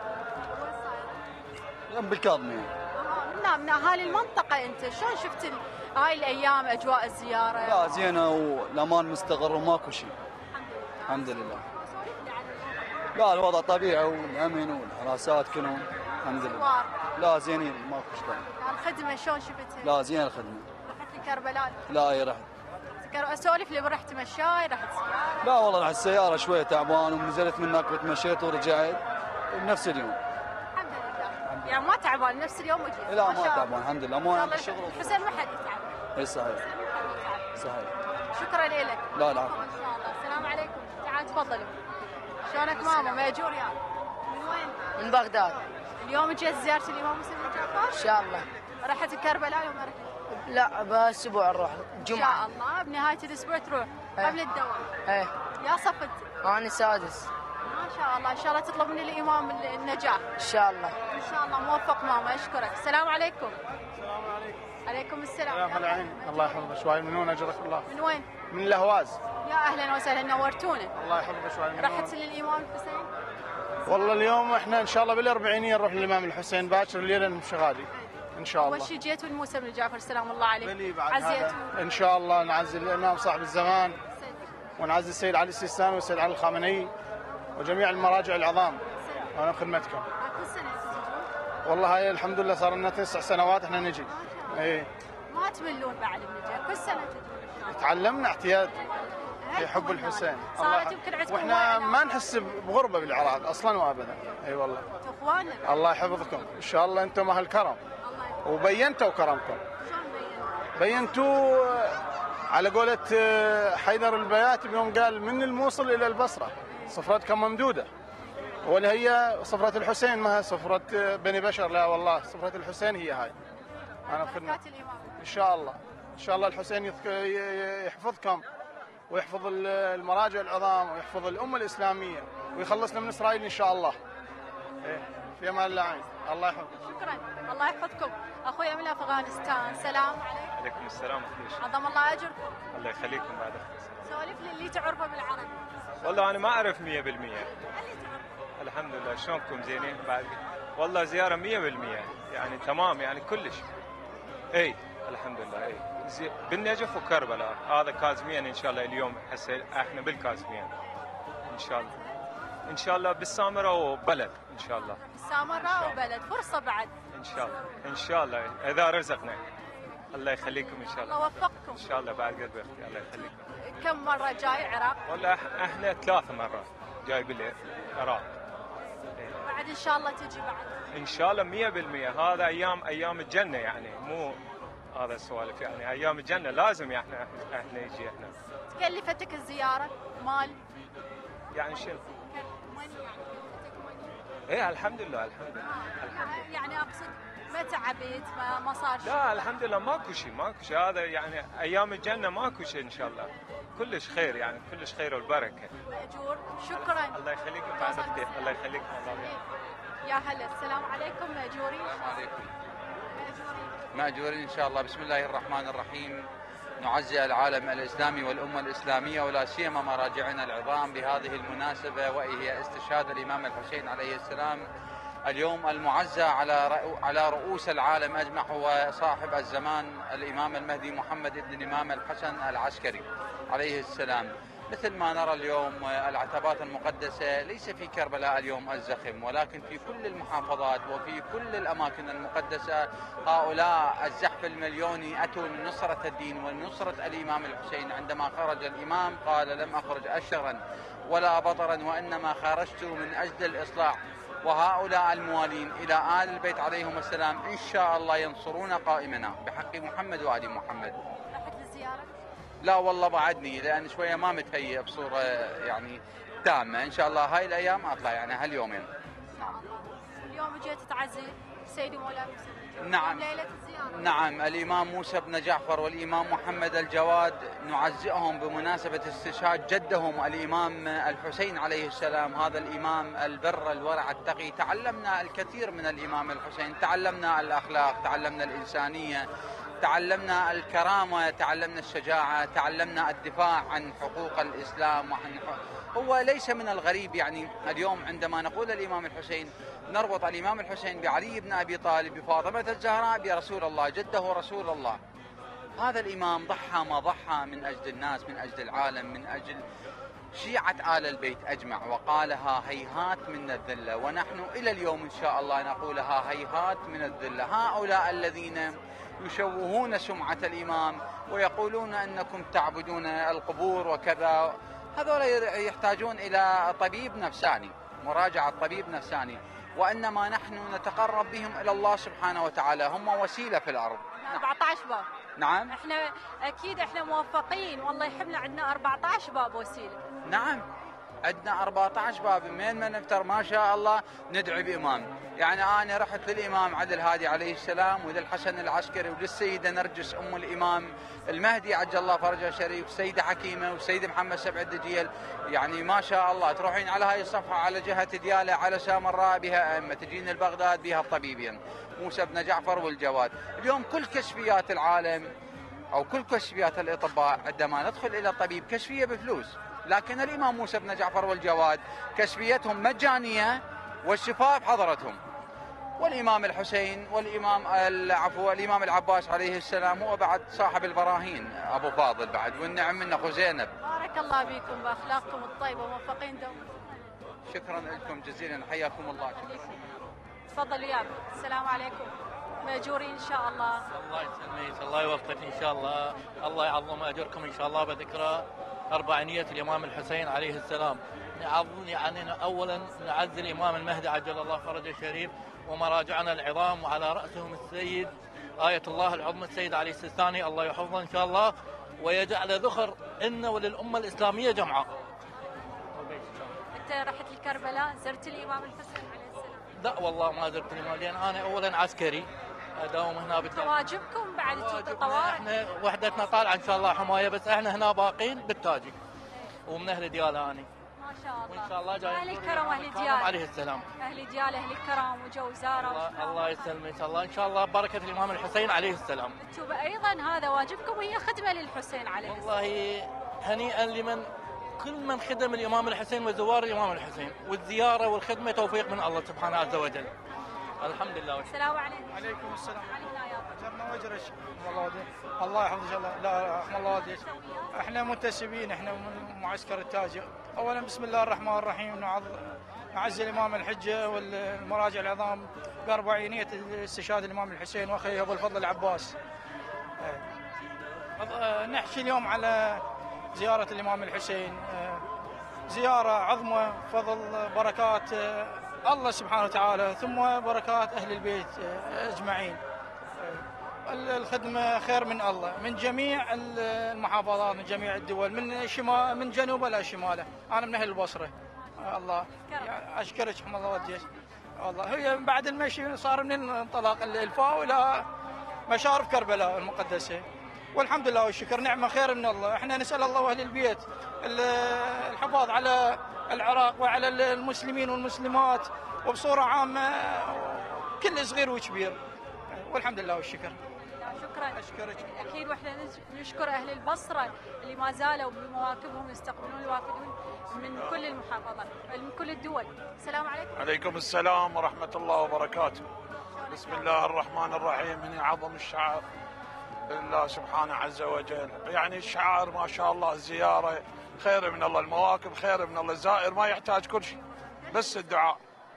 يم بالكاظميه. من من اهالي المنطقه انت، شلون شفت هاي الايام اجواء الزياره؟ لا زينه والامان مستقر وماكو شيء. الحمد لله. لا الوضع طبيعي والامن والحراسات كلهم الحمد لله. لا زينين ماكو شيء. الخدمه شلون شفتها؟ لا زين الخدمه. رحت لكربلاء؟ لا اي رحت. اسولف لي، رحت مشاي رحت سياره؟ لا والله رحت السياره شويه تعبان ونزلت من هناك وتمشيت ورجعت بنفس اليوم. الحمد لله. يعني ما تعبان نفس اليوم وجيت؟ لا ما تعبان الحمد لله. مو عندي شغل. الحسين ما حد يتعب. اي صحيح. صحيح. شكرا لك. لا العفو. ما شاء الله. السلام عليكم. تعال تفضلوا. شلونك ماما؟ ماجور يا؟ من وين؟ من بغداد. اليوم جيت زيارة الإمام مسلم بن جعفر؟ إن شاء الله. رحت كربلاء ولا ما رحت؟ لا بأسبوع نروح الجمعة. إن شاء الله بنهاية الأسبوع تروح ايه. قبل الدوام. ايه. يا صفت؟ أنا سادس. ما شاء الله، إن شاء الله تطلب من الإمام النجاح. إن شاء الله. إن شاء الله موفق ماما، أشكرك. السلام عليكم. السلام عليكم. عليكم السلام. يا هلا عين، الله يحفظك. شوي منون أجرك الله. من وين؟ من الأهواز. يا أهلا وسهلا، نورتونا. الله يحفظك. شوي منون. رحت للإمام الحسين؟ والله اليوم احنا ان شاء الله بالاربعينيه نروح للامام الحسين باكر الليله نمشي غادي ان شاء الله. اول شيء جيتوا لموسى بن جعفر سلام الله عليه. بلي بعد عزيتوا ان شاء الله نعزي الامام صاحب الزمان ونعزي السيد علي السيستاني والسيد علي الخامنئي وجميع المراجع العظام. وانا خدمتكم. كل سنه تجون؟ والله هاي الحمد لله صار لنا تسع سنوات احنا نجي. اي ما تملون بعد النجاح، كل سنه تجون؟ تعلمنا اعتياد في حب الحسين. صارت يمكن عندكم واحنا ما نحس بغربه بالعراق اصلا وابدا. اي والله. انتم اخواننا. الله يحفظكم، ان شاء الله انتم اهل كرم. وبينتوا كرمكم. شلون بينتوا؟ بينتوا على قولة حيدر البياتي يوم قال من الموصل الى البصره صفرتكم ممدوده. ولا هي صفرة الحسين ما هي صفرة بني بشر، لا والله صفرة الحسين هي هاي. انا بخدمة ان شاء الله. ان شاء الله الحسين يحفظكم ويحفظ المراجع العظام ويحفظ الأمة الإسلامية ويخلصنا من إسرائيل إن شاء الله. إيه في أمان الله عين. الله يحفظك. شكرا، الله يحفظكم. أخويا من أفغانستان، سلام عليكم. عليكم السلام أخوي. عظم الله أجركم. الله يخليكم بعد. سولف لي اللي تعرفه بالعربي. والله أنا ما أعرف مية بالمية. الحمد لله، شلونكم زينين بعد؟ والله زيارة مية بالمية يعني تمام يعني كلش. إي الحمد لله. إي بالنجف وكربلاء، هذا كازمين ان شاء الله. اليوم هسه احنا بالكازمين ان شاء الله. ان شاء الله بالسامره وبلد ان شاء الله. بالسامره وبلد، فرصه بعد ان شاء الله. ان شاء الله اذا رزقنا. الله يخليكم ان شاء الله. الله يوفقكم. ان شاء الله بعد قلب اختي. الله يخليكم. كم مره جاي العراق؟ والله احنا ثلاث مرات جاي بالعراق. بعد ان شاء الله تجي بعد. ان شاء الله مية بالمية. هذا ايام ايام الجنه يعني، مو هذا السوالف يعني. ايام الجنه لازم احنا احنا نجي احنا. تكلفتك الزياره مال؟ يعني شنو؟ ايه الحمد لله الحمد لله الحمد لله. يعني اقصد ما تعبت ما ما صار شيء؟ لا الحمد لله ماكو شيء ماكو شيء. هذا يعني ايام الجنه ماكو شيء ان شاء الله. كلش خير يعني، كلش خير والبركه. ماجور. شكرا. الله يخليكم بعد اختي. الله يخليكم. الله يا هلا. السلام عليكم ماجوري. السلام عليكم. ماجورين ان شاء الله. بسم الله الرحمن الرحيم. نعزي العالم الاسلامي والامه الاسلاميه ولا سيما مراجعنا العظام بهذه المناسبه، وهي استشهاد الامام الحسين عليه السلام. اليوم المعزى على على رؤوس العالم اجمع هو صاحب الزمان الامام المهدي محمد بن الامام الحسن العسكري عليه السلام. مثل ما نرى اليوم العتبات المقدسة ليس في كربلاء اليوم الزخم، ولكن في كل المحافظات وفي كل الأماكن المقدسة هؤلاء الزحف المليوني أتوا لنصرة الدين ونصرة الإمام الحسين. عندما خرج الإمام قال لم أخرج أشرا ولا بطرا وإنما خرجت من أجل الإصلاح. وهؤلاء الموالين إلى آل البيت عليهم السلام إن شاء الله ينصرون قائمنا بحق محمد وآل محمد. رحت للزيارة؟ لا والله بعدني، لأن شوية ما متهيئ بصورة يعني تامة. إن شاء الله هاي الأيام أطلع يعني هاليومين. إن شاء الله. اليوم جيت تعزي سيدي مولانا موسى. نعم. ليلة الزيارة. نعم، الإمام موسى بن جعفر والإمام محمد الجواد نعزئهم بمناسبة استشهاد جدهم الإمام الحسين عليه السلام. هذا الإمام البر الورع التقي. تعلمنا الكثير من الإمام الحسين، تعلمنا الأخلاق، تعلمنا الإنسانية، تعلمنا الكرامة، تعلمنا الشجاعة، تعلمنا الدفاع عن حقوق الإسلام وعن حقوق. هو ليس من الغريب يعني اليوم عندما نقول الإمام الحسين نربط الإمام الحسين بعلي بن أبي طالب بفاطمة الزهراء برسول الله، جده رسول الله. هذا الإمام ضحى ما ضحى من أجل الناس، من أجل العالم، من أجل شيعة آل البيت أجمع، وقالها هيهات من الذلة. ونحن إلى اليوم إن شاء الله نقولها هيهات من الذلة. هؤلاء الذين يشوهون سمعة الإمام ويقولون أنكم تعبدون القبور وكذا، هذول يحتاجون إلى طبيب نفساني، مراجعة طبيب نفساني. وإنما نحن نتقرب بهم إلى الله سبحانه وتعالى، هم وسيلة في الأرض. أربعة عشر باب. نعم. احنا أكيد احنا موفقين والله يحبنا، عندنا أربعة عشر باب وسيلة. نعم عندنا أربعة عشر باب من ما نفتر ما شاء الله ندعي بإمام. يعني أنا رحت للإمام عبد الهادي عليه السلام وللحسن العسكري وللسيدة نرجس أم الإمام المهدي عجل الله فرجه الشريف، السيدة حكيمة والسيد محمد سبع الدجيل. يعني ما شاء الله تروحين على هاي الصفحة على جهة ديالى على سامراء بها أئمة، تجين البغداد بها الطبيبين موسى بن جعفر والجواد. اليوم كل كشفيات العالم أو كل كشفيات الأطباء عندما ندخل إلى الطبيب كشفية بفلوس، لكن الإمام موسى بن جعفر والجواد كشفيتهم مجانية والشفاء بحضرتهم. والإمام الحسين والإمام العفو الإمام العباس عليه السلام هو بعد صاحب البراهين أبو فاضل بعد، والنعم من أخو زينب. بارك الله بكم بأخلاقكم الطيبة وموفقين دوما. شكرا لكم جزيلا، حياكم الله. تفضلوا يا أبي. السلام عليكم. مأجورين إن شاء الله. الله يسلمك، الله يوفقك إن شاء الله، الله يعظم أجركم إن شاء الله بذكرى أربعينية الإمام الحسين عليه السلام. نعظم يعني أولا نعزي الإمام المهدي عجل الله فرجه الشريف ومراجعنا العظام، وعلى رأسهم السيد آية الله العظمى السيد علي السيستاني، الله يحفظه إن شاء الله ويجعل ذخر لنا وللأمة الإسلامية جمعاء. أنت رحت لكربلاء زرت الإمام الحسين عليه السلام؟ لا والله ما زرت الإمام، لأن أنا أولا عسكري أداوم هنا بالتاجيك. واجبكم بعد تجوا الطوارئ؟ احنا وحدتنا طالعة إن شاء الله حماية، بس احنا هنا باقين بالتاجيك ومن أهل ديالى أنا. ما شاء الله. وإن شاء الله جاي أهل الكرم وأهل ديال عليه السلام. أهل ديال أهل الكرم وجو زارة. الله, الله يسلمك إن شاء الله، إن شاء الله بركة الإمام الحسين عليه السلام. أنتم أيضا هذا واجبكم وهي خدمة للحسين عليه السلام. والله هنيئا لمن كل من خدم الإمام الحسين وزوار الإمام الحسين، والزيارة والخدمة توفيق من الله سبحانه عز وجل. الحمد لله. السلام عليكم. عليكم السلام. علينا يا أبو. جرنا وجرش. الله ودي. الله يحفظ ان شاء الله. لا رحم الله وديك. احنا منتسبين، احنا من معسكر التاج. اولا بسم الله الرحمن الرحيم، نعزي الامام الحجه والمراجع العظام باربعينيه استشهاد الامام الحسين واخيه ابو الفضل العباس. نحكي اليوم على زياره الامام الحسين، زياره عظمى فضل بركات الله سبحانه وتعالى ثم بركات أهل البيت أجمعين. الخدمة خير من الله من جميع المحافظات من جميع الدول من شمال من جنوب إلى شماله. أنا من أهل البصرة. الله أشكرك حم الله وديك. الله هي بعد المشي صار من انطلاق الفاو إلى مشارف كربلاء المقدسة، والحمد لله والشكر نعمة خير من الله. احنا نسأل الله أهل البيت الحفاظ على العراق وعلى المسلمين والمسلمات وبصورة عامة كل صغير وكبير، والحمد لله والشكر. شكرا. أشكرك. أكيد وإحنا نشكر أهل البصرة اللي ما زالوا بمواكبهم يستقبلون الوافدون من كل المحافظات من كل الدول. السلام عليكم. عليكم السلام ورحمة الله وبركاته. بسم الله الرحمن الرحيم. من أعظم الشعائر لله سبحانه عز وجل، يعني الشعائر ما شاء الله الزيارة خير من الله، المواكب خير من الله، الزائر ما يحتاج كل شيء بس الدعاء.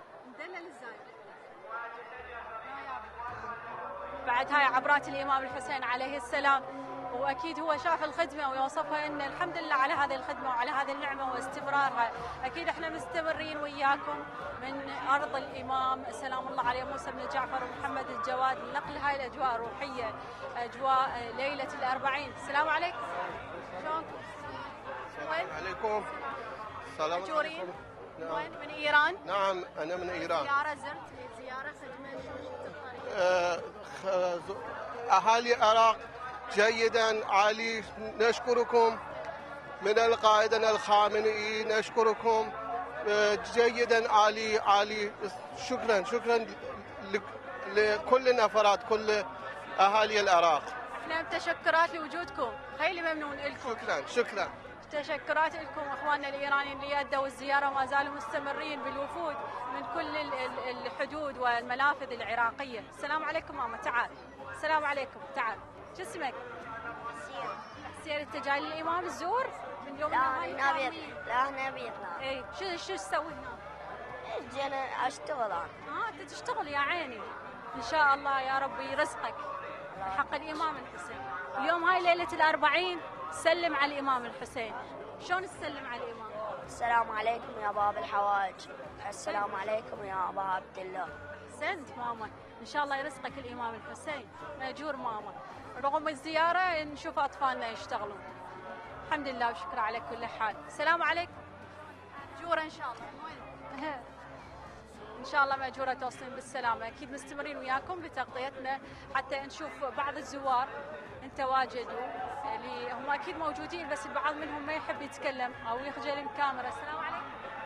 بعد هاي عبرات الإمام الحسين عليه السلام، وأكيد هو شاف الخدمة ويوصفها أن الحمد لله على هذه الخدمة وعلى هذه النعمة واستمرارها. أكيد احنا مستمرين وياكم من أرض الإمام سلام الله عليه موسى بن جعفر ومحمد الجواد لنقل هاي الأجواء الروحية، أجواء ليلة الأربعين. السلام عليكم. شلونكم؟ وين؟ عليكم السلام عليكم. وين؟ من إيران؟ نعم أنا من إيران. زيارة زرت زيارة خدمة شو أه أهالي العراق جيدا عالي، نشكركم من القائد الخامنئي، نشكركم جيدا عالي عالي. شكرا شكرا لكل النفرات كل أهالي العراق. احنا متشكرات لوجودكم، خيلي ممنون لكم. شكرا شكرا. تشكرات لكم اخواننا الايرانيين اللي ادوا الزياره وما زالوا مستمرين بالوفود من كل الحدود والمنافذ العراقيه. السلام عليكم ماما، تعال. السلام عليكم، تعال. شو اسمك؟ حسين. حسين، انت جاي للامام الزور من يوم لا نبيت لا نبيت اي شو شو تسوي هنا؟ جينا اشتغل انا. اه انت تشتغل يا عيني. ان شاء الله يا ربي يرزقك حق الامام الحسين. اليوم هاي ليله الأربعين، سلم على الإمام الحسين. شلون تسلم على الإمام؟ السلام عليكم يا باب الحوائج. السلام عليكم يا أبا عبد الله. أحسنت ماما، إن شاء الله يرزقك الإمام الحسين. مأجور ماما. رغم الزيارة نشوف أطفالنا يشتغلون. الحمد لله وشكرا على كل حال. السلام عليكم. ماجوره ان شاء الله. ان شاء الله ماجوره توصلين بالسلامه. اكيد مستمرين وياكم بتغطيتنا حتى نشوف بعض الزوار ان تواجدوا، اللي هم اكيد موجودين بس البعض منهم ما يحب يتكلم او يخجل من الكاميرا. السلام عليكم.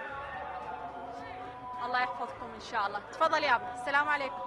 الله يحفظكم ان شاء الله. تفضل يا ابو. السلام عليكم.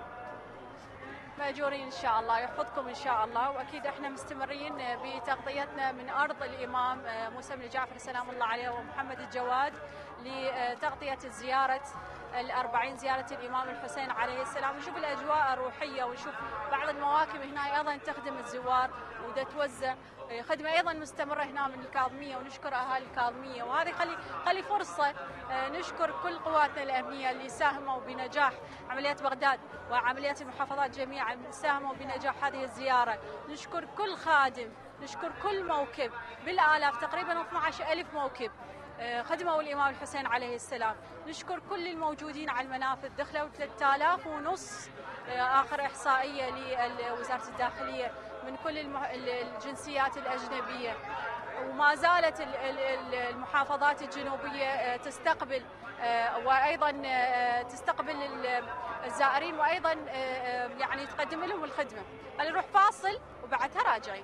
ماجورين ان شاء الله، يحفظكم ان شاء الله. واكيد احنا مستمرين بتغطيتنا من ارض الامام موسى بن جعفر سلام الله عليه ومحمد الجواد لتغطيه زياره الأربعين، زيارة الإمام الحسين عليه السلام. نشوف الأجواء الروحية ونشوف بعض المواكب هنا أيضا تخدم الزوار ودا توزع خدمة أيضا مستمرة هنا من الكاظمية، ونشكر أهالي الكاظمية. وهذه خلي خلي فرصة نشكر كل قواتنا الأمنية اللي ساهموا بنجاح عمليات بغداد وعمليات المحافظات جميعا، ساهموا بنجاح هذه الزيارة. نشكر كل خادم، نشكر كل موكب بالآلاف، تقريبا اثني عشر ألف موكب خدموا الإمام الحسين عليه السلام. نشكر كل الموجودين على المنافذ، دخلوا ثلاثة آلاف ونص آخر إحصائية لوزارة الداخلية من كل الجنسيات الأجنبية. وما زالت المحافظات الجنوبية تستقبل وأيضا تستقبل الزائرين وأيضا يعني تقدم لهم الخدمة. خلينا نروح فاصل وبعدها راجعين.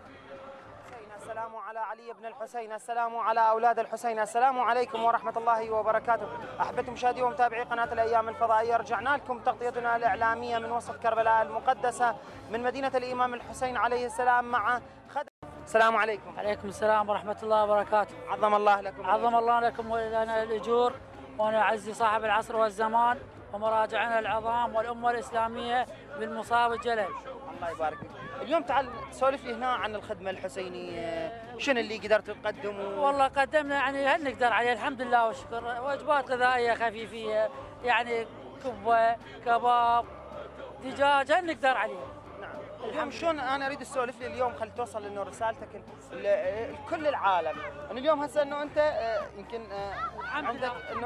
السلام على علي بن الحسين، السلام على أولاد الحسين، السلام عليكم ورحمة الله وبركاته. أحبتي مشاهدي ومتابعي قناة الأيام الفضائية، رجعنا لكم تغطيتنا الإعلامية من وسط كربلاء المقدسة من مدينة الإمام الحسين عليه السلام مع خدم. السلام عليكم. عليكم السلام ورحمة الله وبركاته. عظم الله لكم. عظم الله لكم ولنا الأجور، ونعزي صاحب العصر والزمان ومراجعنا العظام والأمة الإسلامية بالمصاب الجلل. الله يبارك فيك. اليوم تعال سولف لي هنا عن الخدمة الحسينية، شنو اللي قدرتوا تقدموا؟ والله قدمنا يعني هل نقدر عليه الحمد لله والشكر، وجبات غذائية خفيفية يعني كبة، كباب، دجاج، هل نقدر عليه. نعم. اليوم شلون انا اريد اسولف لي اليوم، خلي توصل انه رسالتك لكل العالم، انه اليوم هسه انه انت يمكن عندك انه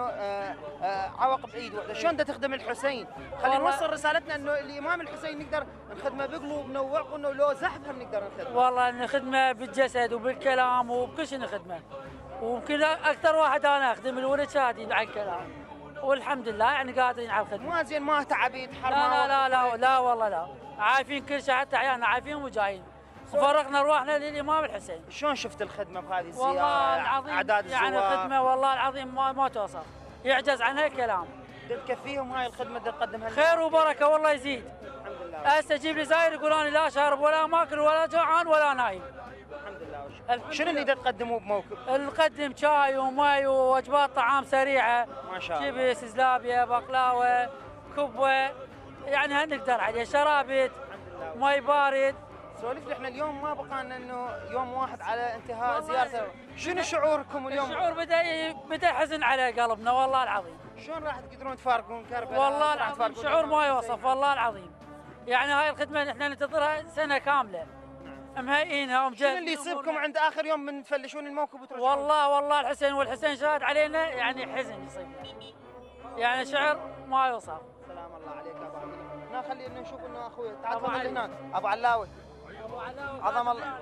عوق بايد وحده، شلون بدك تخدم الحسين؟ خلينا نوصل رسالتنا انه الامام الحسين نقدر نخدمه بقلوبنا وعقلنا، ولو زحفها بنقدر نخدمه. والله نخدمه بالجسد وبالكلام وبكل شيء نخدمه، ويمكن اكثر واحد انا اخدم الولد شادين على الكلام، والحمد لله يعني قادرين على الخدمه. ما زين ما تعبيد حرام؟ لا لا لا لا لا والله لا، عارفين كل شيء حتى عيالنا عارفين وجايين، وفرقنا ارواحنا للامام الحسين. شلون شفت الخدمه بهذه الزياره؟ والله العظيم اعداد يعني الزوار خدمه والله العظيم ما, ما توصف، يعجز عنها الكلام. تكفيهم هاي الخدمه اللي تقدمها؟ خير وبركه والله يزيد. الحمد لله. هسه اجيب لي زاير يقول انا لا شارب ولا ماكل ولا جوعان ولا نايم. الحمد لله والشكر. شنو اللي تقدموه بموكب؟ نقدم شاي وماي ووجبات طعام سريعه، ما شاء الله، شيبس، زلابيه، بقلاوه، كبه، يعني هل نقدر عليه، شرابت، ماي بارد. سولف لي احنا اليوم ما بقى لنا انه يوم واحد على انتهاء زيارته، شنو شعوركم اليوم؟ الشعور بدا بدا حزن على قلبنا والله العظيم. شلون راح تقدرون تفارقون كربلاء؟ والله العظيم شعور ما يوصف والله العظيم. يعني هاي الخدمه نحن ننتظرها سنه كامله. مهيئينها ومجهزين. شنو اللي يصيبكم عند اخر يوم من تفلشون الموكب وترجعون؟ والله والله الحسين والحسين شاهد علينا، يعني حزن يصيبنا. يعني شعر ما يوصف. سلام الله عليك يا ابو عبد الله. هنا خلينا نشوف انه اخوي تعال تفضل هناك ابو علاوي. ابو علاوي عظم الله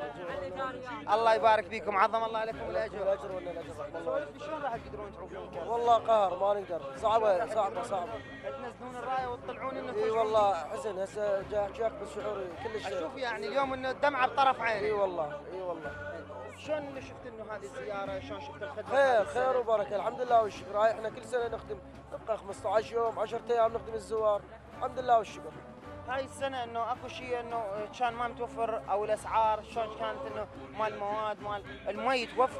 الله يبارك فيكم، عظم الله لكم الاجر. الاجر ولا الاجر رحمه الله. سولف لي شلون راح تقدرون تروحون كربلاء؟ والله قهر ما نقدر، صعبه صعبه صعبه. تنزلون الرايه وتطلعون انه اي والله حزن، هسه جاك بالشعور كلش. اشوف يعني اليوم انه الدمعه بطرف عيني. اي والله اي والله. شلون شفت انه هذه الزياره، شلون شفت الخدمه؟ خير خير وبركه الحمد لله والشكر. هاي احنا كل سنه نخدم نبقى خمسة عشر يوم عشرة ايام نخدم الزوار، الحمد لله والشكر. هاي السنه انه اكو شيء انه كان ما متوفر، او الاسعار شلون كانت انه مال المواد مال المي توفر؟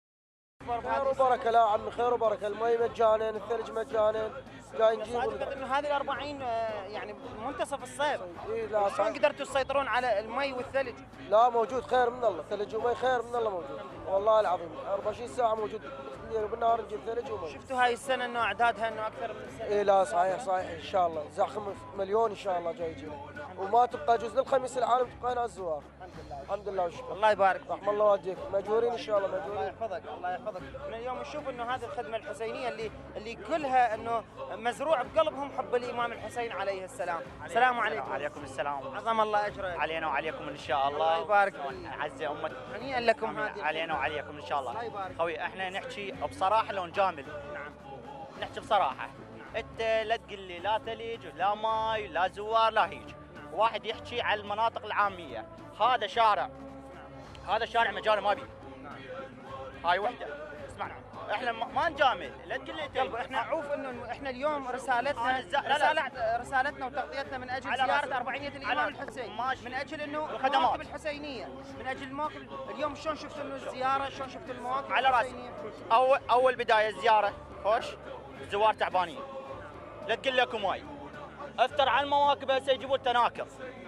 خير وبركه. لا عمي خير وبركه، المي مجانا، الثلج مجانا، جاي نجيب. اعتقد انه هذه الأربعين يعني منتصف الصيف. اي لا شلون قدرتوا تسيطرون على المي والثلج؟ لا موجود خير من الله، ثلج ومي خير من الله موجود والله العظيم، أربعة وعشرين ساعه موجود بالليل وبالنهار نجيب ثلج ومي. شفتوا هاي السنه انه اعدادها انه اكثر من السنه؟ اي لا صحيح صحيح ان شاء الله، زخم مليون ان شاء الله جاي يجينا، وما تبقى جزء للخميس العالم تبقى هنا الزوار. الحمد لله الحمد لله والشكر. الله يبارك رحم الله والديك، ماجورين ان شاء الله ماجورين. الله يحفظك الله يحفظك. من اليوم نشوف انه هذه الخدمه الحسينيه اللي اللي كلها انه مزروع بقلبهم حب الامام الحسين عليه السلام. السلام عليكم. وعليكم السلام. عظم الله اجرك. علينا وعليكم ان شاء الله. الله يبارك فيك. نعزي امه. هنيئا لكم هذه علينا عليكم ان شاء الله. الله يبارك. خوي احنا نحكي بصراحه لو نجامل. نعم. نحكي بصراحه. انت لا تقول لي لا ثلج لا ماي لا زوار لا هيج. واحد يحكي على المناطق العاميه، هذا شارع هذا شارع مجاري ما بيه. هاي وحده. اسمعنا احنا ما نجامل، لا تقول لي طيب احنا عوف انه احنا اليوم رسالتنا أنا الز- لا لا. رسالة رسالتنا وتغطيتنا من اجل على زياره راسي. اربعينيه الامام على الحسين، ماشي. من اجل انه الخدمات. المواكب الحسينيه، من اجل المواكب اليوم شلون شفتوا انه الزياره، شلون شفتوا المواكب على راسي. الحسينيه؟ اول اول بدايه الزياره خوش زوار تعبانين. لا تقول لكم واي. افتر على المواكب هسه يجيبوا التناكر.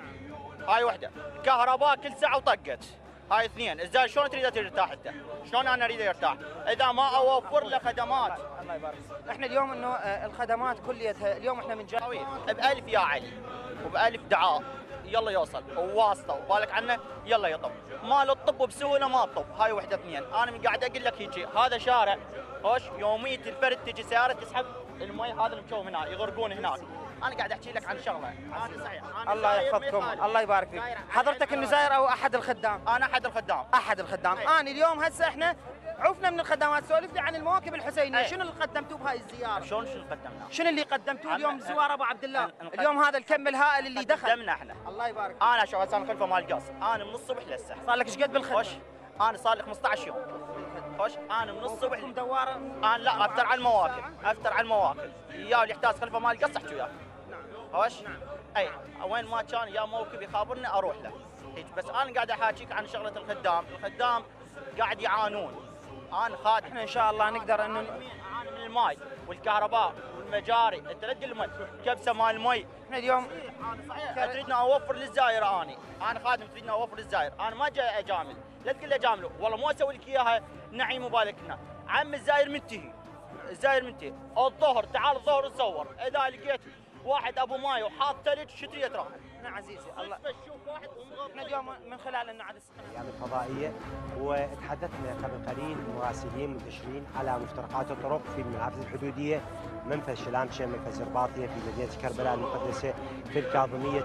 هاي وحده. كهرباء كل ساعه وطقت. هاي اثنين، الزايد شلون تريده ترتاح انت؟ شلون انا اريده يرتاح؟ اذا ما اوفر له خدمات. الله يبارك. احنا اليوم انه آه، الخدمات كليتها اليوم احنا من جاي بألف يا علي وبألف دعاء يلا يوصل وواسطه وبالك عنه يلا يطب. مال الطب بسهوله ما الطب. هاي وحده اثنين. انا من قاعد اقول لك هيجي هذا شارع خوش يوميه الفرد تجي سياره تسحب المي هذا المشوم هنا يغرقون هناك. انا قاعد احكي لك عن شغله. انا صحيح أنا الله زاير ما يحفظكم، يخالف. الله يبارك فيك. حضرتك انه زاير او احد الخدام؟ انا احد الخدام. احد الخدام. أي. انا اليوم هسه احنا عفنا من الخدمات، سولف لي عن المواكب الحسينيه، أي. شنو اللي قدمتوه بهاي الزياره؟ شلون شنو قدمنا؟ شنو اللي قدمتوه عم- اليوم زوار ابو عبد الله؟ نقدم- اليوم هذا الكم الهائل اللي دخل قدمنا احنا. الله يبارك. انا شو هسه خلفه مال قص. انا من الصبح للسه. صار لك ايش قد بالخدمه؟ خوش انا صار لي خمسة عشر يوم. خوش انا من الصبح موقفكم دواره؟ انا لا افتر على المواقف، افتر على المواقف. يا اللي يحتاج خلفه مال قص احكي وياه. خوش؟ اي وين ما كان يا موكب يخابرني اروح له. هيك بس انا قاعد احاكيك عن شغله الخدام، الخدام قاعد يعانون. انا خادم. احنا ان شاء الله نقدر انه انا من الماي والكهرباء والمجاري، انت لا تقول المي، كبسه مال المي. احنا اليوم تريدنا اوفر للزاير. اني انا خادم تريدنا اوفر للزاير، انا ما جاي اجامل، لا تقول لي اجامله، والله مو اسوي لك اياها نعيم وبالك لنا. عم الزاير منتهي، الزاير منتهي، الظهر تعال الظهر تصور، اذا لقيت واحد ابو ماي وحاط ثلج شو تريد تروح؟ احنا عزيزي الله احنا اليوم من خلال انه عاد الايام الفضائيه وتحدثنا قبل قليل مراسلين منتشرين على مفترقات الطرق في المنافذ الحدوديه، منفذ شلامشه، منفذ رباطيه في مدينه كربلاء المقدسه، في الكاظميه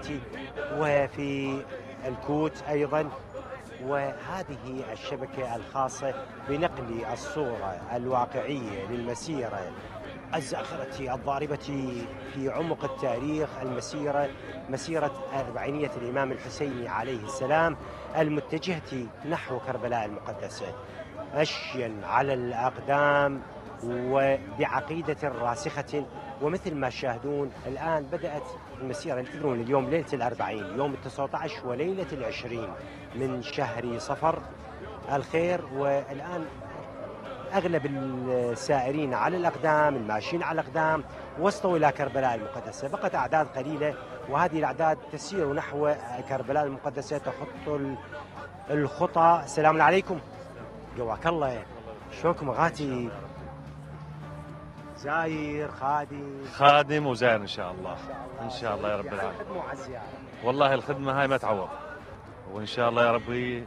وفي الكوت ايضا. وهذه الشبكه الخاصه بنقل الصوره الواقعيه للمسيره الزاخرة الضاربة في عمق التاريخ، المسيرة مسيرة أربعينية الإمام الحسيني عليه السلام المتجهة نحو كربلاء المقدسة، مشيا على الأقدام وبعقيدة راسخة. ومثل ما تشاهدون الآن بدأت المسيرة. تدرون اليوم ليلة الأربعين، يوم التسعة عشر وليلة العشرين من شهر صفر الخير، والآن أغلب السائرين على الأقدام، الماشيين على الأقدام، وصلوا إلى كربلاء المقدسة. بقت أعداد قليلة وهذه الأعداد تسير نحو كربلاء المقدسة، تخط الخطى. السلام عليكم، قواك الله، شلونكم أغاتي؟ زاير خادم خادم وزاير إن شاء الله، إن شاء الله يا رب العالمين. والله الخدمة هاي ما تعوض، وإن شاء الله يا ربي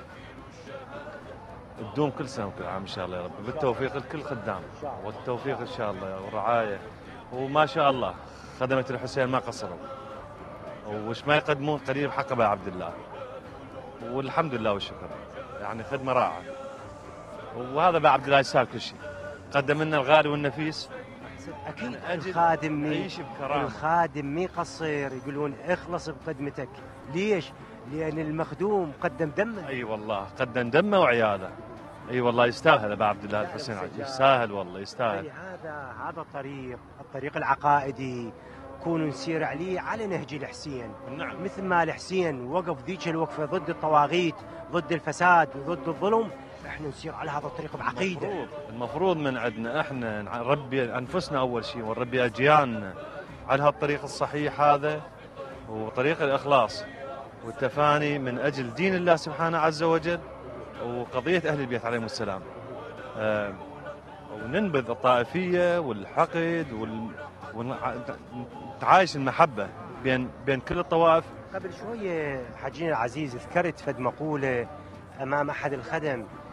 تدوم كل سنه وكل عام ان شاء الله يا رب، بالتوفيق لكل خدام والتوفيق ان شاء الله والرعايه. وما شاء الله خدمه الحسين ما قصروا، وش ما يقدمون قليل بحق ابا عبد الله، والحمد لله والشكر. يعني خدمه رائعه، وهذا ابا عبد الله يسال كل شيء، قدم لنا الغالي والنفيس. اكيد الخادم مي يعيش بكرامه، الخادم مي قصر، يقولون اخلص بخدمتك. ليش؟ لان المخدوم قدم دمه. اي والله قدم دمه وعياله. اي والله يستاهل ابا عبد الله الحسين، يستاهل والله يستاهل. هذا هذا الطريق، الطريق العقائدي كونوا نسير عليه على نهج الحسين. نعم. مثل ما الحسين وقف ذيك الوقفه ضد الطواغيت، ضد الفساد وضد الظلم، احنا نسير على هذا الطريق بعقيده. المفروض, المفروض من عندنا احنا نربي انفسنا اول شيء ونربي اجيالنا على هالطريق الصحيح هذا، وطريق الاخلاص والتفاني من اجل دين الله سبحانه عز وجل وقضيه اهل البيت عليهم السلام. آه وننبذ الطائفيه والحقد وال... ونتعايش المحبه بين بين كل الطوائف. قبل شويه حجينا العزيز ذكرت فد مقوله امام احد الخدم،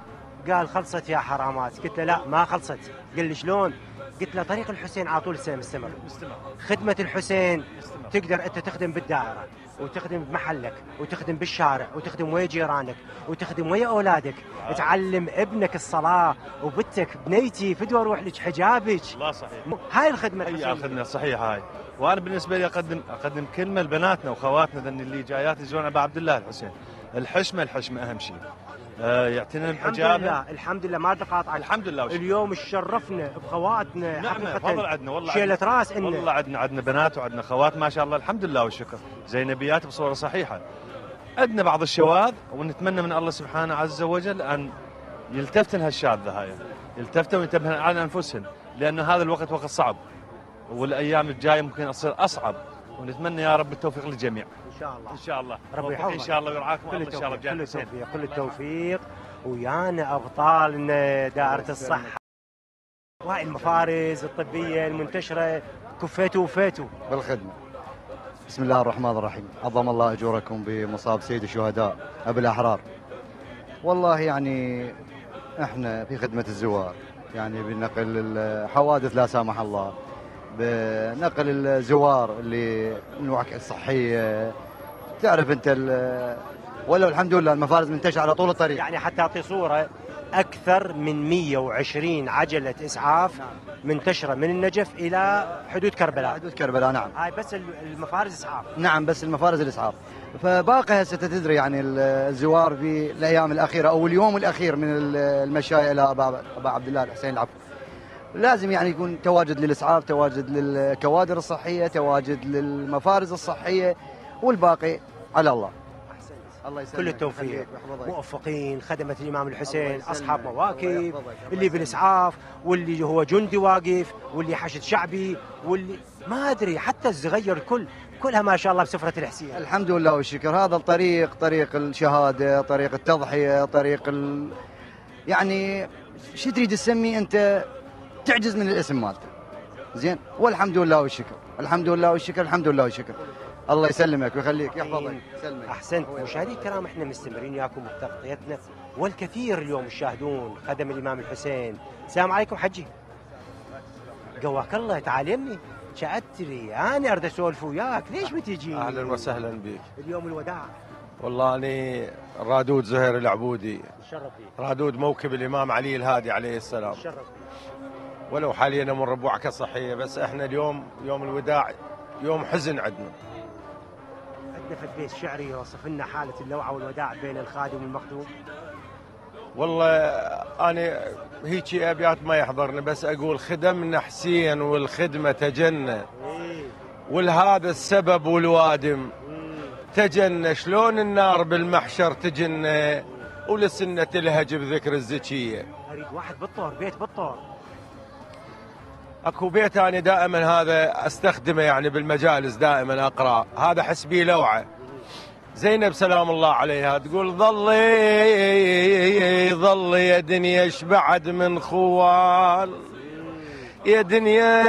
قال خلصت يا حرامات. قلت له لا ما خلصت. قال لي شلون؟ قلت له طريق الحسين على طول السنه مستمر. مستمر. خدمه الحسين مستمر. تقدر انت تخدم بالدائره وتخدم بمحلك وتخدم بالشارع وتخدم ويا جيرانك وتخدم ويا اولادك. آه. تعلم ابنك الصلاه وبنتك بنيتي فدوى اروح لك حجابك. لا صحيح. هاي الخدمه هي الخدمه صحيحه هاي. وانا بالنسبه لي اقدم اقدم كلمه لبناتنا واخواتنا ذن اللي جايات يزورون ابو عبد الله الحسين. الحشمه الحشمه اهم شيء. آه يعتنين بحجابه. الحمد لله الحمد لله ما تقاطع. الحمد لله وشكرا. اليوم شرفنا بخواتنا. نعم فضل عندنا والله. شيلة راس إن والله عندنا عندنا بنات وعندنا خوات ما شاء الله الحمد لله والشكر. زينبيات بصوره صحيحه. عندنا بعض الشواذ ونتمنى من الله سبحانه عز وجل ان يلتفتن هالشاذه هاي. يلتفتن وينتبهن على انفسهن لان هذا الوقت وقت صعب. والايام الجايه ممكن تصير اصعب ونتمنى يا رب التوفيق للجميع. ان شاء الله. ان شاء الله. ربي يحفظك ان شاء الله ويرعاكم كل الله ان شاء الله. كل التوفيق كل التوفيق ويانا ابطالنا دائره الصحه. وهاي المفارز الطبيه المنتشره كفيتوا وفيتوا بالخدمه. بسم الله الرحمن الرحيم. عظم الله اجوركم بمصاب سيد الشهداء ابي الاحرار. والله يعني احنا في خدمه الزوار يعني بنقل الحوادث لا سامح الله، بنقل الزوار اللي الوعكة الصحيه تعرف انت ولو الحمد لله المفارز منتشره على طول الطريق. يعني حتى اعطي صوره اكثر من مئة وعشرين عجله اسعاف منتشره من النجف الى حدود كربلاء. حدود كربلاء نعم. هاي بس المفارز اسعاف. نعم بس المفارز الاسعاف. فباقي هسه تدري يعني الزوار في الايام الاخيره او اليوم الاخير من المشاية الى ابا عبد الله الحسين العفو. لازم يعني يكون تواجد للاسعاف، تواجد للكوادر الصحيه، تواجد للمفارز الصحيه والباقي على الله. الله يسلمك. كل التوفيق. موفقين خدمة الإمام الحسين، أصحاب مواكب اللي بالإسعاف واللي هو جندي واقف واللي حشد شعبي واللي ما أدري حتى الصغير الكل كلها ما شاء الله بسفرة الحسين. الحمد لله والشكر. هذا الطريق طريق الشهادة، طريق التضحية، طريق ال... يعني شو تريد تسميه أنت تعجز من الاسم مالته. زين والحمد لله والشكر. الحمد لله والشكر. الحمد لله والشكر. الله يسلمك ويخليك يحفظك. يسلمك. احسنت. مشاهدينا الكرام احنا مستمرين وياكم بتغطيتنا والكثير اليوم يشاهدون خدم الامام الحسين. السلام عليكم حجي. قواك الله تعال يمي. شعتري انا اريد اسولف وياك ليش بتجي؟ اهلا وسهلا بك. اليوم الوداع. والله اني رادود زهير العبودي. تشرف بيك. رادود موكب الامام علي الهادي عليه السلام. تشرف بيك. ولو حاليا امر بوعكه صحيه بس احنا اليوم يوم الوداع يوم حزن عندنا. عندنا في البيت شعري يوصف لنا حالة اللوعة والوداع بين الخادم والمخدوم. والله أنا هيك أبيات ما يحضرني بس أقول خدمنا حسين والخدمة تجنة ولهذا السبب والوادم تجنة شلون النار بالمحشر تجنة ولسنة تلهج بذكر الزكية. أريد واحد بالطور بيت بالطور. اكو بيت انا دائما هذا استخدمه يعني بالمجالس دائما اقرا هذا حسبي لوعه. زينب سلام الله عليها تقول ظلي ظلي يا دنيا ايش بعد من خوان يا دنيا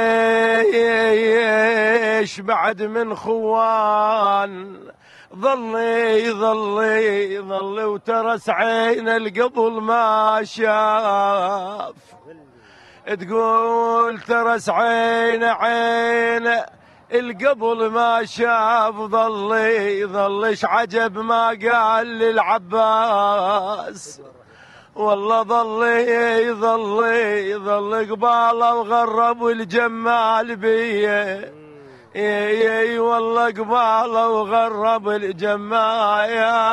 ايش بعد من خوان ظلي ظلي ظلي وترس عين القبل ما شاف تقول ترس عين عين القبل ما شاف ظلي ظلش عجب ما قال للعباس والله ظلي ظلي ظل قباله وغرب والجمال بيه اي والله قباله وغرب الجمال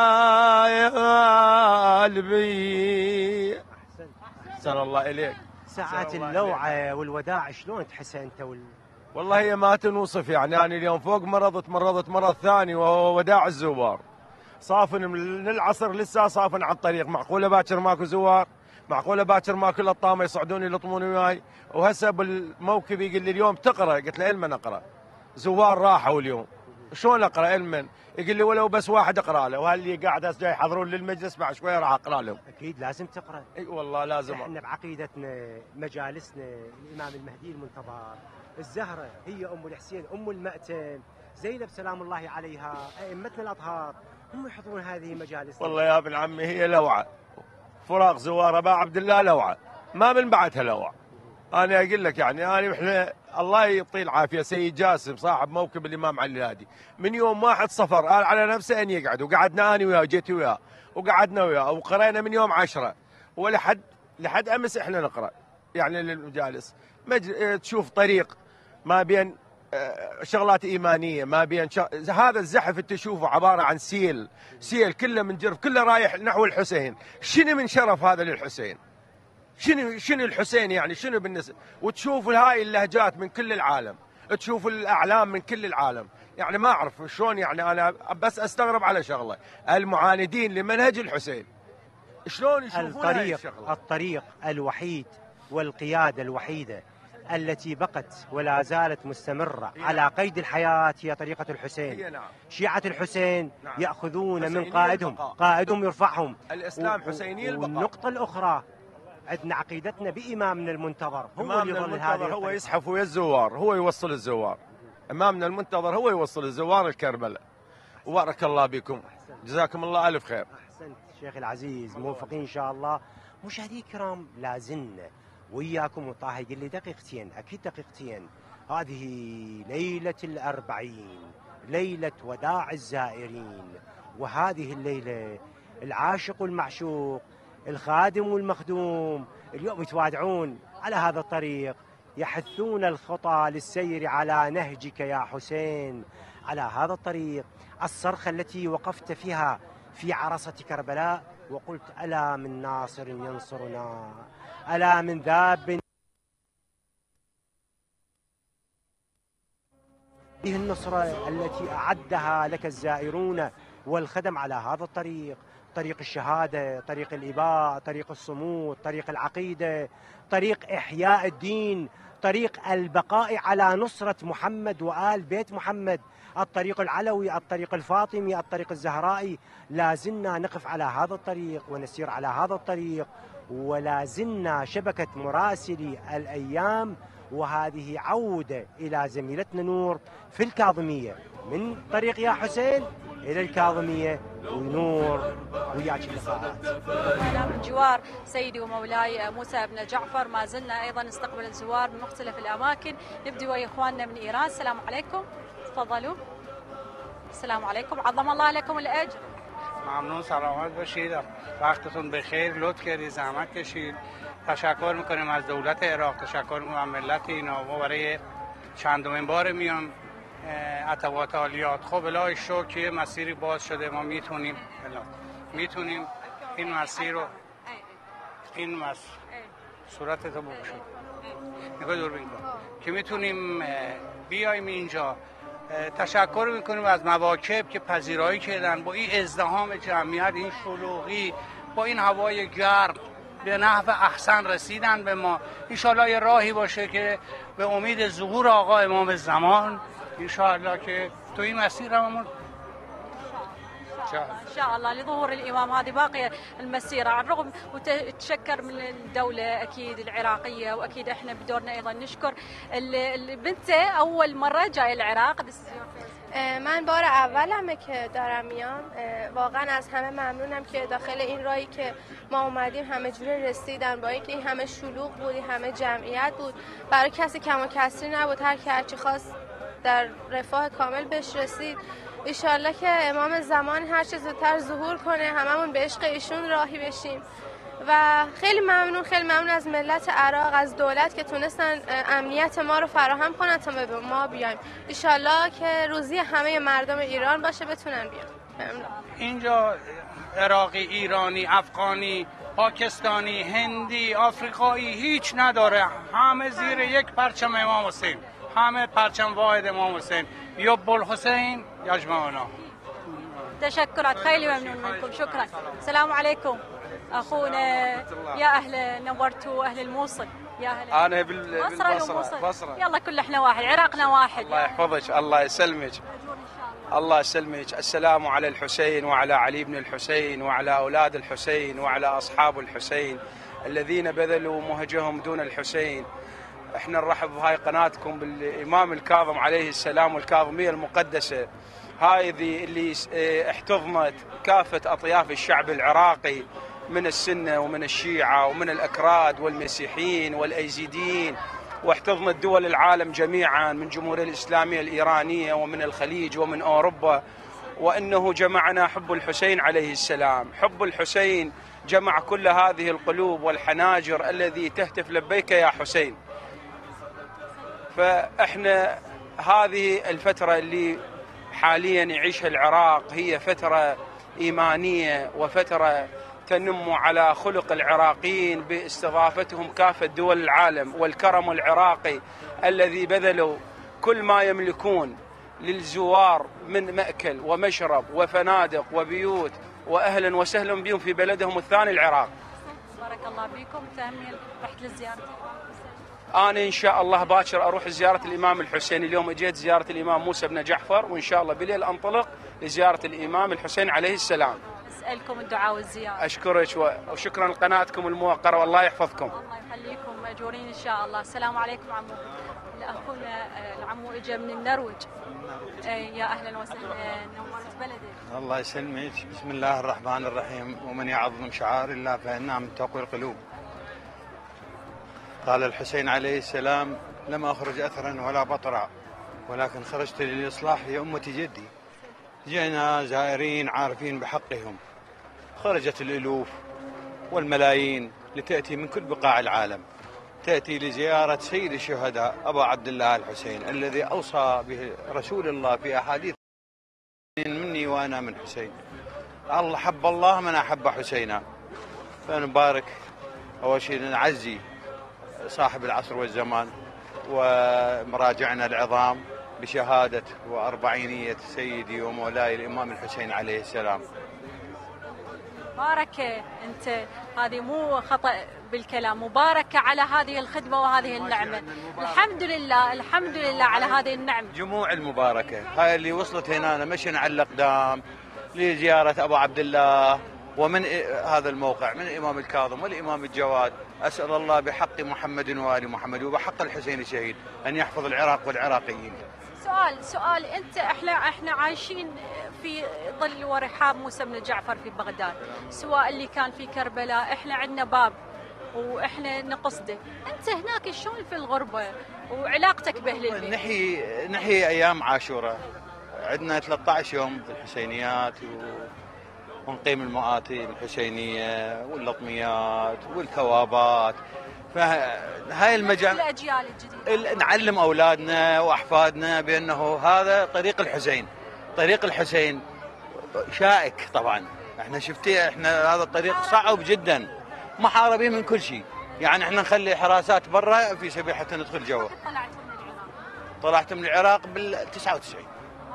بيه. احسن الله اليك. ساعات اللوعه والوداع شلون تحسها انت وال... والله هي ما تنوصف يعني انا اليوم فوق مرضت مرضت مرض ثاني وهو وداع الزوار. صافن من العصر لسه صافن على الطريق معقوله باكر ماكو زوار معقوله باكر ماكو الطامه يصعدوني يلطموني وياي وهسه بالموكب يقول لي اليوم تقرا قلت له علما اقرا زوار راحوا اليوم شلون اقرا علما يقول لي ولو بس واحد اقرا له وهاللي قاعد هسه يحضرون للمجلس بعد شويه راح اقرا لهم. اكيد لازم تقرا. اي والله لازم. احنا بعقيدتنا مجالسنا الامام المهدي المنتظر الزهره هي ام الحسين ام المأتم زينب سلام الله عليها ائمتنا الاطهار هم يحضرون هذه المجالس. والله يا ابن عمي هي لوعه فراق زوار ابا عبد الله لوعه، ما من بعدها لوعه. انا اقول لك يعني انا احنا الله يعطيه العافيه سيد جاسم صاحب موكب الامام علي الهادي، من يوم واحد صفر قال على نفسه ان يقعد، وقعدنا انا وياه جيت وياه وقعدنا وياه وقرينا من يوم عشرة ولحد لحد امس احنا نقرا يعني للمجالس. مج... تشوف طريق ما بين شغلات ايمانيه، ما بين ش... هذا الزحف انت تشوفه عباره عن سيل، سيل كله من جرف، كله رايح نحو الحسين. شنو من شرف هذا للحسين؟ شنو شنو الحسين يعني شنو بالنسبه؟ وتشوف هاي اللهجات من كل العالم، تشوف الاعلام من كل العالم، يعني ما اعرف شلون يعني انا بس استغرب على شغله، المعاندين لمنهج الحسين شلون يشوفون الطريق الطريق الوحيد والقياده الوحيده التي بقت ولا زالت مستمرة على قيد الحياة هي طريقة الحسين. نعم. شيعة الحسين نعم. يأخذون من قائدهم، قائدهم يرفعهم. الإسلام و... حسيني البقاء. والنقطة الأخرى عندنا عقيدتنا بإمامنا المنتظر، هو اللي يظل هذا هو يزحف ويا الزوار، هو يوصل الزوار. إمامنا المنتظر هو يوصل الزوار الكربلاء. وبارك الله بكم، جزاكم الله ألف خير. أحسنت شيخ العزيز، موفقين إن شاء الله. مشاهدي الكرام لازلنا وياكم، وطه يقول لي دقيقتين، اكيد دقيقتين. هذه ليله الأربعين، ليله وداع الزائرين، وهذه الليله العاشق والمعشوق، الخادم والمخدوم اليوم يتوادعون على هذا الطريق، يحثون الخطى للسير على نهجك يا حسين. على هذا الطريق الصرخه التي وقفت فيها في عرصه كربلاء وقلت ألا من ناصر ينصرنا، ألا من ذاب. هذه النصرة التي أعدها لك الزائرون والخدم على هذا الطريق، طريق الشهادة، طريق الإباء، طريق الصمود، طريق العقيدة، طريق إحياء الدين، طريق البقاء على نصرة محمد وآل بيت محمد، الطريق العلوي، الطريق الفاطمي، الطريق الزهرائي. لازلنا نقف على هذا الطريق ونسير على هذا الطريق، ولازلنا شبكة مراسلي الأيام، وهذه عودة إلى زميلتنا نور في الكاظمية، من طريق يا حسين إلى الكاظمية، ونور وياك اللقاءات. أنا من جوار سيدي ومولاي موسى بن جعفر، ما زلنا أيضا نستقبل الزوار من مختلف الأماكن. نبدأ ويا إخواننا من إيران. السلام عليكم، تفضلوا. السلام عليكم، عظم الله لكم الأجر. ممنون، سلامت باشید، وقتتون بخیر، لطف کردید، زحمت کشید. تشکر میکنیم از دولت عراق، تشکر میکنیم از ملت اینا. ما برای چندمین بار میام عطوات عالیات. خب الهی شکر که مسیری باز شده، ما میتونیم میتونیم این مسیر رو این مسیر صورتتو بکشید نگاه دوربین کن که میتونیم بیایم اینجا. تشکر میکنیم از مواکب که پذیرایی کردن با این ازدحام جمعیت، این شلوغی، با این هوای گرم به نحو احسن رسیدن به ما. انشاءالله یه راهی باشه که به امید ظهور آقا امام زمان انشاءالله که تو این مسیر همون ان شاء الله لظهور الامام هذه باقيه المسيره، على الرغم وتشكر من الدوله اكيد العراقيه، واكيد احنا بدورنا ايضا نشكر بنته اول مره جاي العراق. من بار اولمه که دارم میام، واقعا از همه ممنونم که داخل این راهی که ما اومدیم همه جوره رسیدن، با اینکه این همه شلوغ بود، همه جمعیت بود، برای کسی کم و کسری نبود، هر کی هرچی خواست در رفاه کامل بهش رسید. انشالله که امام زمان هر چه زودتر ظهور کنه، هممون به عشق ایشون راهی بشیم. و خیلی ممنون خیلی ممنون از ملت عراق، از دولت که تونستن امنیت ما رو فراهم کنن تا به ما بیایم. انشالله که روزی همه مردم ایران باشه بتونن بیان. ممنون. اینجا عراقی، ایرانی، افغانی، پاکستانی، هندی، آفریقایی هیچ نداره، همه زیر یک پرچم امام حسین، همه پرچم واحد امام حسين يب الحسين يجمعنا. تشكرات، خيلي ممنون منكم، شكرا. السلام عليكم اخونا، يا اهل نورتوا اهل الموصل، يا اهل انا بالبصره بصره. يلا كل احنا واحد، عراقنا واحد. الله يحفظك، الله يسلمك، الله يسلمك. السلام على الحسين وعلى علي بن الحسين وعلى اولاد الحسين وعلى اصحاب الحسين الذين بذلوا مهجهم دون الحسين. احنا نرحب بهاي قناتكم بالامام الكاظم عليه السلام والكاظميه المقدسه، هذه اللي احتضنت كافه اطياف الشعب العراقي من السنة ومن الشيعة ومن الأكراد والمسيحيين والأيزيديين، واحتضنت دول العالم جميعا من الجمهورية الإسلامية الإيرانية ومن الخليج ومن أوروبا، وأنه جمعنا حب الحسين عليه السلام. حب الحسين جمع كل هذه القلوب والحناجر الذي تهتف لبيك يا حسين. فإحنا هذه الفترة اللي حاليا يعيشها العراق هي فترة إيمانية وفترة تنم على خلق العراقيين باستضافتهم كافة دول العالم، والكرم العراقي الذي بذلوا كل ما يملكون للزوار من مأكل ومشرب وفنادق وبيوت، وأهلا وسهلا بهم في بلدهم الثاني العراق. بارك الله بكم. تأمل رحت للزيارة؟ أنا إن شاء الله باكر أروح زيارة الإمام الحسين. اليوم أجيت زيارة الإمام موسى بن جعفر، وإن شاء الله بالليل أنطلق لزيارة الإمام الحسين عليه السلام. أسألكم الدعاء والزيارة. أشكرك وشكرا لقناتكم الموقرة، والله يحفظكم. الله يخليكم، مأجورين إن شاء الله. السلام عليكم عمو. أخونا العمو إجا من النرويج. يا أهلا وسهلا، نورت بلدك. الله يسلمك. بسم الله الرحمن الرحيم. ومن يعظم شعائر الله فإنها من تقوى القلوب. قال الحسين عليه السلام: لم أخرج أثرا ولا بطرا، ولكن خرجت للإصلاح لأمة جدي. جئنا زائرين عارفين بحقهم. خرجت الألوف والملايين لتأتي من كل بقاع العالم، تأتي لزيارة سيد الشهداء أبا عبد الله الحسين الذي أوصى به رسول الله في أحاديث: مني وأنا من حسين. الله حب الله من أحب حسينا. فنبارك أول شيء نعزي صاحب العصر والزمان ومراجعنا العظام بشهادة وأربعينية سيدي ومولاي الإمام الحسين عليه السلام. مباركة أنت، هذه مو خطأ بالكلام، مباركة على هذه الخدمة وهذه النعمة. الحمد لله، الحمد لله على هذه النعمة. جموع المباركة هاي اللي وصلت هنا مشينا على الأقدام لزيارة أبو عبد الله، ومن هذا الموقع من الإمام الكاظم والإمام الجواد. أسأل الله بحق محمد وآل محمد وبحق الحسين الشهيد أن يحفظ العراق والعراقيين. سؤال سؤال أنت، احنا احنا عايشين في ظل ورحاب موسى بن جعفر في بغداد، سواء اللي كان في كربلاء، احنا عندنا باب واحنا نقصده، انت هناك شلون في الغربة وعلاقتك باهل البيت؟ نحيي نحيي ايام عاشوراء، عندنا ثلاثة عشر يوم في الحسينيات و... ونقيم المآتم الحسينية واللطميات والثوابات. فهاي المجال الأجيال الجديدة نعلم أولادنا وأحفادنا بأنه هذا طريق الحسين. طريق الحسين شائك طبعا، احنا شفتيه، احنا هذا الطريق صعب جدا، محاربين من كل شيء. يعني احنا نخلي حراسات برا في سبيل حتى ندخل جوا. طلعت من العراق بال تسعة وتسعين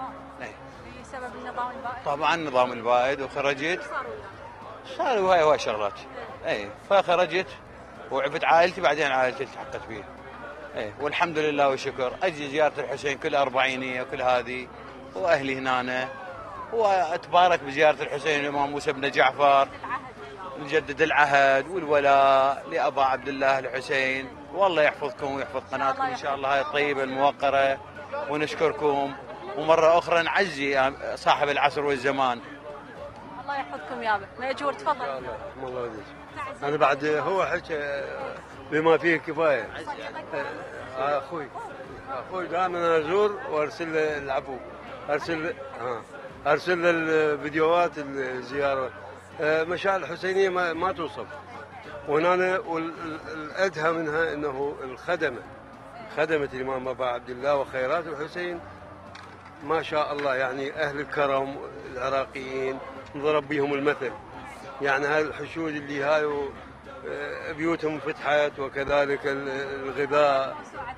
بسبب النظام البائد. طبعا النظام البائد، وخرجت صاروا هاي هواي شغلات. اي فخرجت وعفت عائلتي، بعدين عائلتي التحقت فيه. ايه والحمد لله والشكر. اجي زياره الحسين كل اربعينيه وكل هذه، واهلي هنا، واتبارك بزياره الحسين الامام موسى بن جعفر، نجدد العهد والولاء لابا عبد الله الحسين. والله يحفظكم ويحفظ قناتكم ان شاء الله هاي الطيبه الموقره، ونشكركم. ومره اخرى نعزي صاحب العصر والزمان. الله يحفظكم يابا، ماجور تفضل. الله يهديك. انا بعد هو حكى بما فيه كفايه. اخوي اخوي دائما ازور وارسل له العفو، ارسل ها ارسل له الفيديوهات الزياره. مشاعر الحسينيه ما, ما توصف. وهنا والادهى منها انه الخدمه خدمه الامام ابا عبد الله وخيرات الحسين ما شاء الله. يعني اهل الكرم العراقيين نضرب بهم المثل. يعني هاي الحشود اللي هاي بيوتهم فتحت، وكذلك الغذاء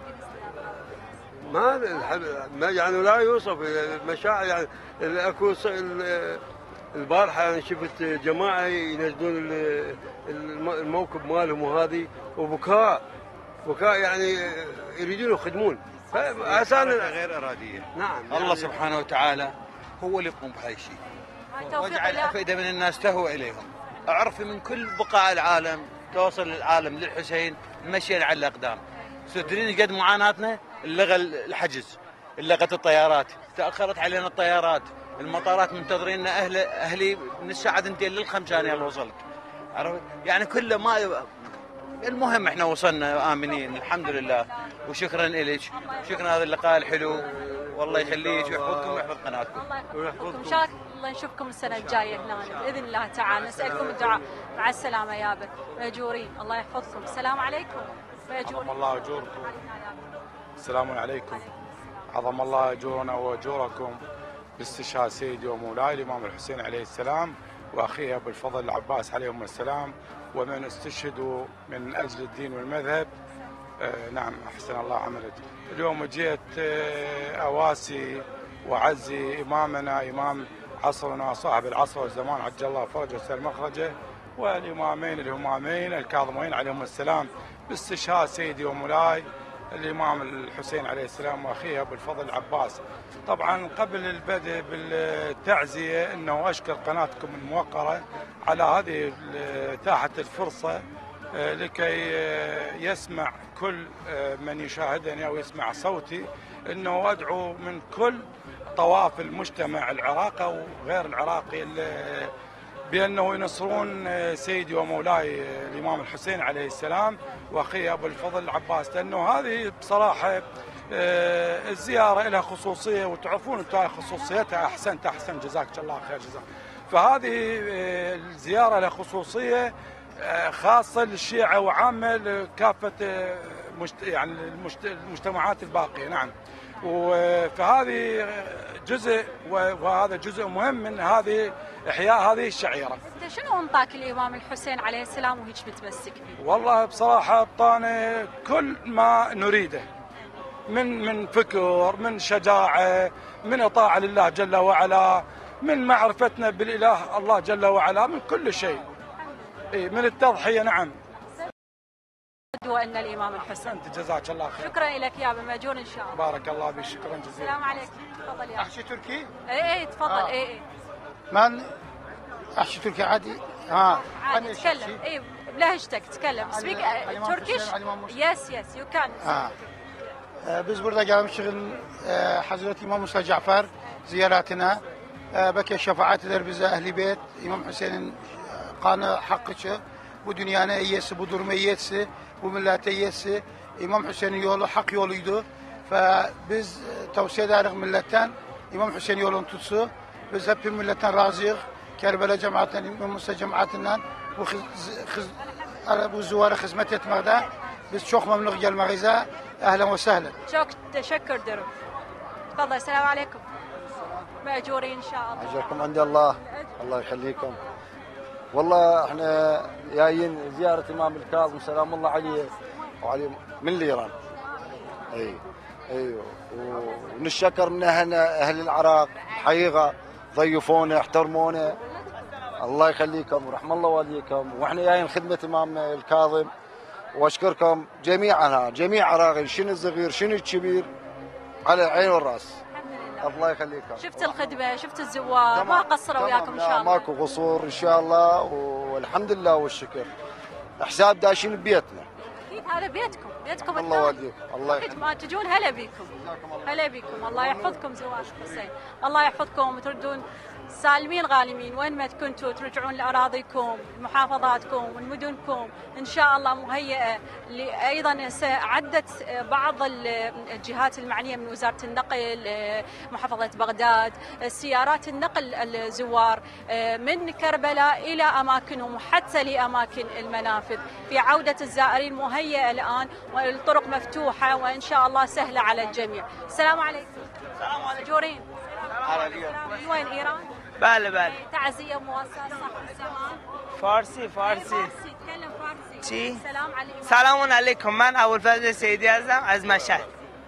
ما يعني لا يوصف. المشاعر يعني اكو البارحه يعني شفت جماعه ينزلون الموكب مالهم وهذه، وبكاء بكاء يعني يريدون يخدمون عشان غير اراديه. نعم الله يعني سبحانه وتعالى هو اللي يقوم بهاي الشيء، واجعل افئده من الناس تهوى اليهم. اعرف من كل بقاع العالم توصل العالم للحسين مشينا على الاقدام. تدرين قد معاناتنا؟ اللغه الحجز، لغه الطيارات، تاخرت علينا الطيارات، المطارات منتظرين اهل اهلي من الساعه اثنتين للخمس انا يلا وصلت. عرفت؟ يعني كله ما ي... المهم احنا وصلنا امنين الحمد لله، وشكرا لك، شكرا هذا اللقاء الحلو، والله يخليك ويحفظكم ويحفظ قناتكم. الله يحفظكم ان شاء الله نشوفكم السنه الجايه هنا باذن الله تعالى. نسالكم الدعاء. مع السلامه يابا ماجورين، الله يحفظكم. السلام عليكم ماجورين. عظم الله اجوركم. السلام عليكم. عظم الله اجورنا واجوركم باستشهاد سيدي ومولاي الامام الحسين عليه السلام واخيه ابو الفضل العباس عليهم السلام، ومن استشهدوا من اجل الدين والمذهب. آه نعم احسن الله عملك. اليوم جيت آه اواسي وعزي امامنا امام عصرنا صاحب العصر والزمان عجل الله فرجه وسلم مخرجه، والامامين الهمامين الكاظمين عليهم السلام باستشهاد سيدي ومولاي الامام الحسين عليه السلام واخيه ابو الفضل العباس. طبعا قبل البدء بالتعزيه انه اشكر قناتكم الموقره على هذه اتاحه الفرصه لكي يسمع كل من يشاهدني او يسمع صوتي، انه ادعو من كل طوائف المجتمع العراقي وغير العراقي بأنه ينصرون سيدي ومولاي الإمام الحسين عليه السلام وأخيه أبو الفضل العباس، لأنه هذه بصراحة الزيارة لها خصوصية، وتعرفون أنتم خصوصيتها. أحسنت أحسن جزاك الله خير جزاك. فهذه الزيارة لها خصوصية خاصة للشيعة وعامة لكافة يعني المجتمعات الباقية. نعم، فهذه جزء وهذا جزء مهم من هذه إحياء هذه الشعيرة. انت شنو انطاك الامام الحسين عليه السلام وهيك متمسك به؟ والله بصراحة اعطانا كل ما نريده من من فكر، من شجاعة، من إطاعة لله جل وعلا، من معرفتنا بالإله الله جل وعلا، من كل شيء. من التضحية. نعم. وان الامام الحسين. انت جزاك الله خير. شكرا لك يا ابو ماجور ان شاء الله. بارك الله بك، شكرا جزيلا. السلام عليكم. تفضل يا احكي تركي؟ اي اي تفضل. آه. اي اي من احكي تركي عادي؟ ها عادي تكلم. اي بلهجتك تكلم. سبيك تركيش؟ يس يس يو كان. اه biz burada gelmişiz Hazreti İmam Musa Cafer ziyaretine. Belki şefaat eder bize Ehl-i Beyt, İmam Hüseyin'in kanı hakkıçı. Bu dünyanın iyisi, bu durumu iyisi, bu millete iyisi. İmam Hüseyin'in yolu hak yoluydu. Ve biz tavsiye ederiz milletten İmam Hüseyin yolunu tutsu. Biz hep milletten razıyız. Kerbela cemaatinden, İmam Musa cemaatinden bu, bu zuvara hizmet etmekte. Biz çok memnun gelmeyize. Ehlen ve sehlen. Çok teşekkür ederim. تفضل. السلام عليكم. مأجورين إن شاء الله. أجركم عند الله. الله يخليكم. والله احنا جايين زيارة إمام الكاظم سلام الله عليه وعلي من الإيران. أي أيوه ونشكر من أهل أهل العراق حقيقة ضيفونا احترمونا. الله يخليكم ورحم الله والديكم، واحنا جايين خدمة إمام الكاظم، واشكركم جميعا جميع عراقي شنو الصغير شنو الكبير على العين والراس. الله يخليكم. شفت الخدمة، شفت الزوار، ما قصروا وياكم ان شاء الله. ماكو قصور ان شاء الله، والحمد لله والشكر. حساب داشين ببيتنا. اكيد هذا بيتكم، بيتكم الله والديكم. الله يحفظكم. ما تجون هلا بيكم. هلا بيكم، الله يحفظكم زوار الحسين، الله يحفظكم وتردون سالمين غانمين وين ما كنتوا، ترجعون لاراضيكم، محافظاتكم ومدنكم ان شاء الله مهيئه. ايضا عدت بعض الجهات المعنيه من وزاره النقل، محافظه بغداد، سيارات النقل الزوار من كربلاء الى اماكنهم وحتى لاماكن المنافذ. في عوده الزائرين مهيئه الان، والطرق مفتوحه وان شاء الله سهله على الجميع. السلام عليكم. السلام عليكم. جورين. من وين ايران؟ بله بله. تعزية مواساة صاحب الزمان. فارسی فارسی. فارسی تكلم فارسی. چی؟ سلام علیکم. سلام علیکم. من ابوالفضل سیدی هستم از مشهد.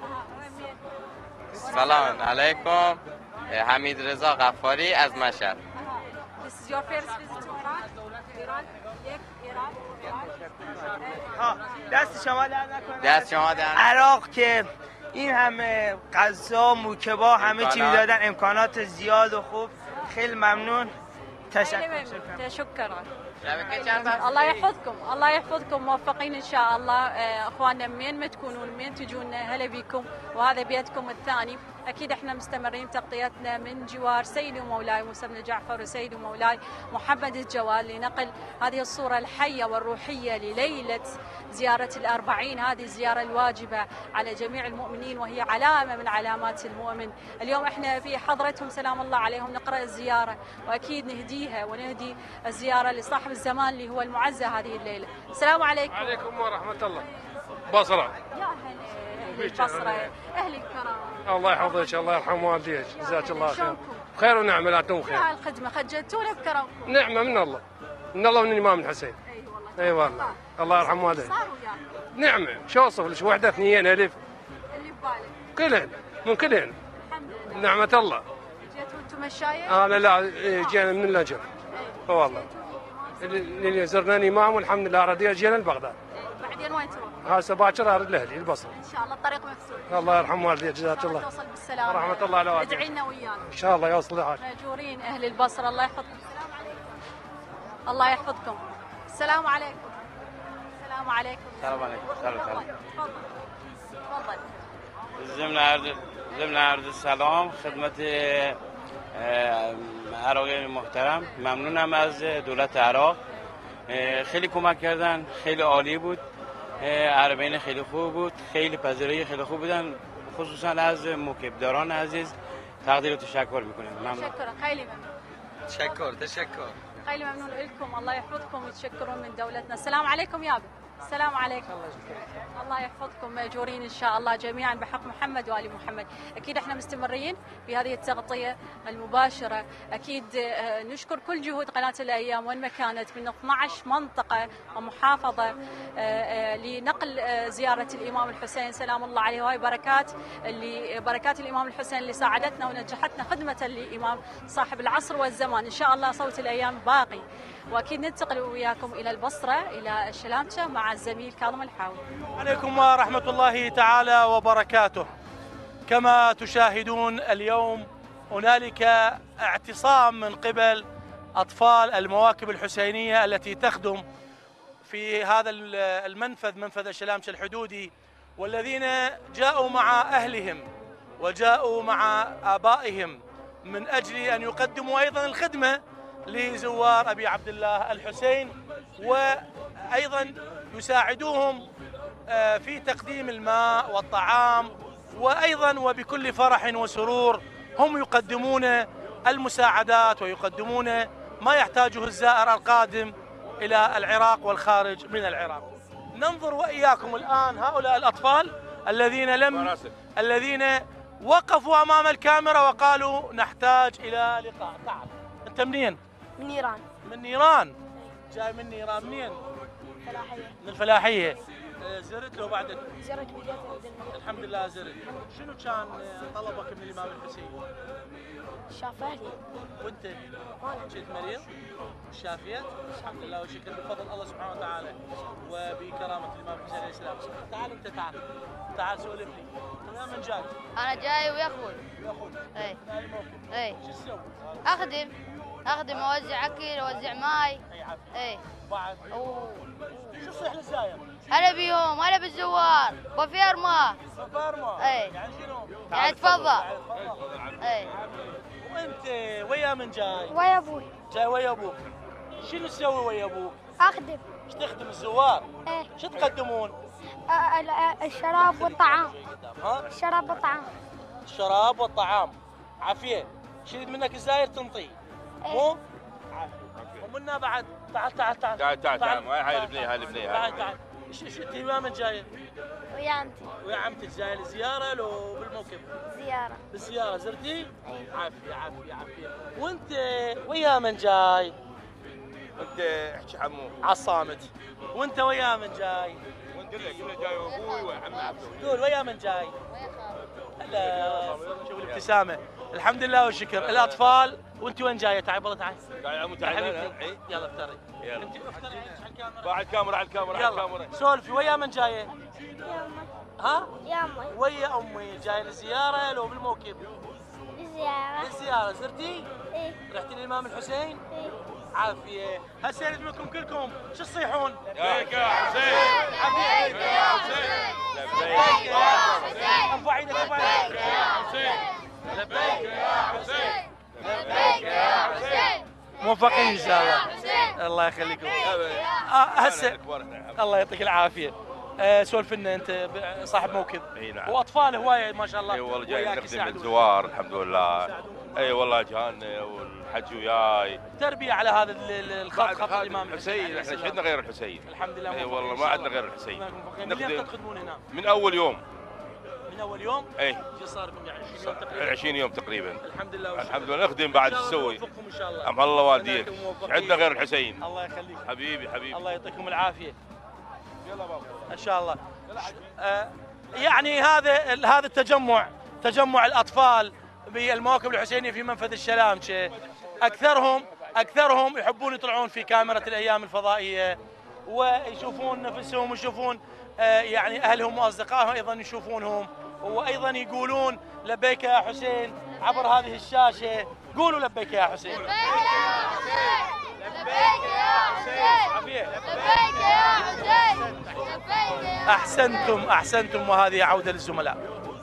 سلام علیکم. حمید رضا غفاری از مشهد. This is your first visit to Iran? Iran? یک ایران؟ ها دست شما در نکنه. دست شما در نکنه. عراق که این همه غذا موکبا همه چی میدادن، امکانات زیاد و خوب، خیلی ممنون. تشکر. تشکر. الله يحفظكم الله يحفظكم موفقين ان شاء الله. اخواننا منين ما تكونون منين تجون هلا بكم، وهذا بيتكم الثاني. اكيد احنا مستمرين بتغطيتنا من جوار سيدي ومولاي موسى بن جعفر وسيدي ومولاي محمد الجوال لنقل هذه الصورة الحية والروحية لليلة زيارة الأربعين، هذه الزيارة الواجبة على جميع المؤمنين وهي علامة من علامات المؤمن. اليوم احنا في حضرتهم سلام الله عليهم نقرأ الزيارة، وأكيد نهديها ونهدي الزيارة لصاحب الزمان اللي هو المعزى هذه الليلة. السلام عليكم. عليكم ورحمة الله. بصرة. يا أهل البصرة، أهل الكرام. الله يحفظك، الله يرحم والديك، جزاك الله خير. خير ونعمة، لا تنوم خير. يا الخدمة خجلتونا بكرمكم. نعمة من الله. من الله ومن الإمام الحسين. اي والله. اي والله. الله يرحم والديك. صار وياك. نعمة، شو اوصف لك؟ وحدة اثنين ألف. اللي ببالك. كلهن، من كلهن. الحمد لله. نعمة الله. جيتوا انتم مشايخ؟ اه لا لا جينا من اللجر. اي والله. اللي زرنا الإمام والحمد لله ردينا جينا لبغداد. بعدين وين تروح؟ هسه باكر ارد لاهلي البصره. ان شاء الله الطريق مفتوح. الله يرحم والديك، جزاك الله. توصل بالسلامه. ورحمه الله على والديك. ادعي لنا ويانا. ان شاء الله يوصل لحاج. ماجورين اهل البصره، الله يحفظكم. السلام عليكم. الله يحفظكم. السلام عليكم. السلام عليكم. السلام عليكم. سلام تفضل تفضل. تفضل. ضمن عرض ضمن عرض السلام خدمت عراقی محترم، ممنونم از دولت عراق. خیلی کمک کردن، خیلی عالی بود. عربین خیلی خوب بود، خیلی پذیرایی خیلی خوب بودن، خصوصا از موکبداران عزیز تقدیر و تشکر میکنیم. ممنون. شكرا، خیلی ممنون. تشکر تشکر. خیلی ممنون لكم، الله يحفظكم ويتشكرون من دولتنا. السلام عليكم يابا. السلام عليكم. الله يحفظكم ماجورين ان شاء الله جميعا بحق محمد وال محمد. اكيد احنا مستمرين بهذه التغطيه المباشره، اكيد نشكر كل جهود قناه الايام وين ما كانت من اثني عشر منطقه ومحافظه لنقل زياره الامام الحسين سلام الله عليه، وهي بركات اللي بركات الامام الحسين اللي ساعدتنا ونجحتنا خدمه للامام صاحب العصر والزمان. ان شاء الله صوت الايام باقي، واكيد ننتقل وياكم الى البصره الى الشلامشه مع الزميل كاظم الحاوي. عليكم ورحمه الله تعالى وبركاته. كما تشاهدون اليوم هنالك اعتصام من قبل اطفال المواكب الحسينيه التي تخدم في هذا المنفذ، منفذ الشلامشه الحدودي، والذين جاءوا مع اهلهم وجاءوا مع ابائهم من اجل ان يقدموا ايضا الخدمه لزوار أبي عبد الله الحسين، وأيضا يساعدوهم في تقديم الماء والطعام، وأيضا وبكل فرح وسرور هم يقدمون المساعدات ويقدمون ما يحتاجه الزائر القادم إلى العراق والخارج من العراق. ننظر وإياكم الآن هؤلاء الأطفال الذين لم الذين وقفوا أمام الكاميرا وقالوا نحتاج إلى لقاء. تعال، أنت منين؟ من نيران. من نيران؟ جاي من نيران، منين؟ الفلاحية. من الفلاحية. زرت له بعدك؟ زرت بديت الحمد لله زرت. شنو كان طلبك من الإمام الحسين؟ شاف أهلي. وأنت؟ كنت مريض؟ شافيت؟ الحمد لله والشكر بفضل الله سبحانه وتعالى وبكرامة الإمام الحسين عليه السلام. تعال أنت، تعال تعال سولف لي. أنت من جاي؟ أنا جاي ويا أخوي. ويا أخوي؟ إي. إي. إي. شو تسوي؟ أخدم أخدم أوزع أكل أوزع ماي. أي عافية. إي. بعد؟ أوه. شو تصيح للزاير؟ هلا بيهم، هلا بالزوار، بفيرما. بفيرما؟ إي. يعني شنو؟ يعني تفضل. إي. وأنت ويا من جاي؟ ويا أبوي. جاي ويا أبوك. شنو تسوي ويا أبوك؟ أخدم. ايش تخدم الزوار؟ إيه. شو تقدمون؟ الشراب والطعام. ها؟ الشراب والطعام. الشراب والطعام. عافية. شريد منك الزاير تنطيه. مو؟ عافية. ومنا بعد تعال تعال تعال. تعال تعال تعال هاي البنية هاي البنية. تعال تعال. ايش ايش انت ويا من جاي؟ ويا عمتي. ويا عمتك جاي لزيارة لو بالموكب؟ زيارة. بالزيارة زرتي؟ اي. عافية عافية عافية. وانت ويا من جاي؟ انت احكي عمو. عالصامت. وانت ويا من جاي؟ وانت لك انا جاي ابوي وعمي عبدو. قول ويا من جاي؟ هلا شوف الابتسامة. الحمد لله والشكر. الأطفال وانت وين جاية؟ تعال والله تعال. تعال يا عمو تعال. حبيبتي يلا افتري. يلا. انت افتري على الكاميرا. على الكاميرا على الكاميرا على الكاميرا. سولفي ويا من جاية؟ يا أمي. ها؟ يا أمي. ويا أمي جاية لزيارة لو بالموكب؟ للزيارة. للزيارة. زرتي؟ إيه. رحتي للإمام الحسين؟ إيه. عافيه. هسه اريد منكم كلكم شو تصيحون؟ لبيك يا حسين، لبيك يا حسين، لبيك يا حسين، ارفع ايدك ارفع ايدك يا حسين، لبيك يا حسين، لبيك يا حسين. موفقين ان شاء الله. الله يخليكم. هسه الله يعطيك العافيه. أه سولف لنا انت صاحب موكب. اي نعم. واطفال هوايه ما شاء الله. اي والله جاي نخدم الزوار الحمد لله. اي والله جانا والحج وياي. تربيه على هذا الخط خط الامام الحسين. احنا شهدنا غير الحسين. الحمد لله. اي والله ما عندنا غير الحسين. من متى تخدمون هنا؟ من اول يوم. من اول يوم؟ اي. شو صار لكم يعني عشرين يوم تقريبا؟ عشرين يوم تقريبا. الحمد لله. الحمد لله نخدم بعد نسوي. نوفقكم ان شاء الله. أم الله والديك. عندنا غير الحسين. الله يخليك. حبيبي حبيبي. الله يعطيكم العافيه. يلا بابا. ان شاء الله. آه يعني هذا هذا التجمع تجمع الاطفال بالمواكب الحسينيه في منفذ الشلامچه، اكثرهم اكثرهم يحبون يطلعون في كاميرا الايام الفضائيه ويشوفون نفسهم ويشوفون آه يعني اهلهم واصدقائهم ايضا يشوفونهم، وايضا يقولون لبيك يا حسين عبر هذه الشاشه. قولوا لبيك يا حسين. لبيك يا حسين، لبيك يا حسين، عافيه. لبيك يا حسين، لبيك يا احسنتم احسنتم وهذه عوده للزملاء.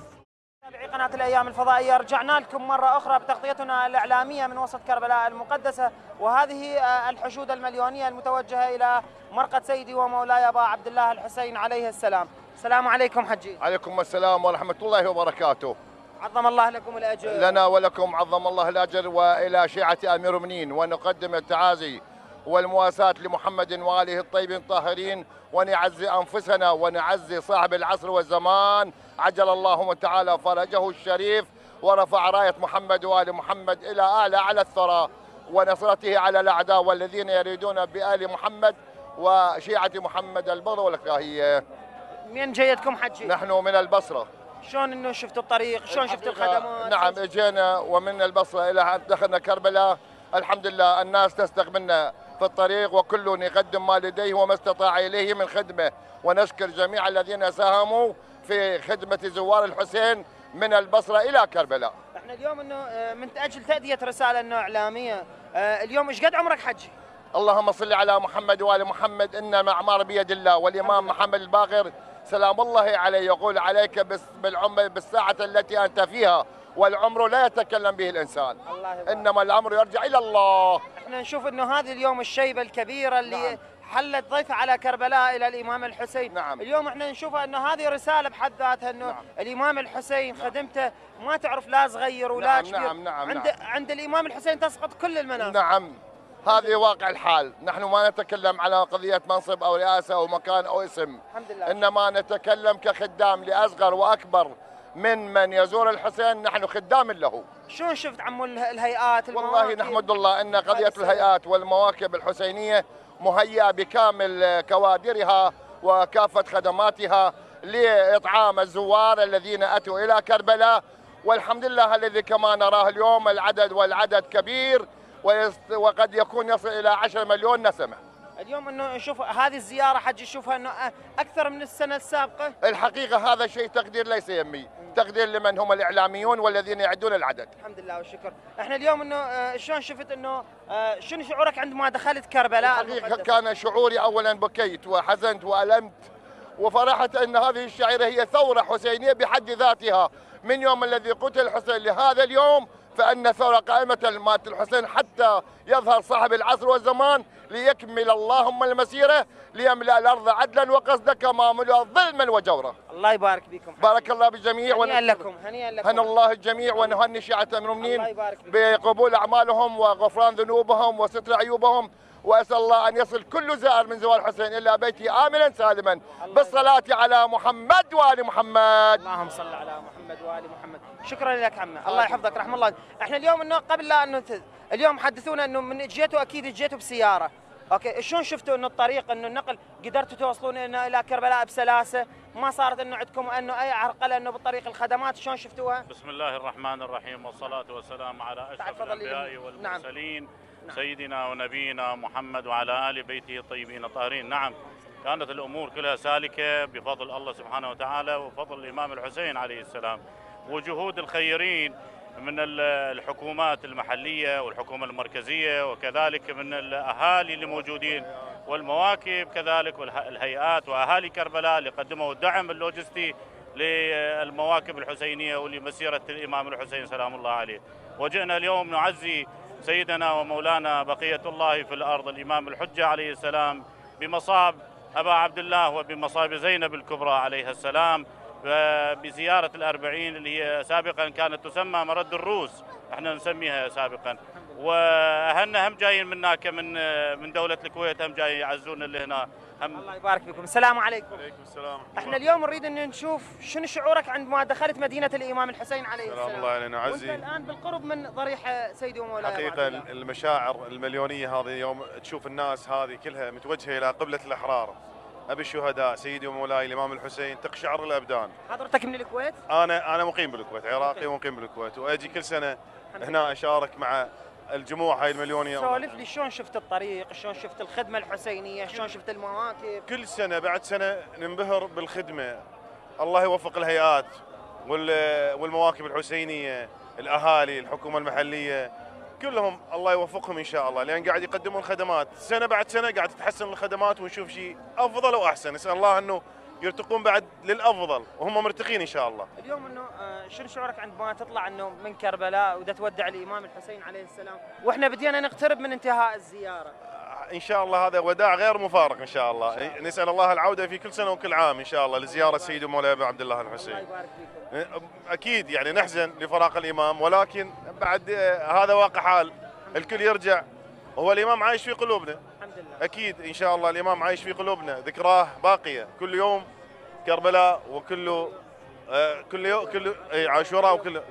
متابعي قناة الأيام الفضائية، رجعنا لكم مرة أخرى بتغطيتنا الإعلامية من وسط كربلاء المقدسة، وهذه الحشود المليونية المتوجهة إلى مرقد سيدي ومولاي أبا عبد الله الحسين عليه السلام. السلام عليكم حجي. عليكم السلام ورحمة الله وبركاته. عظم الله لكم الأجر. لنا ولكم عظم الله الأجر، وإلى شيعة أمير المؤمنين، ونقدم التعازي والمواساة لمحمد وآله الطيبين الطاهرين، ونعزي أنفسنا ونعزي صاحب العصر والزمان عجل الله تعالى فرجه الشريف، ورفع راية محمد وآل محمد إلى أعلى على الثرى، ونصرته على الأعداء والذين يريدون بآل محمد وشيعة محمد البغض والكراهية. من جيدكم حجي؟ نحن من البصرة. شلون انه شفتوا الطريق؟ شلون شفتوا الخدمات؟ نعم اجينا ومن البصرة إلى أن دخلنا كربلاء، الحمد لله الناس تستقبلنا في الطريق، وكل يقدم ما لديه وما استطاع إليه من خدمة، ونشكر جميع الذين ساهموا في خدمة زوار الحسين من البصرة إلى كربلاء. احنا اليوم انه من أجل تأدية رسالة انه إعلامية، اليوم ايش قد عمرك حجي؟ اللهم صل على محمد وآل محمد، إن الأعمار بيد الله، والإمام محمد الباقر سلام الله عليه يقول عليك بالعمر بالساعة التي أنت فيها، والعمر لا يتكلم به الإنسان، إنما الأمر يرجع إلى الله. احنا نشوف أنه هذه اليوم الشيبة الكبيرة اللي نعم. حلت ضيفة على كربلاء إلى الإمام الحسين. نعم. اليوم احنا نشوف أنه هذه رسالة بحد ذاتها، أنه نعم. الإمام الحسين نعم. خدمته ما تعرف لا صغير ولا نعم كبير. نعم نعم عند, نعم. عند الإمام الحسين تسقط كل المناصب. نعم هذه واقع الحال، نحن ما نتكلم على قضية منصب أو رئاسة أو مكان أو اسم، الحمد لله. إنما نتكلم كخدام لأصغر وأكبر من من يزور الحسين، نحن خدام له. شلون شفت عمو الهيئات المواكب؟ والله نحمد الله أن قضية الهيئات والمواكب الحسينية مهيئة بكامل كوادرها وكافة خدماتها لإطعام الزوار الذين أتوا إلى كربلاء، والحمد لله الذي كما نراه اليوم العدد والعدد كبير، وقد يكون يصل إلى عشرة مليون نسمة. اليوم انه نشوف هذه الزياره حج نشوفها انه اكثر من السنه السابقه. الحقيقه هذا شيء تقدير ليس يمي، تقدير لمن هم الاعلاميون والذين يعدون العدد. الحمد لله والشكر. احنا اليوم انه شلون شفت انه شنو شعورك عندما دخلت كربلاء؟ الحقيقه كان شعوري اولا بكيت وحزنت والمت وفرحت ان هذه الشعيره هي ثوره حسينيه بحد ذاتها، من يوم الذي قتل الحسين لهذا اليوم فان ثوره قائمه مات الحسين حتى يظهر صاحب العصر والزمان ليكمل اللهم المسيره ليملا الارض عدلا وقصدا كما ملأ ظلما وجورا. الله يبارك بكم. بارك الله بالجميع. هنيئا لكم هنيئا لكم. هن الله الجميع ونهني شيعة المؤمنين بقبول اعمالهم وغفران ذنوبهم وستر عيوبهم، واسال الله ان يصل كل زائر من زوار الحسين الى بيته امنا سالما بالصلاه على محمد وال محمد. اللهم صل على محمد وال محمد. شكرا لك عمنا، الله يحفظك رحم الله. احنا اليوم انه قبل لا انه اليوم حدثونا انه من جيتوا اكيد جيتوا بسياره، اوكي شلون شفتوا انه الطريق انه النقل قدرتوا توصلون الى كربلاء بسلاسه؟ ما صارت انه عندكم انه اي عرقله انه بالطريق الخدمات شلون شفتوها؟ بسم الله الرحمن الرحيم والصلاه والسلام على اشرف الانبياء والمرسلين نعم. سيدنا ونبينا محمد وعلى ال بيته الطيبين الطاهرين. نعم كانت الامور كلها سالكه بفضل الله سبحانه وتعالى وفضل الامام الحسين عليه السلام وجهود الخيرين من الحكومات المحلية والحكومة المركزية، وكذلك من الأهالي اللي موجودين والمواكب، كذلك والهيئات وأهالي كربلاء اللي قدموا الدعم اللوجستي للمواكب الحسينية ولمسيرة الإمام الحسين سلام الله عليه. وجئنا اليوم نعزي سيدنا ومولانا بقية الله في الأرض الإمام الحجة عليه السلام بمصاب أبا عبد الله وبمصاب زينب الكبرى عليها السلام، بزيارة الأربعين اللي هي سابقا كانت تسمى مرد الروس، احنا نسميها سابقا. وأهلنا هم جايين منك من من دولة الكويت، هم جايين يعزونا اللي هنا. هم الله يبارك فيكم. السلام عليكم. وعليكم السلام. احنا اليوم نريد ان نشوف شنو شعورك عندما دخلت مدينة الإمام الحسين عليه السلام. سلام الله علينا عزي. وانت الآن بالقرب من ضريح سيدي ومولاي. حقيقة المشاعر المليونية هذه يوم تشوف الناس هذه كلها متوجهة إلى قبلة الأحرار، أبي الشهداء سيدي ومولاي الإمام الحسين، تقشعر الأبدان. حضرتك من الكويت؟ أنا أنا مقيم بالكويت، عراقي ومقيم بالكويت، وأجي كل سنة هنا أشارك مع الجموع هاي المليونية. سولف لي شلون شفت الطريق، شلون شفت الخدمة الحسينية، شلون شفت المواكب؟ كل سنة بعد سنة ننبهر بالخدمة، الله يوفق الهيئات والمواكب الحسينية، الأهالي، الحكومة المحلية، كلهم الله يوفقهم إن شاء الله، لأن قاعد يقدمون خدمات سنة بعد سنة، قاعد تتحسن الخدمات ونشوف شيء أفضل وأحسن. نسأل الله أنه يرتقون بعد للأفضل وهم مرتقين إن شاء الله. اليوم أنه شنو شعورك عندما تطلع أنه من كربلاء ودا تودع الإمام الحسين عليه السلام وإحنا بدينا نقترب من انتهاء الزيارة؟ إن شاء الله هذا وداع غير مفارق إن شاء الله. إن شاء الله. نسأل الله العودة في كل سنة وكل عام إن شاء الله لزيارة سيدي ومولاي أبي عبد الله الحسين. الله يبارك فيكم. أكيد يعني نحزن لفراق الإمام، ولكن بعد هذا واقع حال، الكل يرجع وهو الإمام عايش في قلوبنا. الحمد لله. أكيد إن شاء الله الإمام عايش في قلوبنا، ذكراه باقية كل يوم كربلاء وكله آه كل يوم كل عاشوراء وكل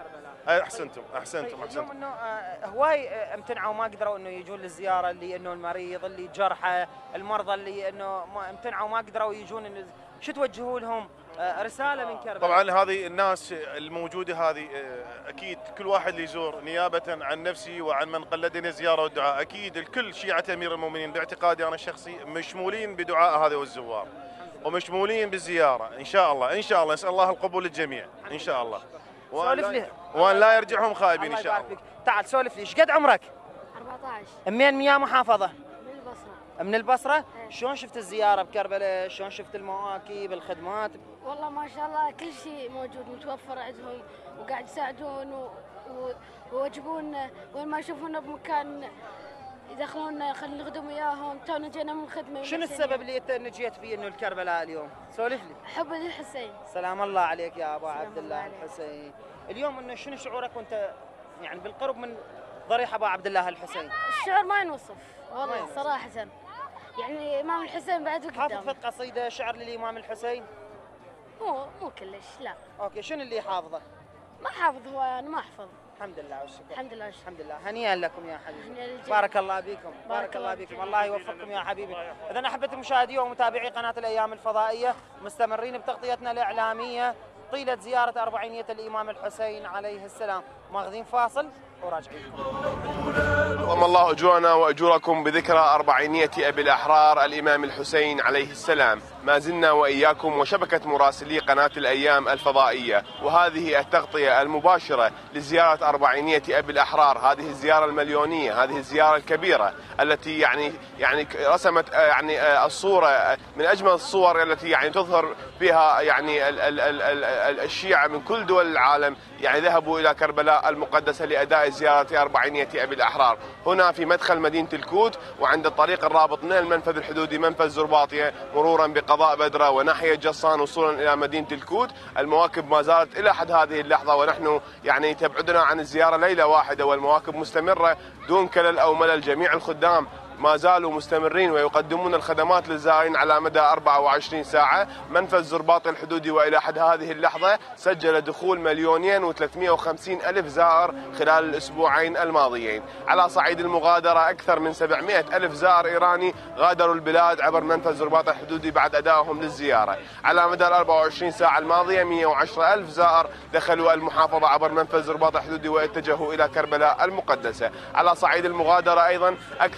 احسنتم احسنتم احسنتم. اليوم انه آه هواي آه امتنعوا ما قدروا انه يجون للزياره، اللي انه المريض اللي جرحى، المرضى اللي انه ما امتنعوا ما قدروا يجون، إنه شو توجهوا لهم آه رساله من كربلاء؟ طبعا هذه الناس الموجوده هذه آه اكيد كل واحد اللي يزور نيابه عن نفسي وعن من قلدني الزياره والدعاء، اكيد الكل شيعه امير المؤمنين باعتقادي انا الشخصي مشمولين بدعاء هذا والزوار ومشمولين بالزياره ان شاء الله ان شاء الله. نسال الله القبول للجميع ان شاء الله. سولف لي وان لا يرجعهم خائبين ان شاء الله. تعال سولف لي، ايش قد عمرك؟ أربعة عشر. منين من يا محافظه؟ من البصره. من البصره؟ شلون شفت الزياره بكربلاء؟ شلون شفت المواكب، الخدمات؟ والله ما شاء الله كل شيء موجود متوفر عندهم، وقاعد يساعدون و... و... ويوجبون وين ما يشوفونا بمكان يدخلونا خلينا نخدم وياهم. تونا جينا من الخدمه. شنو السبب اللي انت جيت فيه انه الكربلاء اليوم؟ سولف لي. حب للحسين. سلام الله عليك يا ابو عبد الله الحسين. اليوم انه شنو شعورك وانت يعني بالقرب من ضريح ابو عبد الله الحسين؟ الشعور ما ينوصف والله صراحه، يعني امام الحسين بعد قدام. حافظ قصيده شعر للامام الحسين؟ مو مو كلش لا. اوكي، شنو اللي حافظه؟ ما حافظ هو، انا ما احفظ. الحمد لله والشكر. الحمد لله والشكر. الحمد لله. هنيئا لكم يا حبيبي. بارك الله بكم. بارك, بارك الله بكم. الله يوفقكم يا حبيبي. اذا احبه المشاهدين ومتابعي قناه الايام الفضائيه، مستمرين بتغطيتنا الاعلاميه طيله زياره اربعينيه الامام الحسين عليه السلام. ماخذين فاصل وراجعين. وما الله اجورنا واجوركم بذكرى اربعينيه ابي الاحرار الامام الحسين عليه السلام. ما زلنا واياكم وشبكه مراسلي قناه الايام الفضائيه، وهذه التغطيه المباشره لزياره اربعينيه ابي الاحرار، هذه الزياره المليونيه، هذه الزياره الكبيره التي يعني يعني رسمت يعني الصوره من اجمل الصور التي يعني تظهر بها يعني ال ال ال ال الشيعه من كل دول العالم يعني ذهبوا الى كربلاء المقدسه لاداء زياره اربعينيه ابي الاحرار. هنا في مدخل مدينه الكوت وعند الطريق الرابط من المنفذ الحدودي منفذ زرباطيه مرورا بقضاء بدره وناحيه جصان وصولا الى مدينه الكوت، المواكب ما زالت الى حد هذه اللحظه ونحن يعني تبعدنا عن الزياره ليله واحده والمواكب مستمره دون كلل او ملل. جميع الخدام ما زالوا مستمرين ويقدمون الخدمات للزائرين على مدى أربعة وعشرين ساعة. منفذ زرباط الحدودي وإلى حد هذه اللحظة سجل دخول مليونين وثلاثمئة وخمسين ألف زائر خلال الأسبوعين الماضيين. على صعيد المغادرة أكثر من سبعمئة ألف زائر إيراني غادروا البلاد عبر منفذ زرباط الحدودي بعد أدائهم للزيارة. على مدى الأربع وعشرين ساعة الماضية مئة وعشرة ألف زائر دخلوا المحافظة عبر منفذ زرباط الحدودي واتجهوا إلى كربلاء المقدسة. على صعيد المغادرة أيضا أكثر من خمسة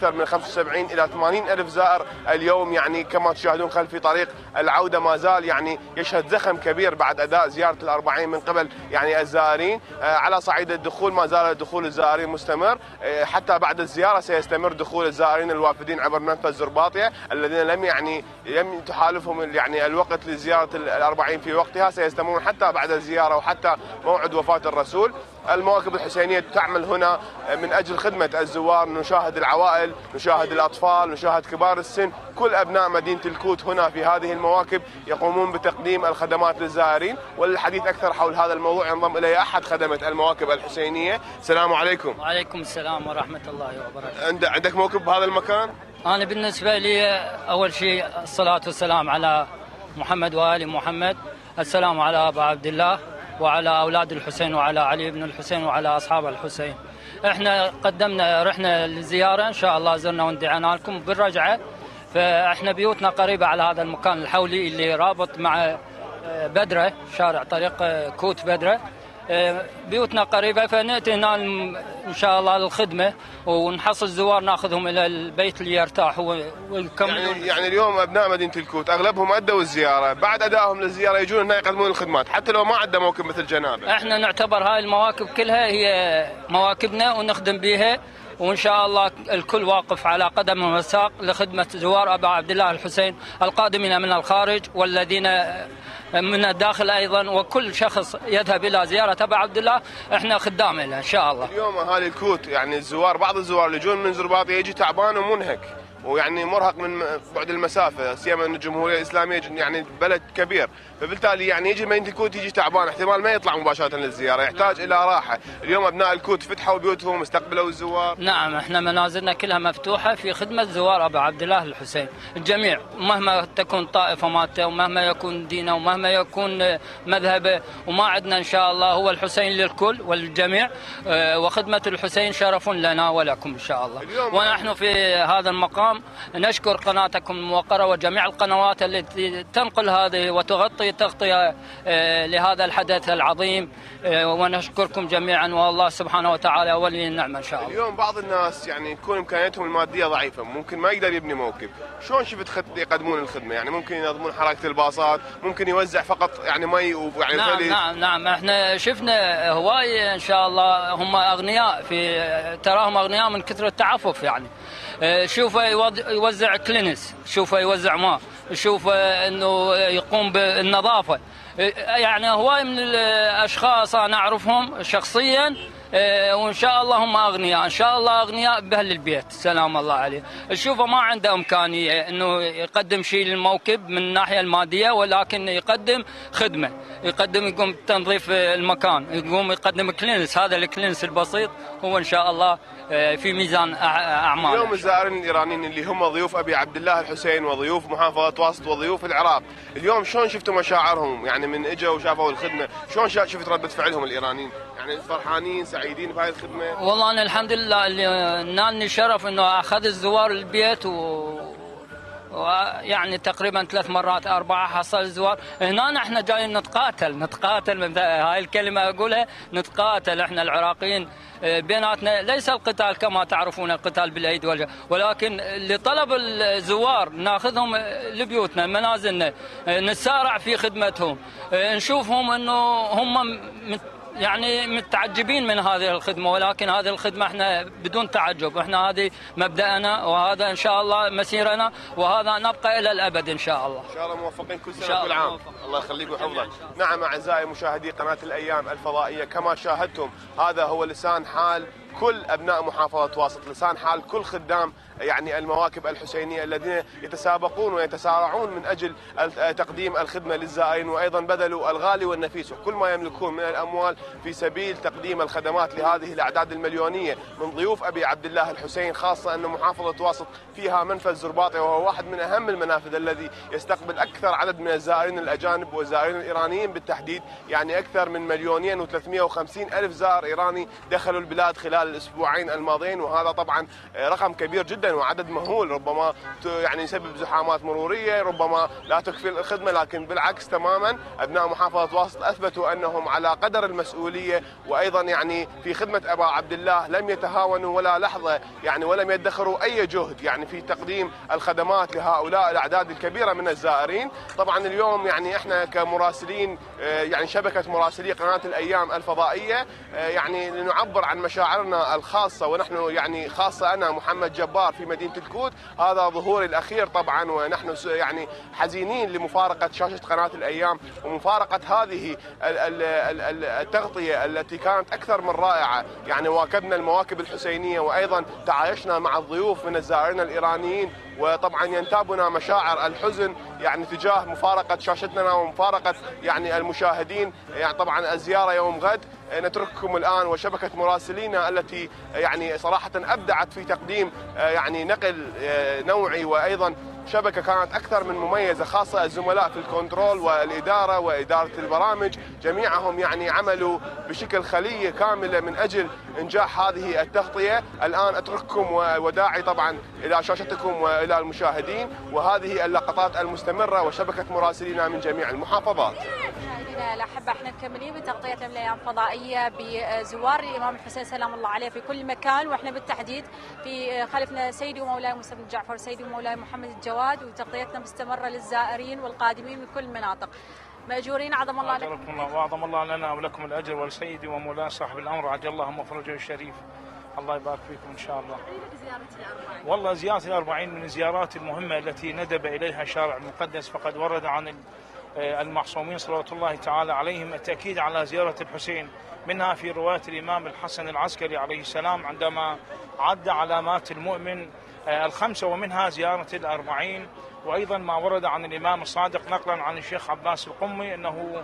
وسبعين إلى ثمانين ألف زائر اليوم. يعني كما تشاهدون خلفي طريق العودة ما زال يعني يشهد زخم كبير بعد أداء زيارة الأربعين من قبل يعني الزائرين. على صعيد الدخول ما زال دخول الزائرين مستمر، حتى بعد الزيارة سيستمر دخول الزائرين الوافدين عبر منفذ زرباطية الذين لم يعني لم تحالفهم يعني الوقت لزيارة الأربعين في وقتها، سيستمرون حتى بعد الزيارة وحتى موعد وفاة الرسول. المواكب الحسينية تعمل هنا من أجل خدمة الزوار، نشاهد العوائل، نشاهد الأطفال، نشاهد كبار السن، كل أبناء مدينة الكوت هنا في هذه المواكب يقومون بتقديم الخدمات للزائرين. وللحديث أكثر حول هذا الموضوع ينضم إلي أحد خدمة المواكب الحسينية. السلام عليكم. وعليكم السلام ورحمة الله وبركاته. عندك موكب بهذا المكان؟ أنا بالنسبة لي أول شيء الصلاة والسلام على محمد وآل محمد، السلام على أبا عبد الله وعلى أولاد الحسين وعلى علي بن الحسين وعلى أصحاب الحسين. احنا قدمنا رحنا للزيارة إن شاء الله، زرنا واندعنا لكم بالرجعة. فاحنا بيوتنا قريبة على هذا المكان الحولي اللي رابط مع بدرة، شارع طريق كوت بدرة، بيوتنا قريبة. فنأتي هنا إن شاء الله للخدمة ونحصل الزوار ناخذهم إلى البيت اللي يرتاحوا ويكملون. يعني, يعني اليوم أبناء مدينة الكوت أغلبهم أدوا الزيارة، بعد أدائهم للزيارة يجون هنا يقدمون الخدمات حتى لو ما عندنا موكب مثل جنابه. احنا نعتبر هاي المواكب كلها هي مواكبنا ونخدم بها، وإن شاء الله الكل واقف على قدم وساق لخدمة زوار أبا عبد الله الحسين القادمين من الخارج والذين من الداخل أيضا، وكل شخص يذهب إلى زيارة أبا عبد الله احنا خدام له إن شاء الله. اليوم أهالي الكوت يعني الزوار، بعض الزوار اللي يجون من زرباطية يجي تعبان ومنهك ويعني مرهق من بعد المسافه، سيما ان الجمهوريه الاسلاميه يعني بلد كبير، فبالتالي يعني يجي مدينه الكوت يجي تعبان، احتمال ما يطلع مباشره للزياره، يحتاج الى راحه. اليوم ابناء الكوت فتحوا بيوتهم استقبلوا الزوار. نعم، احنا منازلنا كلها مفتوحه في خدمه زوار ابا عبد الله الحسين، الجميع مهما تكون طائفه مالته ومهما يكون دينه ومهما يكون مذهبه، وما عندنا ان شاء الله هو الحسين للكل والجميع، وخدمه الحسين شرف لنا ولكم ان شاء الله. ونحن في هذا المقام نشكر قناتكم الموقرة وجميع القنوات التي تنقل هذه وتغطي تغطية لهذا الحدث العظيم، ونشكركم جميعا، والله سبحانه وتعالى ولي النعمة إن شاء الله. اليوم بعض الناس يعني تكون إمكانياتهم المادية ضعيفة، ممكن ما يقدر يبني موكب، شلون شفت خط يقدمون الخدمة؟ يعني ممكن ينظمون حركة الباصات، ممكن يوزع فقط يعني مي يعني نعم فلي... نعم نعم احنا شفنا هواي إن شاء الله، هم أغنياء، في تراهم أغنياء من كثر التعفف. يعني شوف يوزع كلينس، شوف يوزع ماء، شوف انه يقوم بالنظافه. يعني هواي من الاشخاص انا اعرفهم شخصيا، وان شاء الله هم اغنياء، ان شاء الله اغنياء باهل البيت سلام الله عليه. شوفوا ما عنده امكانيه انه يقدم شيء للموكب من الناحيه الماديه، ولكن يقدم خدمه، يقدم يقوم بتنظيف المكان، يقوم يقدم كلينس. هذا الكلينس البسيط هو ان شاء الله في ميزان اعمال. اليوم الزائرين الايرانيين اللي هم ضيوف ابي عبد الله الحسين وضيوف محافظه واسط وضيوف العراق، اليوم شلون شفتوا مشاعرهم؟ يعني من اجوا وشافوا الخدمه، شلون شفت رده فعلهم الايرانيين؟ يعني فرحانين سعيدين بهاي الخدمه؟ والله انا الحمد لله اللي نالني الشرف انه اخذ الزوار البيت، و ويعني تقريبا ثلاث مرات اربعه حصل الزوار. هنا احنا جايين نتقاتل، نتقاتل من هاي الكلمه اقولها، نتقاتل احنا العراقيين بيناتنا، ليس القتال كما تعرفون القتال بالايد والجه، ولكن لطلب الزوار ناخذهم لبيوتنا منازلنا، نسارع في خدمتهم، نشوفهم انه هم يعني متعجبين من هذه الخدمة، ولكن هذه الخدمة احنا بدون تعجب، احنا هذه مبدأنا وهذا ان شاء الله مسيرنا، وهذا نبقى الى الابد ان شاء الله. ان شاء الله موفقين كل سنة وكل عام. الله يخليك ويحفظك. نعم اعزائي مشاهدي قناة الايام الفضائية، كما شاهدتم هذا هو لسان حال كل ابناء محافظة واسط، لسان حال كل خدام يعني المواكب الحسينية الذين يتسابقون ويتسارعون من أجل تقديم الخدمة للزائرين، وأيضا بذلوا الغالي والنفيس وكل ما يملكون من الأموال في سبيل تقديم الخدمات لهذه الأعداد المليونية من ضيوف أبي عبد الله الحسين، خاصة أن محافظة واسط فيها منفذ زرباطي وهو واحد من أهم المنافذ الذي يستقبل أكثر عدد من الزائرين الأجانب والزائرين الإيرانيين بالتحديد. يعني أكثر من مليونين وثلاثمئة وخمسين ألف زائر إيراني دخلوا البلاد خلال خلال الأسبوعين الماضيين، وهذا طبعا رقم كبير جدا وعدد مهول، ربما يعني يسبب زحامات مرورية، ربما لا تكفي الخدمة، لكن بالعكس تماما أبناء محافظة واسط أثبتوا أنهم على قدر المسؤولية، وأيضا يعني في خدمة أبا عبد الله لم يتهاونوا ولا لحظة يعني ولم يدخروا أي جهد يعني في تقديم الخدمات لهؤلاء الأعداد الكبيرة من الزائرين. طبعا اليوم يعني احنا كمراسلين يعني شبكة مراسلي قناة الأيام الفضائية يعني لنعبر عن مشاعرنا الخاصة، ونحن يعني خاصة أنا محمد جبار في مدينة الكوت، هذا ظهوري الأخير طبعا، ونحن يعني حزينين لمفارقة شاشة قناة الأيام ومفارقة هذه التغطية التي كانت أكثر من رائعة. يعني واكبنا المواكب الحسينية وأيضا تعايشنا مع الضيوف من الزائرين الإيرانيين، وطبعا ينتابنا مشاعر الحزن يعني تجاه مفارقة شاشتنا ومفارقة يعني المشاهدين. يعني طبعا الزيارة يوم غد، نترككم الآن وشبكة مراسلينا التي يعني صراحة أبدعت في تقديم يعني نقل نوعي، وأيضا شبكة كانت أكثر من مميزة، خاصة الزملاء في الكنترول والإدارة وإدارة البرامج، جميعهم يعني عملوا بشكل خلية كاملة من أجل إنجاح هذه التغطية. الآن أترككم وداعي طبعا إلى شاشتكم وإلى المشاهدين، وهذه اللقطات المستمرة وشبكة مراسلينا من جميع المحافظات. مشاهدينا الأحبة، احنا مكملين بتغطيتنا من الأيام الفضائية بزوار الإمام الحسين سلام الله عليه في كل مكان، واحنا بالتحديد في خلفنا سيدي ومولاي موسى بن جعفر سيدي ومولاي محمد الجواد، وتغطيتنا مستمرة للزائرين والقادمين من كل المناطق. مأجورين عظم الله لكم. الله وعظم الله لنا ولكم الأجر، والسيدي ومولاي صاحب الأمر عجل الله مفرجه الشريف. الله يبارك فيكم إن شاء الله. والله زيارة الأربعين من الزيارات المهمة التي ندب إليها الشارع المقدس، فقد ورد عن المعصومين صلوات الله تعالى عليهم التأكيد على زيارة الحسين، منها في رواية الإمام الحسن العسكري عليه السلام عندما عد علامات المؤمن الخمسة ومنها زيارة الأربعين، وأيضا ما ورد عن الإمام الصادق نقلا عن الشيخ عباس القمي أنه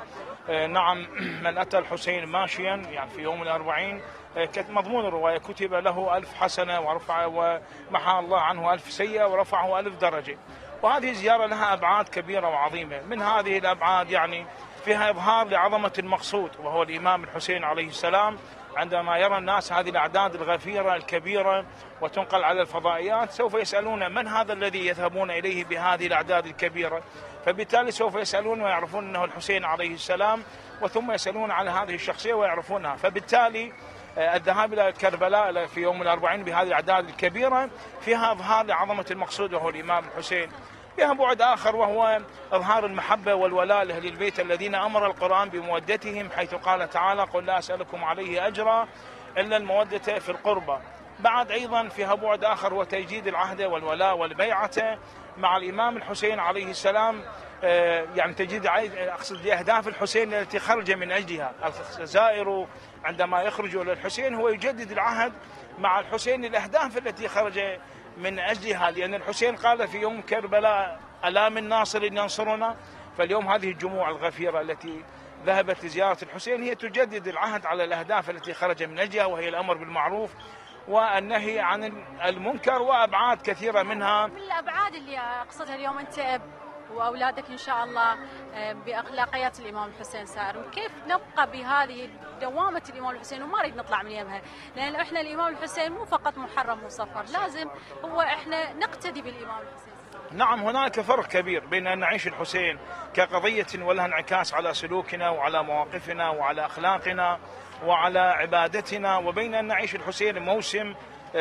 نعم من أتى الحسين ماشيا يعني في يوم الأربعين مضمون الرواية كتب له ألف حسنة ورفع ومحى الله عنه ألف سيئة ورفعه ألف درجة. وهذه الزيارة لها أبعاد كبيرة وعظيمة، من هذه الأبعاد يعني فيها إظهار لعظمة المقصود وهو الإمام الحسين عليه السلام. عندما يرى الناس هذه الأعداد الغفيرة الكبيرة وتنقل على الفضائيات سوف يسألون من هذا الذي يذهبون إليه بهذه الأعداد الكبيرة، فبالتالي سوف يسألون ويعرفون أنه الحسين عليه السلام، وثم يسألون على هذه الشخصية ويعرفونها. فبالتالي الذهاب إلى كربلاء في يوم الأربعين بهذه الأعداد الكبيرة فيها إظهار لعظمة المقصود وهو الإمام الحسين. فيها بعد آخر وهو إظهار المحبة والولاء لأهل البيت الذين أمر القرآن بمودتهم، حيث قال تعالى قل لا أسألكم عليه أجرا إلا المودة في القربى. بعد أيضا فيها بعد آخر وتجديد العهد والولاء والبيعة مع الإمام الحسين عليه السلام، يعني تجديد أقصد لأهداف الحسين التي خرج من أجلها. الزائر عندما يخرج إلى الحسين هو يجدد العهد مع الحسين الأهداف التي خرج من أجلها، لأن الحسين قال في يوم كربلاء ألا من ناصر ينصرنا. فاليوم هذه الجموع الغفيرة التي ذهبت لزيارة الحسين هي تجدد العهد على الأهداف التي خرج من أجلها، وهي الأمر بالمعروف والنهي عن المنكر، وأبعاد كثيرة منها. من الأبعاد اللي أقصدها اليوم أنت أب وأولادك إن شاء الله بأخلاقيات الإمام الحسين سائر، كيف نبقى بهذه دوامة الإمام الحسين وما نريد نطلع من يمها، لأن إحنا الإمام الحسين مو فقط محرم وصفر، لازم هو إحنا نقتدي بالإمام الحسين. نعم هناك فرق كبير بين أن نعيش الحسين كقضية ولها انعكاس على سلوكنا وعلى مواقفنا وعلى أخلاقنا وعلى عبادتنا، وبين أن نعيش الحسين موسم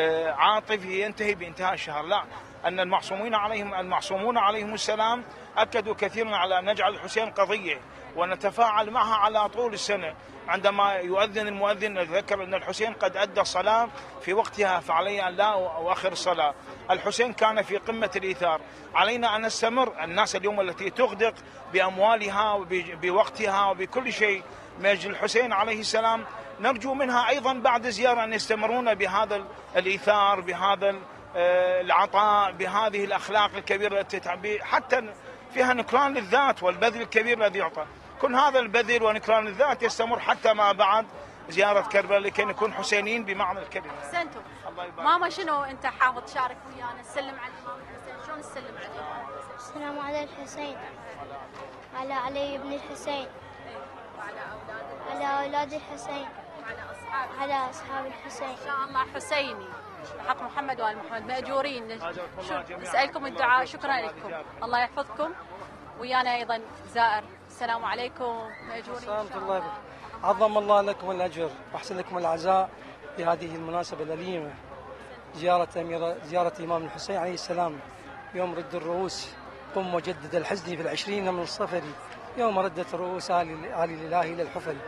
عاطفي ينتهي بانتهاء الشهر. لا، أن المعصومين عليهم المعصومون عليهم السلام أكدوا كثيرا على أن نجعل الحسين قضية ونتفاعل معها على طول السنة. عندما يؤذن المؤذن نتذكر أن الحسين قد أدى الصلاة في وقتها، فعلي أن لا أؤخر الصلاة. الحسين كان في قمة الإيثار، علينا أن نستمر. الناس اليوم التي تغدق بأموالها وبوقتها وبكل شيء من أجل الحسين عليه السلام، نرجو منها أيضا بعد زيارة أن يستمرون بهذا الإيثار، بهذا العطاء، بهذه الأخلاق الكبيرة التي حتى فيها نكران للذات والبذل الكبير الذي يعطى. كل هذا البذل ونكران الذات يستمر حتى ما بعد زيارة كربلاء لكي نكون حسينيين بمعنى الكلمة. أحسنتم. ماما شنو أنت حابب تشارك ويانا؟ نسلم على الإمام الحسين، شلون نسلم على الإمام الحسين؟ السلام على الحسين، على علي بن الحسين، وعلى أولاد على أولاد الحسين، وعلى أصحاب على أصحاب الحسين. إن شاء الله حسيني حق محمد وآل محمد مأجورين. نسألكم الدعاء. شكرا لكم، الله يحفظكم. ويانا أيضا زائر. السلام عليكم، مأجورين. سلامة الله. عظم الله لكم الأجر وأحسن لكم العزاء بهذه المناسبة الأليمة، زيارة أمير زيارة الإمام الحسين عليه السلام يوم رد الرؤوس. قم وجدد الحزن في العشرين من الصفر يوم ردت الرؤوس آل آل الإله إلى الحفل.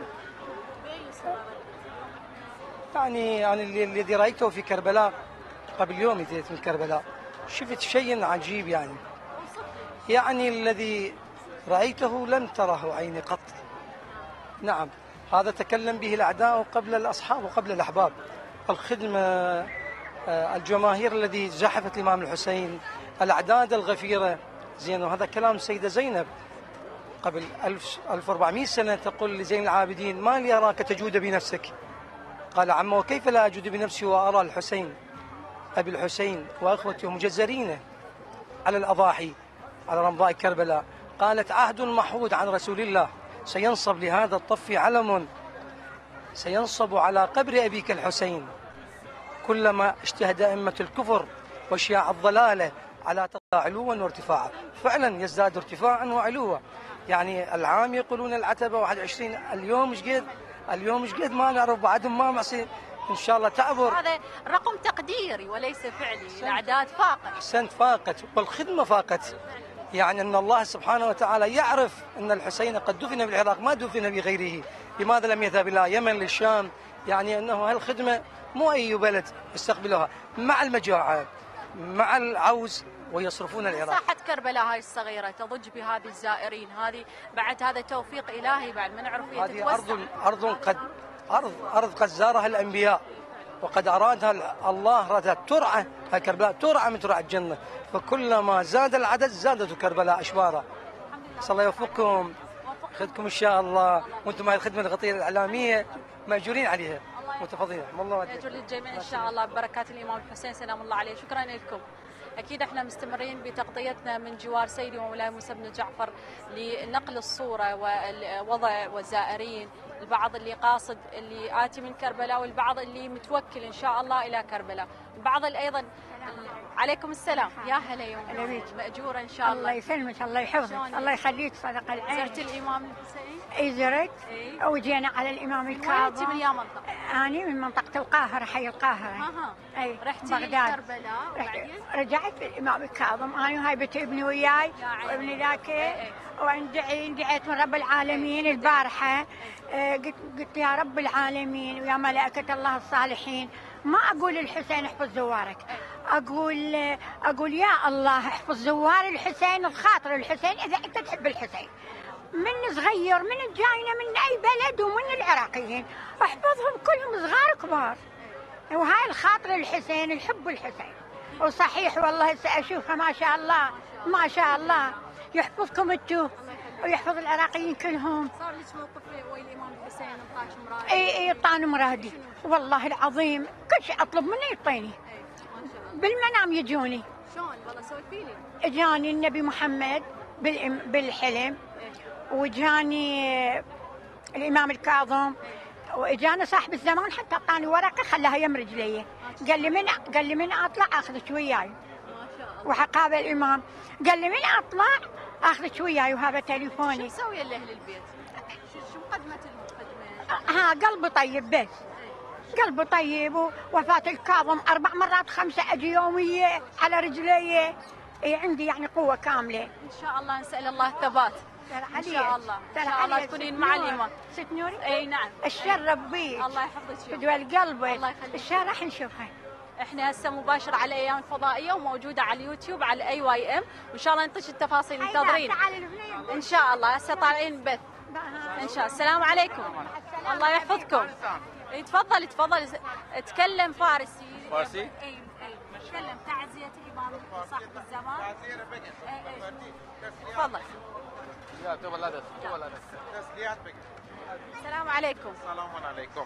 يعني يعني الذي رأيته في كربلاء قبل يوم أتيت من كربلاء، شفت شيء عجيب يعني. يعني الذي رأيته لم تره عيني قط. نعم، هذا تكلم به الأعداء قبل الأصحاب وقبل الأحباب. الخدمة، الجماهير الذي زحفت الإمام الحسين، الأعداد الغفيرة. زين، وهذا كلام السيدة زينب قبل ألف وأربعمائة سنة تقول لزين العابدين: ما لي أراك تجود بنفسك؟ قال: عم وكيف لا أجود بنفسي وأرى الحسين أبي الحسين وأخوته مجزرين على الأضاحي على رمضاء كربلاء. قالت: عهد محود عن رسول الله، سينصب لهذا الطف علم، سينصب على قبر أبيك الحسين. كلما اجتهد أئمة الكفر وشياع الضلالة على علوا وارتفاعا، فعلا يزداد ارتفاعا وعلوا. يعني العام يقولون العتبة واحد وعشرين، اليوم ايش قد؟ اليوم ايش قد ما نعرف، بعدهم ما معصي ان شاء الله تعبر. هذا رقم تقديري وليس فعلي. الاعداد فاقت. احسنت، فاقت، والخدمه فاقت. يعني ان الله سبحانه وتعالى يعرف ان الحسين قد دفن في العراق، ما دفن بغيره. لماذا لم يذهب الى اليمن للشام؟ يعني انه هالخدمه مو اي بلد يستقبلها، مع المجاعه مع العوز ويصرفون العراق. ساحة كربلاء هاي الصغيرة تضج بهذه الزائرين، هذه بعد هذا توفيق إلهي، بعد ما نعرف هي هذه أرض أرض قد أرض أرض قد زارها الأنبياء وقد أرادها الله، رادها ترعى. هاي كربلاء ترعى من ترعى الجنة، فكلما زاد العدد زادت كربلاء أشبارا. صلى الله يوفقكم، خذكم إن شاء الله، وأنتم هاي الخدمة الغطية الإعلامية مأجورين عليها، متفضلين. الله يجر للجميع إن شاء الله ببركات الإمام الحسين سلام الله عليه. شكرا لكم. أكيد احنا مستمرين بتغطيتنا من جوار سيدي ومولاي موسى بن جعفر لنقل الصورة والوضع والزائرين، البعض اللي قاصد اللي آتي من كربلاء والبعض اللي متوكل إن شاء الله إلى كربلاء، البعض أيضا. عليكم السلام، يا هلا يوم مأجورة إن شاء الله. الله يسلمك، الله يحفظك، الله يخليك، صدق العين. زرت الإمام الحسين؟ اي زرت، وجينا على الإمام الكاظم. من يا منطقة؟ أنا من منطقة القاهرة، حي القاهرة. اها. اي رحتي بغداد. كربلاء وبعدين؟ رجعت الإمام الكاظم، أنا وهاي بنت ابني وياي وابني ذاك، وندعي دعيت من رب العالمين البارحة. قلت قلت يا رب العالمين ويا ملائكة الله الصالحين، ما أقول الحسين احفظ زوارك، أقول أقول يا الله احفظ زوار الحسين وخاطر الحسين إذا أنت تحب الحسين. من صغير، من جاينا من أي بلد ومن العراقيين، احفظهم كلهم صغار كبار. وهاي الخاطر الحسين، الحب الحسين. وصحيح والله أشوفها ما شاء الله ما شاء الله. يحفظكم انتو ويحفظ العراقيين كلهم. صار لك موقف ويا الإمام الحسين انطاك مرادي؟ اي اي طان مرادي والله العظيم، كل شيء اطلب منه يعطيني. بالمنام يجوني. شلون؟ والله سولفي لي. اجاني النبي محمد بالحلم، وجاني الامام الكاظم، واجانا صاحب الزمان حتى اعطاني ورقه خلاها يم رجلي، قال لي من قال لي من اطلع اخذك وياي. ما شاء الله. وحقابل الامام قال لي من اطلع اخذك وياي، وهذا تليفوني. شو مسويه لاهل البيت؟ شو مقدمه المقدمه؟ ها قلبي طيب، بس قلبي طيب. ووفاة الكاظم أربع مرات خمسة أجي يومية على رجلي. إيه عندي يعني قوة كاملة. إن شاء الله نسأل الله الثبات. إن شاء الله إن شاء الله تكونين مع الإمام. ست نوري؟ إي نعم. الشرف بيك. الله يحفظك. فدوى القلب. الله يخليك. الشهر راح نشوفها. احنا هسه مباشر على ايام الفضائيه وموجوده على اليوتيوب على اي واي ام، وان شاء الله نعطيك التفاصيل. انتظرين ان شاء الله. هسه طالعين بث ان شاء الله. السلام عليكم، الله يحفظكم. تفضل تفضل تكلم فارسي. فارسي؟ اي اي تكلم. تعزيه الامام صاحب الزمان. تفضل. السلام عليكم. سلام علیکم.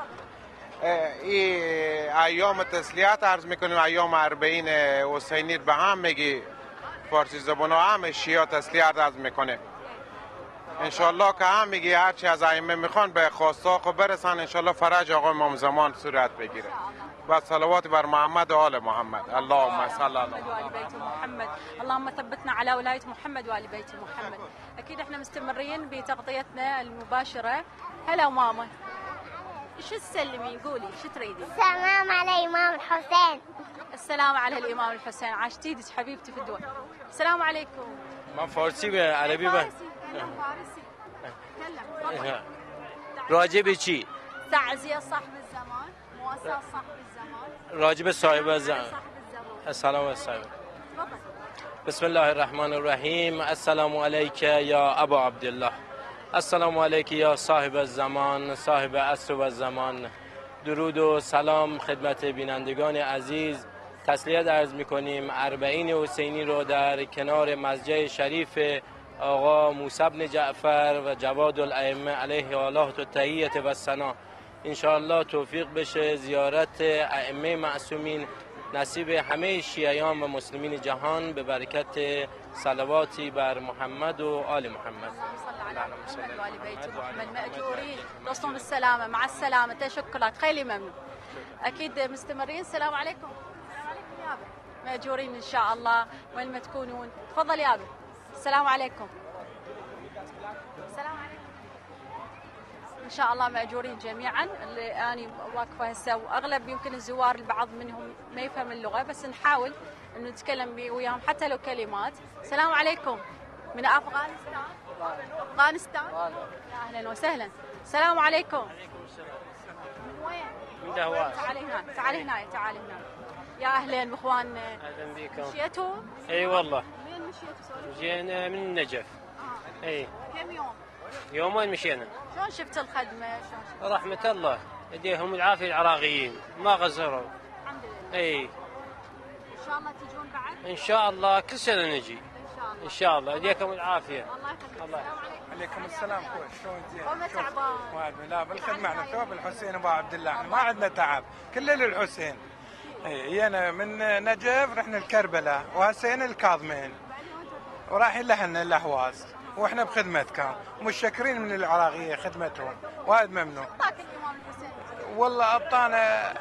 این ایام تسلیت عرض میکنیم، ایام اربعین حسینی به هم میگی، فارسی زبان ها هم شیعه تسلیت عرض میکنه. ان شاء الله که هم میگی هر چی از ائمه میخوان به خواستاق برسن ان شاء الله فرج آقا امام زمان صورت بگیره. و صلوات بر محمد و آل محمد. اللهم صل على وآل بيت محمد. اللهم ثبتنا على ولاية محمد وآل بيت محمد. أكيد احنا مستمرين بتغطيتنا المباشرة. هلا ماما. شو تسلمي قولي شو تريدين؟ السلام على الإمام الحسين. السلام على الإمام الحسين. عاشتيدك حبيبتي في الدول. السلام عليكم. ما فارسي به عربي به. فارسي. تكلم. راجب چی؟ تعزية صاحب الزمان. مواساة صاحب الزمان. راجب صاحب الزمان. السلام عليكم. بسم الله الرحمن الرحیم. السلام علیک یا ابا عبدالله. السلام علیک یا صاحب الزمان، صاحب عصر و زمان. درود و سلام خدمت بینندگان عزیز. تسلیت عرض میکنیم اربعین حسینی رو در کنار مسجد شریف آقا موسی بن جعفر و جواد الائمه علیه الله و تحیت و ثنا ان شاء الله توفیق بشه زیارت ائمه معصومین، نصیب همه شیعیان و مسلمین جهان به برکت صلواتی بر محمد و آل محمد. محمد وآل بيت محمد مأجورين تصوم بالسلامة مع السلامة. تشكرات خيلي ممنون. أكيد مستمرين. السلام عليكم. مأجورين إن شاء الله وين ما تكونون. تفضل يا أبي. السلام عليكم. السلام عليكم. إن شاء الله مأجورين جميعا. اللي أنا واقفة هسه وأغلب يمكن الزوار البعض منهم ما يفهم اللغة بس نحاول إنه نتكلم وياهم حتى لو كلمات. السلام عليكم. من أفغانستان. أفغانستان. يا أهلا وسهلا. السلام عليكم. من وين؟ من دهواس. تعالي هنا تعالي هنا تعالي هنا. يا أهلا بإخواننا. أهلا بكم. مشيتوا؟ إي والله. وين مشيتوا سولف؟ جينا من النجف. آه. إي. كم يوم؟ يومين مشينا. شلون شفت الخدمة؟ شلون شفت؟ رحمة الله يديهم العافية العراقيين ما غزروا. الحمد لله. إي. إن شاء الله تجون بعد؟ إن شاء الله كل سنة نجي. إن شاء الله. إن شاء الله يديكم العافية. الله يخليك. الله السلام عليكم. عليكم السلام كويس شلون زين؟ والله تعبان. ما لا بالخدمة احنا ثوب الحسين ابو عبد الله احنا ما عندنا تعب كله للحسين. اي انا من نجف رحنا لكربلاء وهسه الكاظمين ورايحين لهنا الاهواز واحنا بخدمتكم ومتشكرين من العراقيه خدمتهم وايد ممنون. والله اعطانا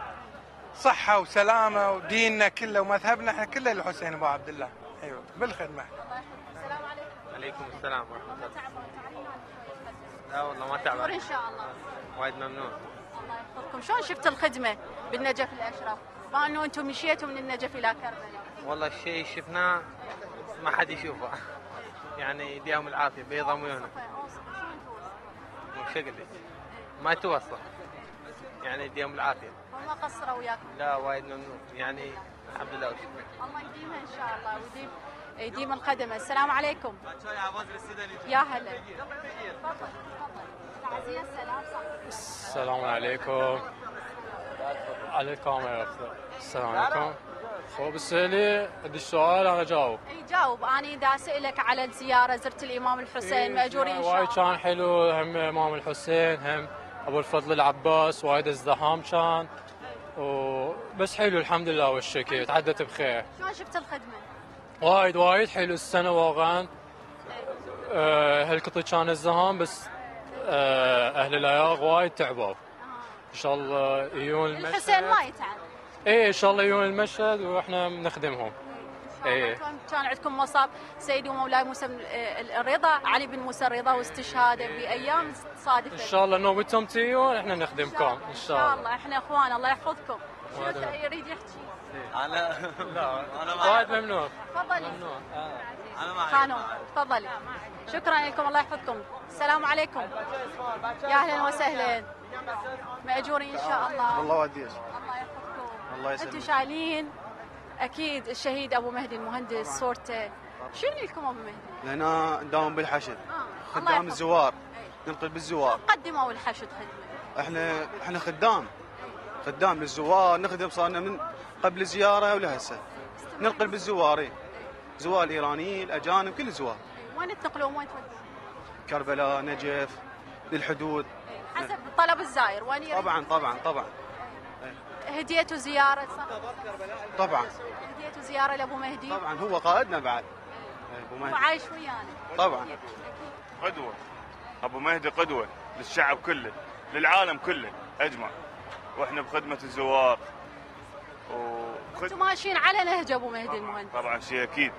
صحه وسلامه وديننا كله ومذهبنا احنا كله للحسين ابو عبد الله. ايوه بالخدمه. السلام عليكم. عليكم السلام ورحمه الله. لا والله ما تعبان. ان شاء الله. وايد ممنون. الله يحفظكم. شلون شفت الخدمه بالنجف الاشرف؟ ما انه انتم مشيتوا من النجف الى كربلاء. والله الشيء شفناه ما حد يشوفه. يعني يديهم العافيه بيضهم ويهنا. وش اقول لك؟ ما يتوصف. يعني يديهم العافيه. وما قصروا وياكم؟ لا وايد ممنون يعني الحمد لله وشكرا. الله يديمها ان شاء الله ويديم يديم الخدمه. السلام عليكم. يا هلا. تفضل تفضل. تعزيه السلام صح. السلام عليكم. عليكم السلام عليكم. خب اسألي عندي سؤال انا جاوب. اي جاوب. انا دا اسالك على الزياره زرت الامام الحسين ماجورين ان شاء الله. وايد كان حلو هم امام الحسين هم ابو الفضل العباس وايد ازدحام كان وبس حلو الحمد لله والشكر تعدت بخير. شلون شفت الخدمه؟ وايد وايد حلو السنه واقعا. أه هالقطي كان ازدحام بس أه اهل العراق وايد تعبوا. ان شاء الله يجون المشهد. الحسين ما يتعب. ايه ان شاء الله يجون المشهد واحنا بنخدمهم. ايه كان عندكم مصاب سيدي ومولاي موسى الرضا علي بن موسى الرضا واستشهاده بايام صادفه. ان شاء الله نوبتهم تيجون احنا نخدمكم ان شاء الله. ان شاء الله احنا اخوان الله يحفظكم. شنو يريد يحكي؟ انا لا انا وايد ممنون. تفضلي. ممنون. انا معك. خانم تفضلي. شكرا لكم الله يحفظكم. السلام عليكم. يا اهلا وسهلا. ماجورين ان شاء الله. الله وديك. الله يحفظكم. الله يسلمك. انتم شايلين اكيد الشهيد ابو مهدي المهندس صورته. شنو لكم ابو مهدي؟ لهنا نداوم بالحشد. آه. خدام الزوار. ننقل بالزوار. قدموا الحشد خدمه. احنا احنا خدام. خدام للزوار نخدم صارنا من قبل الزياره ولهسه. ننقل بالزوار. زوار الايرانيين الاجانب كل الزوار. وين تنقلون وين تودون؟ كربلاء نجف للحدود. حسب طلب الزائر وين يريد؟ طبعا طبعا طبعا. هديتوا زياره صح؟ طبعا. هديتوا زياره لابو مهدي؟ طبعا هو قائدنا بعد. ابو مهدي. وعايش ويانا. طبعا. قدوة. أبو مهدي قدوة للشعب كله، للعالم كله أجمع، وإحنا بخدمة الزوار. انتم ماشيين على نهج ابو مهدي المهندس. طبعا شيء اكيد.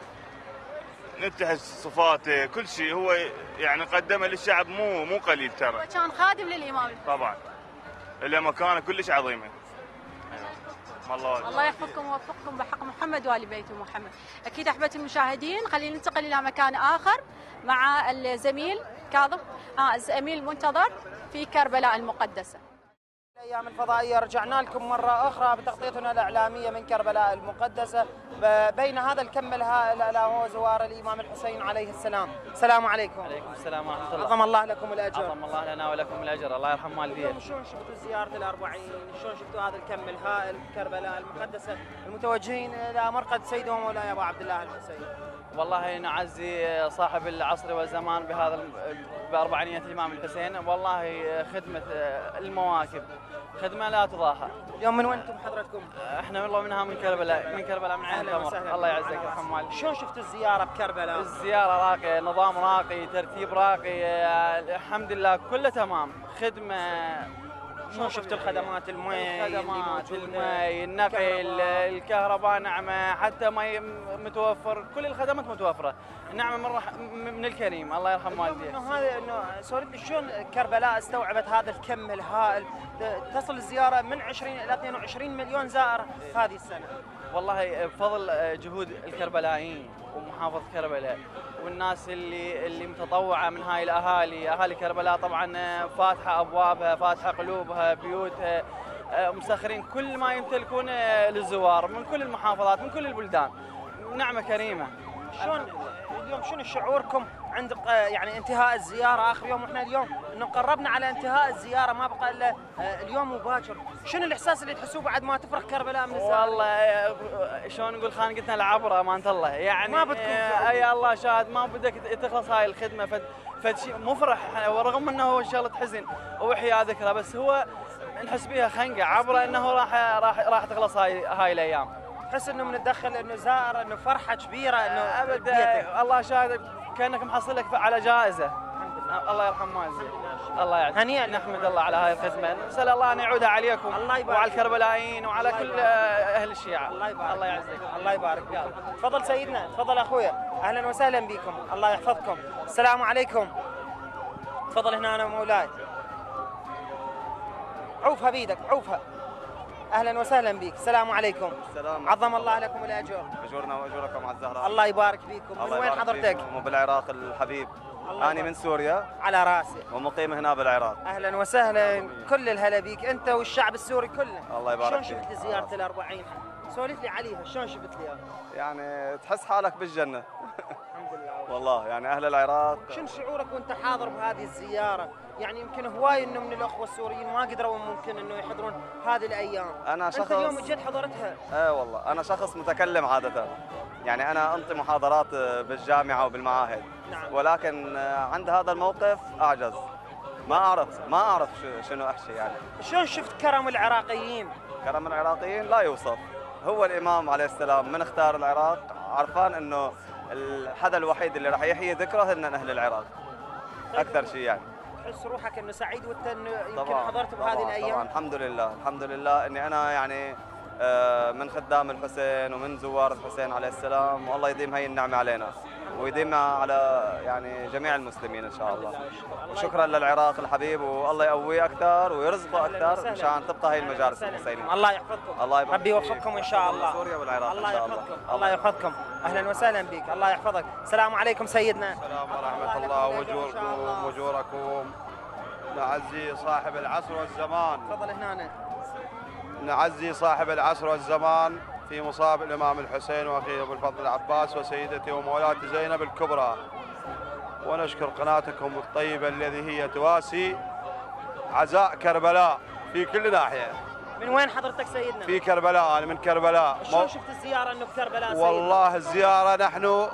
ننتهز صفاته، كل شيء هو يعني قدمه للشعب مو مو قليل ترى. هو كان خادم للامام. طبعا. له مكانه كلش عظيمه. الله الله يحفظكم ويوفقكم بحق محمد وآل بيت محمد. اكيد احبتي المشاهدين، خلينا ننتقل الى مكان اخر مع الزميل كاظم، اه الزميل منتظر في كربلاء المقدسه. الأيام الفضائية رجعنا لكم مرة أخرى بتغطيتنا الإعلامية من كربلاء المقدسة، بين هذا الكم الهائل ألا هو زوار الإمام الحسين عليه السلام. السلام عليكم. وعليكم السلام ورحمة الله. عظم الله لكم الأجر. عظم الله لنا ولكم الأجر، الله يرحم والديك. شلون شفتوا زيارة الأربعين؟ شلون شفتوا هذا الكم الهائل في كربلاء المقدسة المتوجهين إلى مرقد سيدهم مولاي أبو عبد الله الحسين؟ والله نعزي صاحب العصر والزمان بهذا بأربعينية الإمام الحسين، والله خدمة المواكب خدمة لا تضاهى. اليوم من وين انتم حضرتكم؟ احنا والله منها من كربلاء، من كربلاء من عين القمر. الله يعزك ويرحم والديك. شلون شفتوا الزيارة بكربلاء؟ الزيارة راقية، نظام راقي، ترتيب راقي، الحمد لله كله تمام، خدمة. شلون شفتوا الخدمات؟ المي، الخدمات، المي، النقل، الكهرباء نعمة، حتى مي متوفر، كل الخدمات متوفرة، نعمة من رح من الكريم، الله يرحم والديك. انه هذا انه سولف شلون كربلاء استوعبت هذا الكم الهائل، تصل الزيارة من عشرين إلى اثنين وعشرين مليون زائر هذه السنة. والله بفضل جهود الكربلائيين ومحافظة كربلاء والناس اللي اللي متطوعه من هاي الاهالي، اهالي كربلاء طبعا فاتحه ابوابها، فاتحه قلوبها، بيوتها، مسخرين كل ما يمتلكون للزوار من كل المحافظات من كل البلدان، نعمه كريمه. شلون اليوم شنو شعوركم عند يعني انتهاء الزياره اخر يوم، واحنا اليوم انه قربنا على انتهاء الزياره ما بقى الا اليوم وباكر، شنو الاحساس اللي تحسوه بعد ما تفرغ كربلاء من الزياره؟ والله شلون نقول خانقتنا العبره امانه الله، يعني ما بتكون اي الله شاهد ما بدك تخلص هاي الخدمه، فد فد شيء مفرح ورغم انه هو ان شاء الله تحزن واحياء ذكرى، بس هو نحس بها خنقه عبره انه راح راح راح تخلص هاي هاي الايام. تحس انه بنتدخل انه زائر انه فرحه كبيره انه ابدا الله شاهد كانك محصل لك على جائزه. الله يرحم والديك. الله يعزك. هنيئا نحمد الله على هاي الخدمه، نسال الله ان يعودها عليكم الله يبارك وعلى الكربلائيين وعلى كل يبارك. اهل الشيعه. الله يبارك. الله يعزك. الله يبارك فيك. تفضل سيدنا، تفضل اخويا، اهلا وسهلا بكم، الله يحفظكم. السلام عليكم. تفضل هنا انا مولاي. عوفها بيدك، عوفها. اهلا وسهلا بك، السلام عليكم. السلام. عظم الله لكم الاجر. اجورنا واجوركم على الزهراء. الله يبارك فيكم. من وين حضرتك؟ من بالعراق الحبيب. انا من سوريا. على راسي. ومقيم هنا بالعراق. اهلا وسهلا، كل الهلا بيك انت والشعب السوري كله. الله يبارك فيك. شلون شفت زياره الأربعين؟ سولف لي عليها، شلون شفت لي؟ يعني تحس حالك بالجنه. الحمد لله. والله يعني اهل العراق. شنو شعورك وانت حاضر بهذه الزياره؟ يعني يمكن هواي انه من الاخوه السوريين ما قدروا ممكن انه يحضرون هذه الايام. انا شخص انت اليوم جد حضرتها. ايه والله انا شخص متكلم عاده، يعني انا انطي محاضرات بالجامعه وبالمعاهد. نعم. ولكن عند هذا الموقف اعجز، ما اعرف ما اعرف شنو احكي يعني. شلون شفت كرم العراقيين؟ كرم العراقيين لا يوصف. هو الامام عليه السلام من اختار العراق عرفان انه الحدا الوحيد اللي راح يحيي ذكره هن اهل العراق. اكثر شيء يعني. تحس روحك انه سعيد وانت انه يمكن طبعاً حضرت بهذه طبعاً الايام؟ طبعا الحمد لله الحمد لله اني انا يعني من خدام الحسين ومن زوار الحسين عليه السلام، والله يديم هاي النعمه علينا ويديمها على يعني جميع المسلمين ان شاء الله. وشكرا للعراق الحبيب، والله يقويه اكثر ويرزقه اكثر مشان تبقى هاي المجالس الحسينيه. الله يحفظكم. الله يبارك. ربي يوفقكم ان شاء الله. سوريا والعراق الله ان شاء الله. يحفظكم. الله يحفظكم. اهلا وسهلا بك، الله يحفظك. السلام عليكم سيدنا. السلام ورحمه الله وجوركم وجوركم. نعزي صاحب العصر والزمان. تفضل هنا. نعزي صاحب العصر والزمان في مصاب الامام الحسين واخيه ابو الفضل العباس وسيدتي ومولاتي زينب الكبرى، ونشكر قناتكم الطيبه الذي هي تواسي عزاء كربلاء في كل ناحيه. من وين حضرتك سيدنا؟ في كربلاء، انا من كربلاء. شلون شفت الزياره انه بكربلاء سيدنا؟ والله الزياره نحن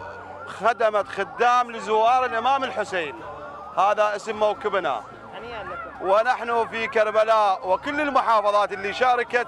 خدمت خدام لزوار الامام الحسين، هذا اسم موكبنا. هنيئا لكم. ونحن في كربلاء وكل المحافظات اللي شاركت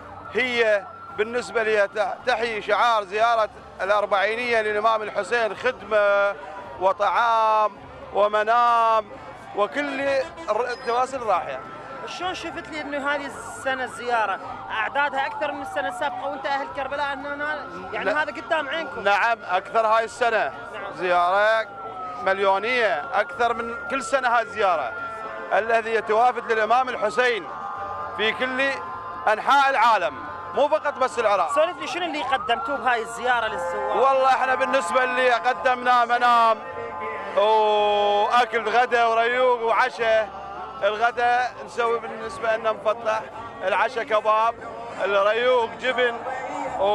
هي بالنسبة لي تحيي شعار زيارة الأربعينية للإمام الحسين، خدمة وطعام ومنام وكل التواصل راحيه. شلون شفت لي انه هذه السنه الزياره اعدادها اكثر من السنه السابقه وانت اهل كربلاء انه يعني لا. هذا قدام عينكم؟ نعم اكثر هاي السنه. نعم. زياره مليونيه اكثر من كل سنه هاي الزياره الذي يتوافد للامام الحسين في كل انحاء العالم مو فقط بس العراق. سولف لي شنو اللي قدمتوه بهاي الزياره للزوار؟ والله احنا بالنسبه اللي قدمناه منام واكل غدا وريوق وعشاء. الغداء نسوي بالنسبه لنا مفطح، العشاء كباب، الريوق جبن و...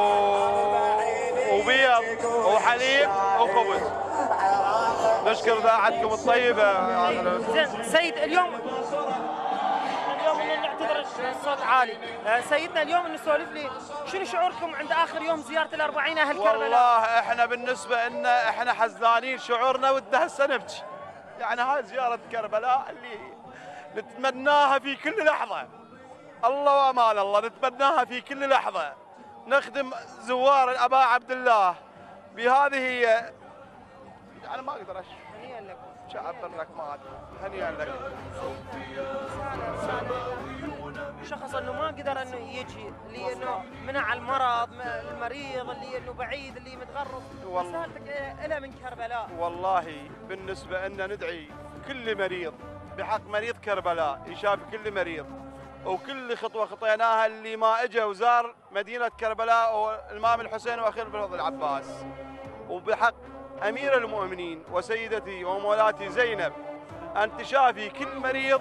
وبيض وحليب وخبز. نشكر ذاعتكم الطيبه. زين سيد اليوم اليوم إن نعتذر الصوت عالي، سيدنا اليوم انه سولف لي شنو شعوركم عند اخر يوم زياره الأربعين اهل كربلاء؟ والله احنا بالنسبه لنا احنا حزنانين، شعورنا ودنا هسه نبكي. يعني هاي زياره كربلاء اللي نتمناها في كل لحظه. الله وامان الله نتمناها في كل لحظه. نخدم زوار الاباء عبد الله بهذه. يعني ما اقدر اشرح. هنيئا لكم. شعب برك ما ادري. هنيئا لكم. شخص انه ما قدر انه يجي، اللي انه منع المرض، المريض اللي انه بعيد، اللي متغرب، رسالتك له من كربلاء؟ والله بالنسبه لنا ندعي كل مريض بحق مريض كربلاء يشافي كل مريض، وكل خطوه خطيناها اللي ما اجى وزار مدينه كربلاء والامام الحسين واخيه الفضل العباس، وبحق امير المؤمنين وسيدتي ومولاتي زينب ان تشافي كل مريض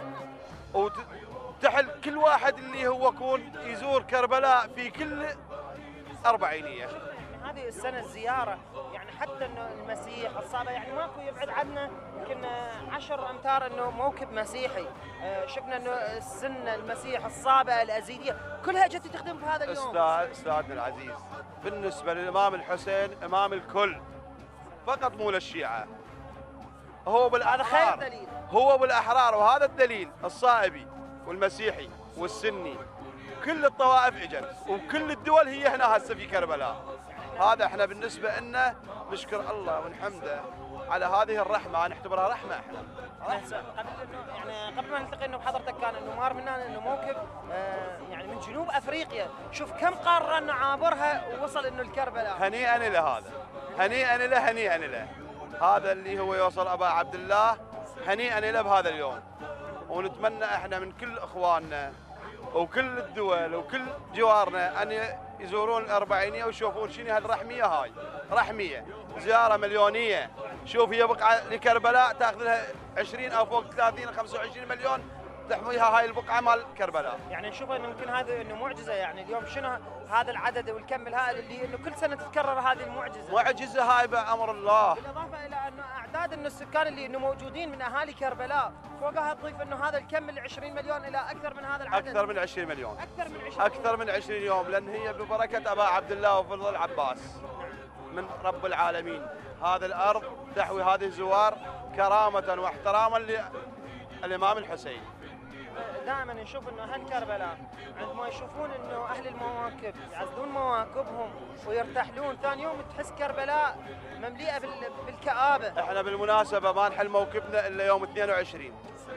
وتحل كل واحد اللي هو يكون يزور كربلاء في كل أربعينية. هذه السنة الزيارة يعني حتى انه المسيح الصابة يعني ماكو يبعد عنا يمكن عشر امتار انه موكب مسيحي، شفنا انه السنة المسيح الصابة الازيدية كلها جت تخدم في هذا اليوم. استاذ استاذنا العزيز بالنسبة للامام الحسين امام الكل فقط مو للشيعة، هو بالاحرار. هذا خير دليل. هو بالاحرار وهذا الدليل الصائبي والمسيحي والسني كل الطوائف اجت وكل الدول هي هنا هسه في كربلاء. هذا احنا بالنسبه لنا نشكر الله ونحمده على هذه الرحمه، نعتبرها رحمه احنا. قبل انه يعني قبل ما نلتقي انه بحضرتك كان انه مار منا انه موكب آه يعني من جنوب افريقيا، شوف كم قاره انه عابرها ووصل انه الكربلاء. هنيئا له هذا، هنيئا له هنيئا له. هذا اللي هو يوصل ابا عبد الله هنيئا له بهذا اليوم. ونتمنى احنا من كل اخواننا وكل الدول وكل جوارنا ان يزورون الأربعينية ويشوفون شنو هالرحمية هاي. رحمية زيارة مليونية. شوف هي بقعة لكربلاء تاخذ لها عشرين او فوق ثلاثين خمسة وعشرين مليون تحميها هاي البقعة مال كربلاء. يعني نشوف انه يمكن هذا انه معجزة، يعني اليوم شنو هذا العدد والكم الهائل اللي انه كل سنة تتكرر هذه المعجزة. معجزة هاي بأمر الله. بالاضافة الى انه اعداد انه السكان اللي انه موجودين من اهالي كربلاء فوقها تضيف انه هذا الكم ال عشرين مليون الى اكثر من هذا العدد. اكثر من عشرين مليون. اكثر من عشرين اكثر من عشرين يوم، لان هي ببركة ابا عبد الله وفضل العباس من رب العالمين. هذا الارض تحوي هذه الزوار كرامة واحتراما للامام الحسين. دائما نشوف انه اهل كربلاء عندما يشوفون انه اهل المواكب يعزلون مواكبهم ويرتحلون، ثاني يوم تحس كربلاء ممليئه بالكآبه. احنا بالمناسبه ما نحل موكبنا الا يوم اثنين وعشرين.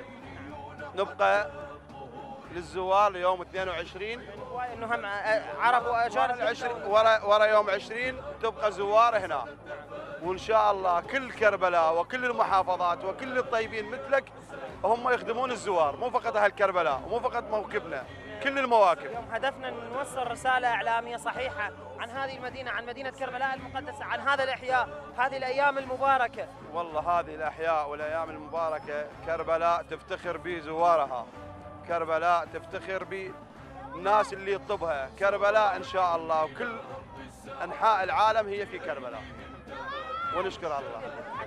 نبقى للزوار ليوم اثنين وعشرين. انه هم عرب واجانب ورا ورا يوم عشرين تبقى زوار هنا. وان شاء الله كل كربلاء وكل المحافظات وكل الطيبين مثلك هم يخدمون الزوار، مو فقط اهل كربلاء ومو فقط موكبنا، كل المواكب. اليوم هدفنا نوصل رساله اعلاميه صحيحه عن هذه المدينه، عن مدينه كربلاء المقدسه، عن هذا الاحياء، هذه الايام المباركه. والله هذه الاحياء والايام المباركه كربلاء تفتخر بزوارها، كربلاء تفتخر بالناس اللي يطبها، كربلاء ان شاء الله وكل انحاء العالم هي في كربلاء. ونشكر الله.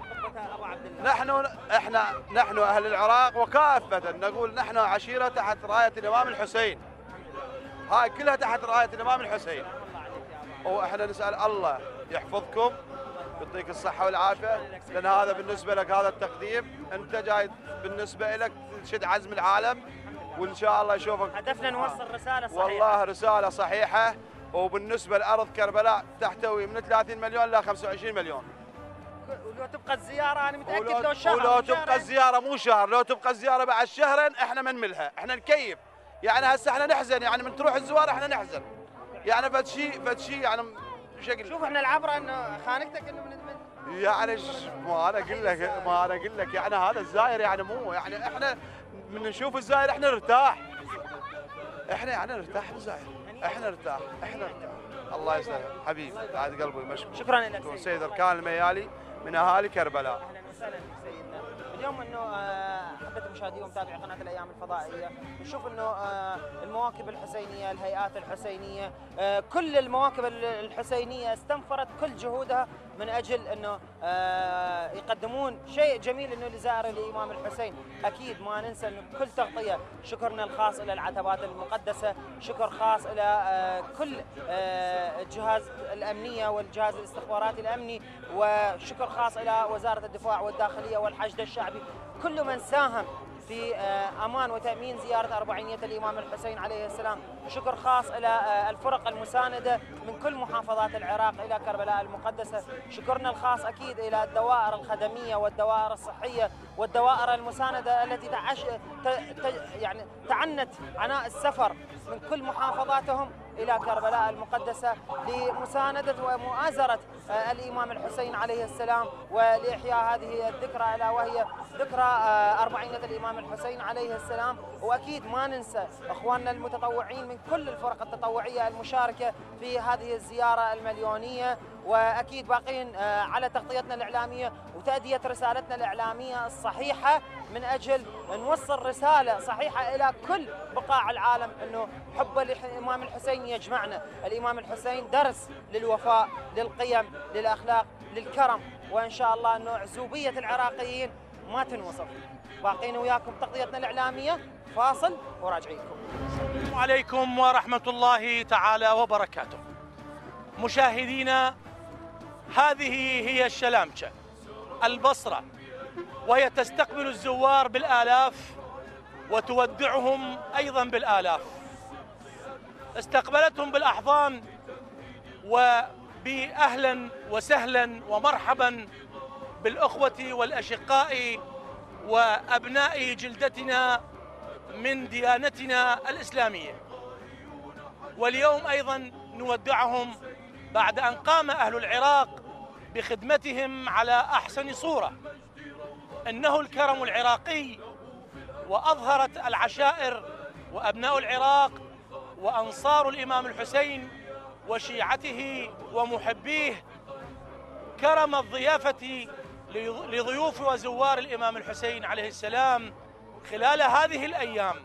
نحن احنا نحن اهل العراق وكافة نقول نحن عشيرة تحت راية الامام الحسين. هاي كلها تحت راية الامام الحسين. واحنا نسأل الله يحفظكم يعطيك الصحة والعافية، لان هذا بالنسبة لك هذا التقديم انت جاي بالنسبة لك تشد عزم العالم، وان شاء الله يشوفك. هدفنا نوصل رسالة صحيحة. والله رسالة صحيحة. وبالنسبة لأرض كربلاء تحتوي من ثلاثين مليون إلى خمسة وعشرين مليون. ولو تبقى الزياره انا متاكد ولو, لو شهر ولو تبقى الزياره مو شهر، لو تبقى الزياره بعد شهرين احنا منملها، احنا نكيف. يعني هسه احنا نحزن، يعني من تروح الزوار احنا نحزن. يعني فد شيء فد شيء يعني بشكل. شوف احنا العبره انه خانقتك انه من يعني ما انا اقول لك ما انا اقول لك يعني هذا الزاير يعني مو يعني احنا من نشوف الزاير احنا نرتاح. احنا يعني نرتاح بالزاير، احنا نرتاح، احنا نرتاح. الله يسلمك حبيبي، بعد قلبي مشكور. شكرا لك سيد. سيد اركان الميالي من اهالي كربلاء. اهلا وسهلا بك سيدنا. اليوم انه احبه المشاهدين ومتابعي قناه الايام الفضائيه نشوف انه المواكب الحسينيه، الهيئات الحسينيه، كل المواكب الحسينيه استنفرت كل جهودها من اجل انه يقدمون شيء جميل انه لزائر الامام الحسين. اكيد ما ننسى انه كل تغطيه شكرنا الخاص الى العتبات المقدسه، شكر خاص الى كل الجهاز الامنيه والجهاز الاستخباراتي الامني، وشكر خاص الى وزاره الدفاع والداخليه والحشد الشعبي، كل من ساهم في امان وتامين زياره اربعينيه الامام الحسين عليه السلام. شكر خاص الى الفرق المسانده من كل محافظات العراق الى كربلاء المقدسه. شكرنا الخاص اكيد الى الدوائر الخدميه والدوائر الصحيه والدوائر المسانده التي تعش ت... ت... يعني تعنت عناء السفر من كل محافظاتهم الى كربلاء المقدسه لمسانده ومؤازره الامام الحسين عليه السلام ولاحياء هذه الذكرى، الا وهي ذكرى اربعينيه الامام الحسين عليه السلام. واكيد ما ننسى اخواننا المتطوعين من كل الفرق التطوعيه المشاركه في هذه الزياره المليونيه، واكيد باقين على تغطيتنا الاعلاميه وتاديه رسالتنا الاعلاميه الصحيحه من اجل نوصل رساله صحيحه الى كل بقاع العالم انه حب الامام الحسين يجمعنا. الامام الحسين درس للوفاء، للقيم، للاخلاق، للكرم، وان شاء الله انه عزوبيه العراقيين ما تنوصف. باقين وياكم تغطيتنا الاعلاميه، فاصل وراجعينكم. السلام عليكم ورحمه الله تعالى وبركاته. مشاهدينا، هذه هي الشلامچة البصرة، وهي تستقبل الزوار بالآلاف وتودعهم أيضا بالآلاف. استقبلتهم بالأحضان وبأهلا وسهلا ومرحبا بالأخوة والأشقاء وأبناء جلدتنا من ديانتنا الإسلامية. واليوم أيضا نودعهم بعد أن قام أهل العراق بخدمتهم على أحسن صورة. إنه الكرم العراقي، وأظهرت العشائر وأبناء العراق وأنصار الإمام الحسين وشيعته ومحبيه كرم الضيافة لضيوف وزوار الإمام الحسين عليه السلام خلال هذه الأيام.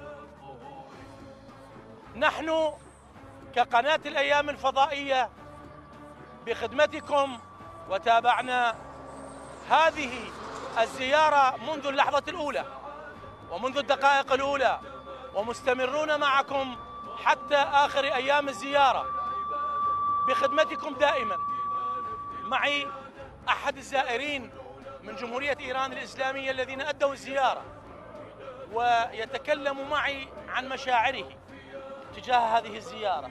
نحن كقناة الأيام الفضائية بخدمتكم وتابعنا هذه الزيارة منذ اللحظة الأولى ومنذ الدقائق الأولى، ومستمرون معكم حتى آخر أيام الزيارة بخدمتكم دائما. معي أحد الزائرين من جمهورية إيران الإسلامية الذين أدوا الزيارة، ويتكلم معي عن مشاعره تجاه هذه الزيارة.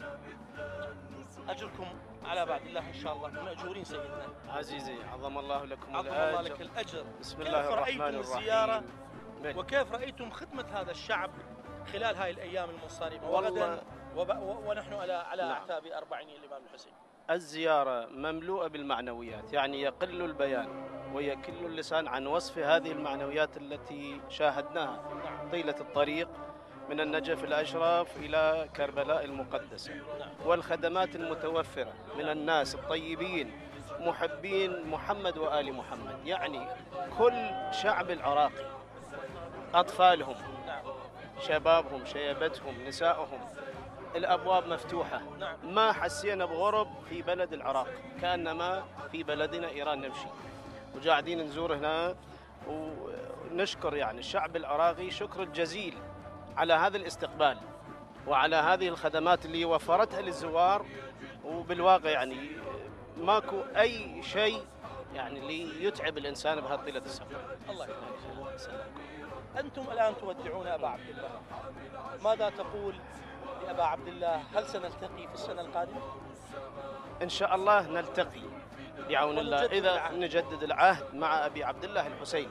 أجركم على بعد الله إن شاء الله، مأجورين سيدنا. عزيزي عظم الله لكم عظم الأجر. الله لك الأجر. بسم الله الرحمن الرحيم. كيف رأيتم الزيارة الزيارة وكيف رأيتم خدمة هذا الشعب خلال هاي الأيام المنصرمة وغدا ونحن على على نعم. أعتاب أربعينية الإمام الحسين؟ الزيارة مملوءة بالمعنويات، يعني يقل البيان ويكل اللسان عن وصف هذه المعنويات التي شاهدناها طيلة الطريق من النجف الأشرف إلى كربلاء المقدسة، والخدمات المتوفرة من الناس الطيبين محبين محمد وآل محمد. يعني كل شعب العراقي، أطفالهم، شبابهم، شيبتهم، نسائهم، الأبواب مفتوحة. ما حسينا بغرب في بلد العراق، كأنما في بلدنا إيران نمشي، وقاعدين نزور هنا ونشكر يعني الشعب العراقي شكر الجزيل على هذا الاستقبال وعلى هذه الخدمات اللي وفرتها للزوار. وبالواقع يعني ماكو أي شيء يعني اللي يتعب الإنسان بهالطيلة السفر. الله يسلمك. أنتم الآن تودعون أبا عبد الله، ماذا تقول لأبا عبد الله؟ هل سنلتقي في السنة القادمة؟ إن شاء الله نلتقي بعون الله إذا نجدد العهد مع أبي عبد الله الحسين.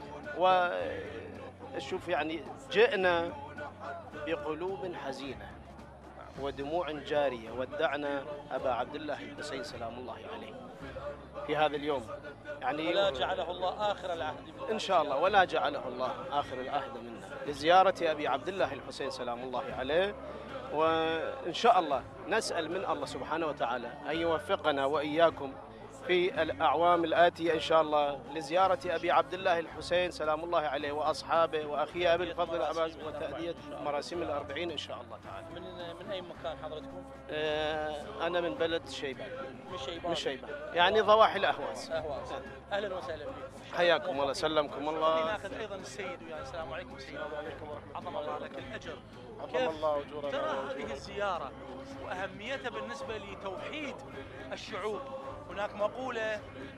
وشوف يعني جئنا بقلوب حزينة ودموع جارية، ودعنا أبا عبد الله الحسين سلام الله عليه في هذا اليوم، يعني ولا جعله الله آخر العهد إن شاء الله، ولا جعله الله آخر العهد منا، لزيارة أبي عبد الله الحسين سلام الله عليه. وإن شاء الله نسأل من الله سبحانه وتعالى أن يوفقنا وإياكم في الأعوام الآتية إن شاء الله لزيارة أبي عبد الله الحسين سلام الله عليه وأصحابه وأخيه أبي الفضل العباس وتأدية مراسم الأربعين إن شاء الله تعالى. من من أي مكان حضرتكم؟ آه أنا من بلد شيبان. من شيبان. من شيبان يعني ضواحي الأهواز. أهواز. أهلا وسهلا بكم. حياكم الله، سلمكم الله. ناخذ أيضا السيد ويا السلام عليكم سيد. وعليكم ورحمة الله. عظم الله لك الأجر. عظم الله أجورنا. ترى هذه الزيارة وأهميتها بالنسبة لتوحيد الشعوب. هناك مقولة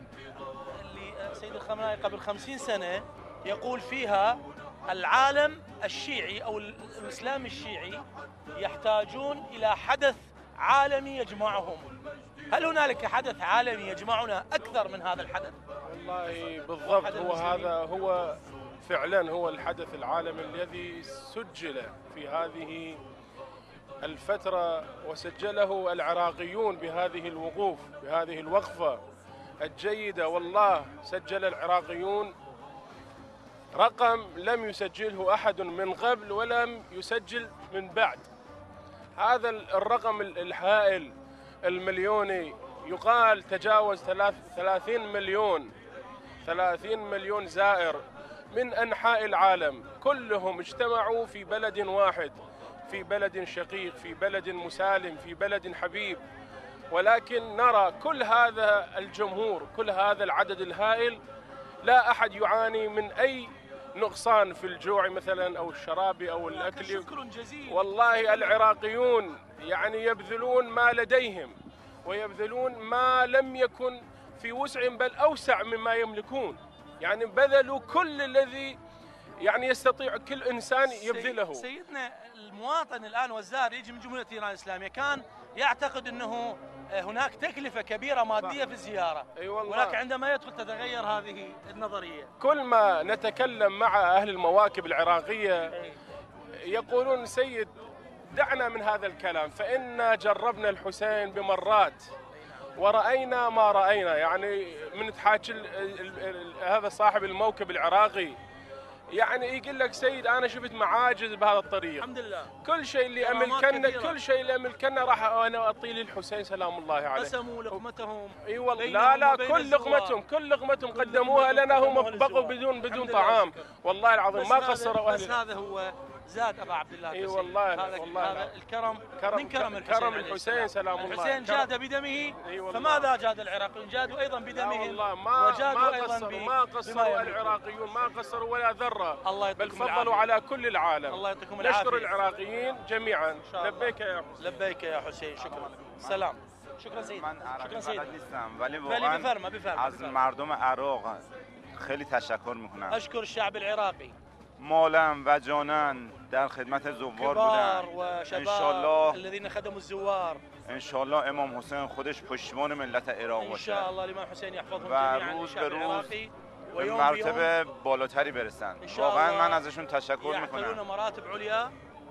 لسيد الخامنئي قبل خمسين سنة يقول فيها العالم الشيعي أو الإسلام الشيعي يحتاجون إلى حدث عالمي يجمعهم. هل هنالك حدث عالمي يجمعنا أكثر من هذا الحدث؟ والله بالضبط، هو هذا هو فعلا هو الحدث العالمي الذي سجل في هذه الفترة وسجله العراقيون بهذه الوقوف بهذه الوقفة الجيدة. والله سجل العراقيون رقم لم يسجله أحد من قبل ولم يسجل من بعد. هذا الرقم الهائل المليوني يقال تجاوز ثلاثين مليون ثلاثين مليون زائر من أنحاء العالم، كلهم اجتمعوا في بلد واحد، في بلد شقيق، في بلد مسالم، في بلد حبيب. ولكن نرى كل هذا الجمهور، كل هذا العدد الهائل، لا أحد يعاني من أي نقصان في الجوع مثلا أو الشراب أو الأكل. شكر جزيل. والله العراقيون يعني يبذلون ما لديهم ويبذلون ما لم يكن في وسع بل أوسع مما يملكون، يعني بذلوا كل الذي يعني يستطيع كل إنسان يبذله. سيدنا المواطن الآن والزائر يجي من جمهورية إيران الإسلامية كان يعتقد أنه هناك تكلفة كبيرة مادية في الزيارة. أي والله. ولكن عندما يدخل تتغير هذه النظرية. كل ما نتكلم مع أهل المواكب العراقية يقولون سيد دعنا من هذا الكلام، فإنا جربنا الحسين بمرات ورأينا ما رأينا. يعني من تحاكي هذا صاحب الموكب العراقي يعني يقول لك سيد انا شفت معاجز بهذا الطريق، الحمد لله، كل شيء اللي املكنا كل شيء اللي املكنا راح انا اعطيه للحسين سلام الله عليه. قسموا لقمتهم. اي والله لا لا كل لقمتهم كل لقمتهم قدموها لنا، هم بقوا بدون بدون طعام. والله العظيم ما قصروا اهل. بس هذا هو زاد ابا عبد الله. اي والله هذا والله هذا الكرم, كرم من كرم الحسين, كرم الحسين سلام الله. الحسين جاد بدمه، فماذا جاد العراقيون؟ جادوا ايضا بدمهم والله ما وجادوا ما ايضا قصروا ما قصروا العراقيون ما قصروا ولا ذره، الله بل يعطيكم فضلوا على كل العالم. الله يعطيكم العافيه. نشكر العراقيين جميعا. لبيك يا حسين. لبيك يا حسين. شكرا. سلام. شكرا سيدي. شكرا سيدي. نیستم ولی واقعا بفرما بفرما از مردم عراق خیلی تشکر میکنم. اشکر الشعب العراقي مالا و جانان در خدمت زوار بودن. وشباب الذين خدموا الزوار. ان شاء الله امام حسین خودش پشتیبان ملت عراق باشه. ان شاء الله الامام حسین يحفظهم و جميعا روز به روز به مرتبه بالاتری برسن. واقعا من ازشون تشکر میکنم. مراتب علیا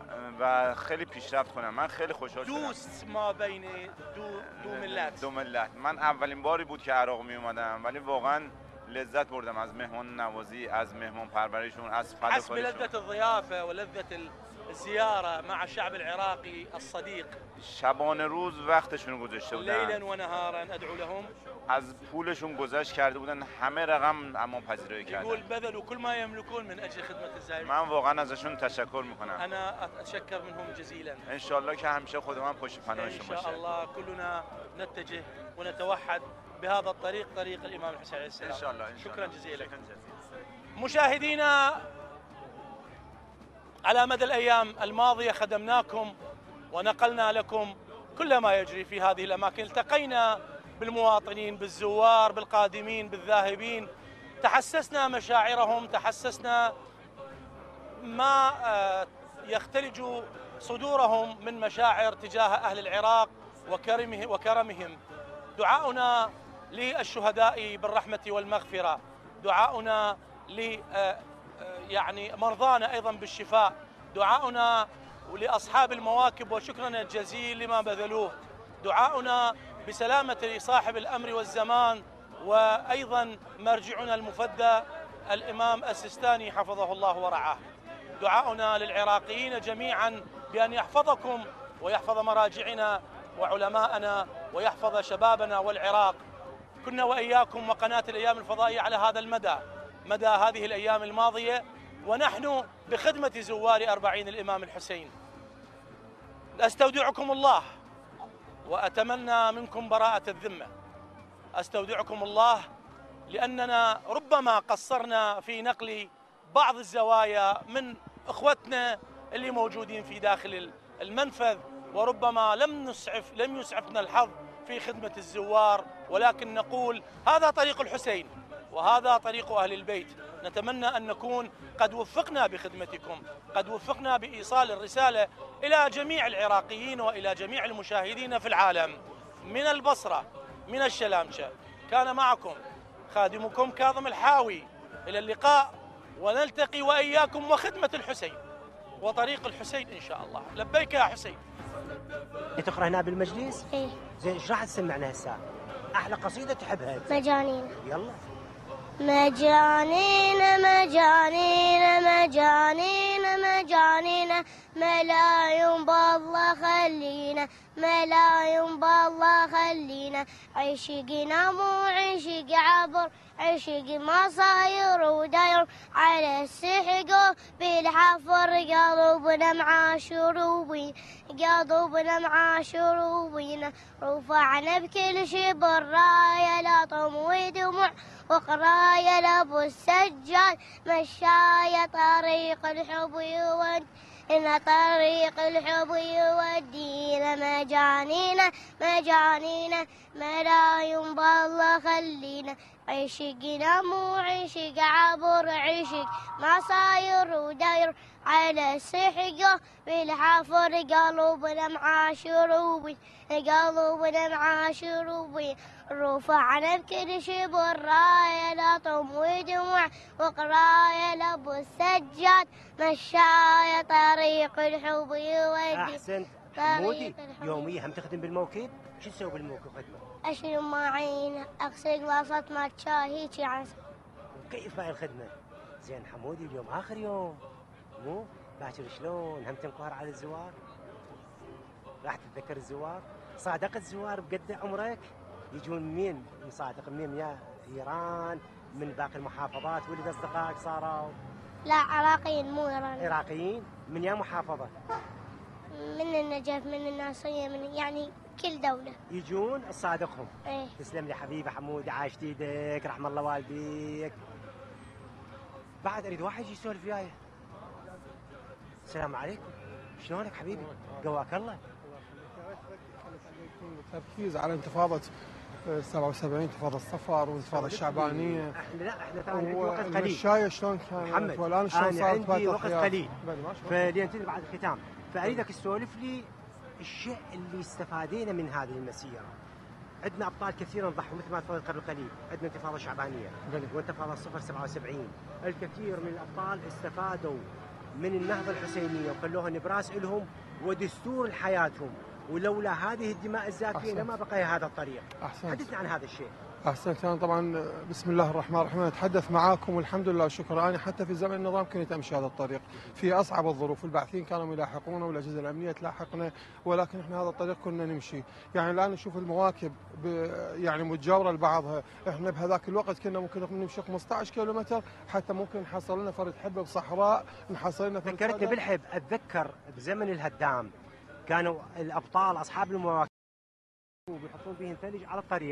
و خیلی پیشرفت کنم. من خیلی خوشحال شدم. دوست ما بین دو دو ملت. دو ملت. من اولین باری بود که عراق می اومدم ولی واقعا لذت بردم از مهمان نوازی، از مهمان پروریشون، از فضا حسب لذة الضيافة ولذة الزيارة مع الشعب العراقي الصديق. شبانه روز وقتشون گذاشته بودن. لیلا و نهارا ادعو لهم. از پولشون گذشت کرده بودن، همه رقم اما پذیرایی کردن. يقول بذلوا كل ما يملكون من اجل خدمة الزائرين. من واقعا ازشون تشکر میکنم. انا اتشكر منهم جزيلا. ان شاء الله که همیشه خود من پشت پناهشون باشه. ان شاء الله كلنا نتجه ونتوحد بهذا الطريق، طريق الامام الحسين عليه السلام. ان شاء الله. إن شاء شكرا الله. جزيلا. شكرا جزيلا. مشاهدينا على مدى الايام الماضيه خدمناكم ونقلنا لكم كل ما يجري في هذه الاماكن، التقينا بالمواطنين، بالزوار، بالقادمين، بالذاهبين، تحسسنا مشاعرهم، تحسسنا ما يختلج صدورهم من مشاعر تجاه اهل العراق وكرمه وكرمهم. دعاؤنا للشهداء بالرحمة والمغفرة، دعاؤنا ل يعني مرضانا أيضا بالشفاء، دعاؤنا لأصحاب المواكب وشكرنا الجزيل لما بذلوه، دعاؤنا بسلامة صاحب الأمر والزمان، وأيضا مرجعنا المفدى الإمام السيستاني حفظه الله ورعاه. دعاؤنا للعراقيين جميعا بأن يحفظكم ويحفظ مراجعنا وعلماءنا ويحفظ شبابنا والعراق. كنا وإياكم وقناة الأيام الفضائية على هذا المدى، مدى هذه الأيام الماضية، ونحن بخدمة زوار أربعين الإمام الحسين. أستودعكم الله وأتمنى منكم براءة الذمة. أستودعكم الله لأننا ربما قصرنا في نقل بعض الزوايا من إخوتنا اللي موجودين في داخل المنفذ، وربما لم نسعف لم يسعفنا الحظ في خدمة الزوار، ولكن نقول هذا طريق الحسين وهذا طريق أهل البيت. نتمنى أن نكون قد وفقنا بخدمتكم، قد وفقنا بإيصال الرسالة إلى جميع العراقيين وإلى جميع المشاهدين في العالم. من البصرة من الشلامشة كان معكم خادمكم كاظم الحاوي. إلى اللقاء، ونلتقي وإياكم وخدمة الحسين وطريق الحسين إن شاء الله. لبيك يا حسين. تقرأ هنا بالمجلس؟ ايه. زين ايش راح تسمعنا هسه؟ أحلى قصيدة تحبها أنت. مجانين. يلا. مجانين مجانين مجانين مجانين ملايين بالله خلينا، ملايين بالله خلينا، عشقنا مو عشق عبر، عشق ما صاير وداير على السحق بالحفر، قلبنا مع شروبين، قلبنا مع شروبين، رفعنا بكل شبر راية لا طموي دموع وقرايا لابو السجاد، مشايا طريق الحب يود إن طريق الحب يودينا، مجانينا مجانينا ملايين بالله خلينا، عشقنا مو عشق عبر، عشق ما صاير وداير على السحقة بالحفر، قلبنا مع شروبي، قلبنا مع شروبي، رفعنا بكل شبر راية لا طموي دموع وقرايا لابو السجاد، مشايا طريق الحب يودي. أحسنت حمودي. يوميا هم تخدم بالموكب؟ شو تسوي بالموكب خدمة؟ أشرب معين، أغسل قلاصات مال شاي هيجي عن. كيف هاي الخدمة؟ زين حمودي اليوم آخر يوم مو؟ باكر شلون؟ هم تنقهر على الزوار؟ راح تتذكر الزوار؟ صادق الزوار بقد عمرك؟ يجون منين مصادق؟ منين يا ايران؟ من باقي المحافظات ولد اصدقائك صاروا؟ لا عراقيين مو ايرانيين. عراقيين؟ من يا محافظة؟ من النجف، من الناصية، من يعني كل دولة. يجون تصادقهم؟ ايه. تسلم لي حبيبي حمود، عاش ايدك، رحم الله والديك. بعد اريد واحد يجي يسولف وياي. السلام عليكم، شلونك حبيبي؟ قواك الله. التركيز على انتفاضة سبعة وسبعين، انتفاضة الصفر والانتفاضة الشعبانية. احنا لا احنا ثاني وقت قليل. المشاية شلون كانت محمد والان شلون صارت؟ عندي وقت قليل فلينتهي بعد الختام، فاريدك تسولف لي الشيء اللي استفادينا من هذه المسيرة. عندنا ابطال كثير ضحوا مثل ما تفضلت قبل قليل، عندنا انتفاضة شعبانية وانتفاضة الصفر سبعة وسبعين، الكثير من الابطال استفادوا من النهضة الحسينية وخلوها نبراس لهم ودستور لحياتهم، ولولا هذه الدماء الزاكية لما بقي هذا الطريق. أحسنت. حدثنا عن هذا الشيء. أحسنت. أنا طبعا بسم الله الرحمن الرحيم أتحدث معاكم والحمد لله والشكر. أنا حتى في زمن النظام كنت أمشي هذا الطريق في أصعب الظروف، الباحثين كانوا يلاحقونا والأجهزة الأمنية تلاحقنا، ولكن إحنا هذا الطريق كنا نمشي. يعني الآن نشوف المواكب يعني متجاورة لبعضها، إحنا بهذاك الوقت كنا ممكن نمشي خمسة عشر كيلومتر حتى ممكن نحصل لنا فرد حبة بصحراء، نحصل لنا فرد. ذكرتني بالحب، أتذكر بزمن الهدام كانوا الأبطال أصحاب المواكب ويحطون فيهم ثلج على الطريق،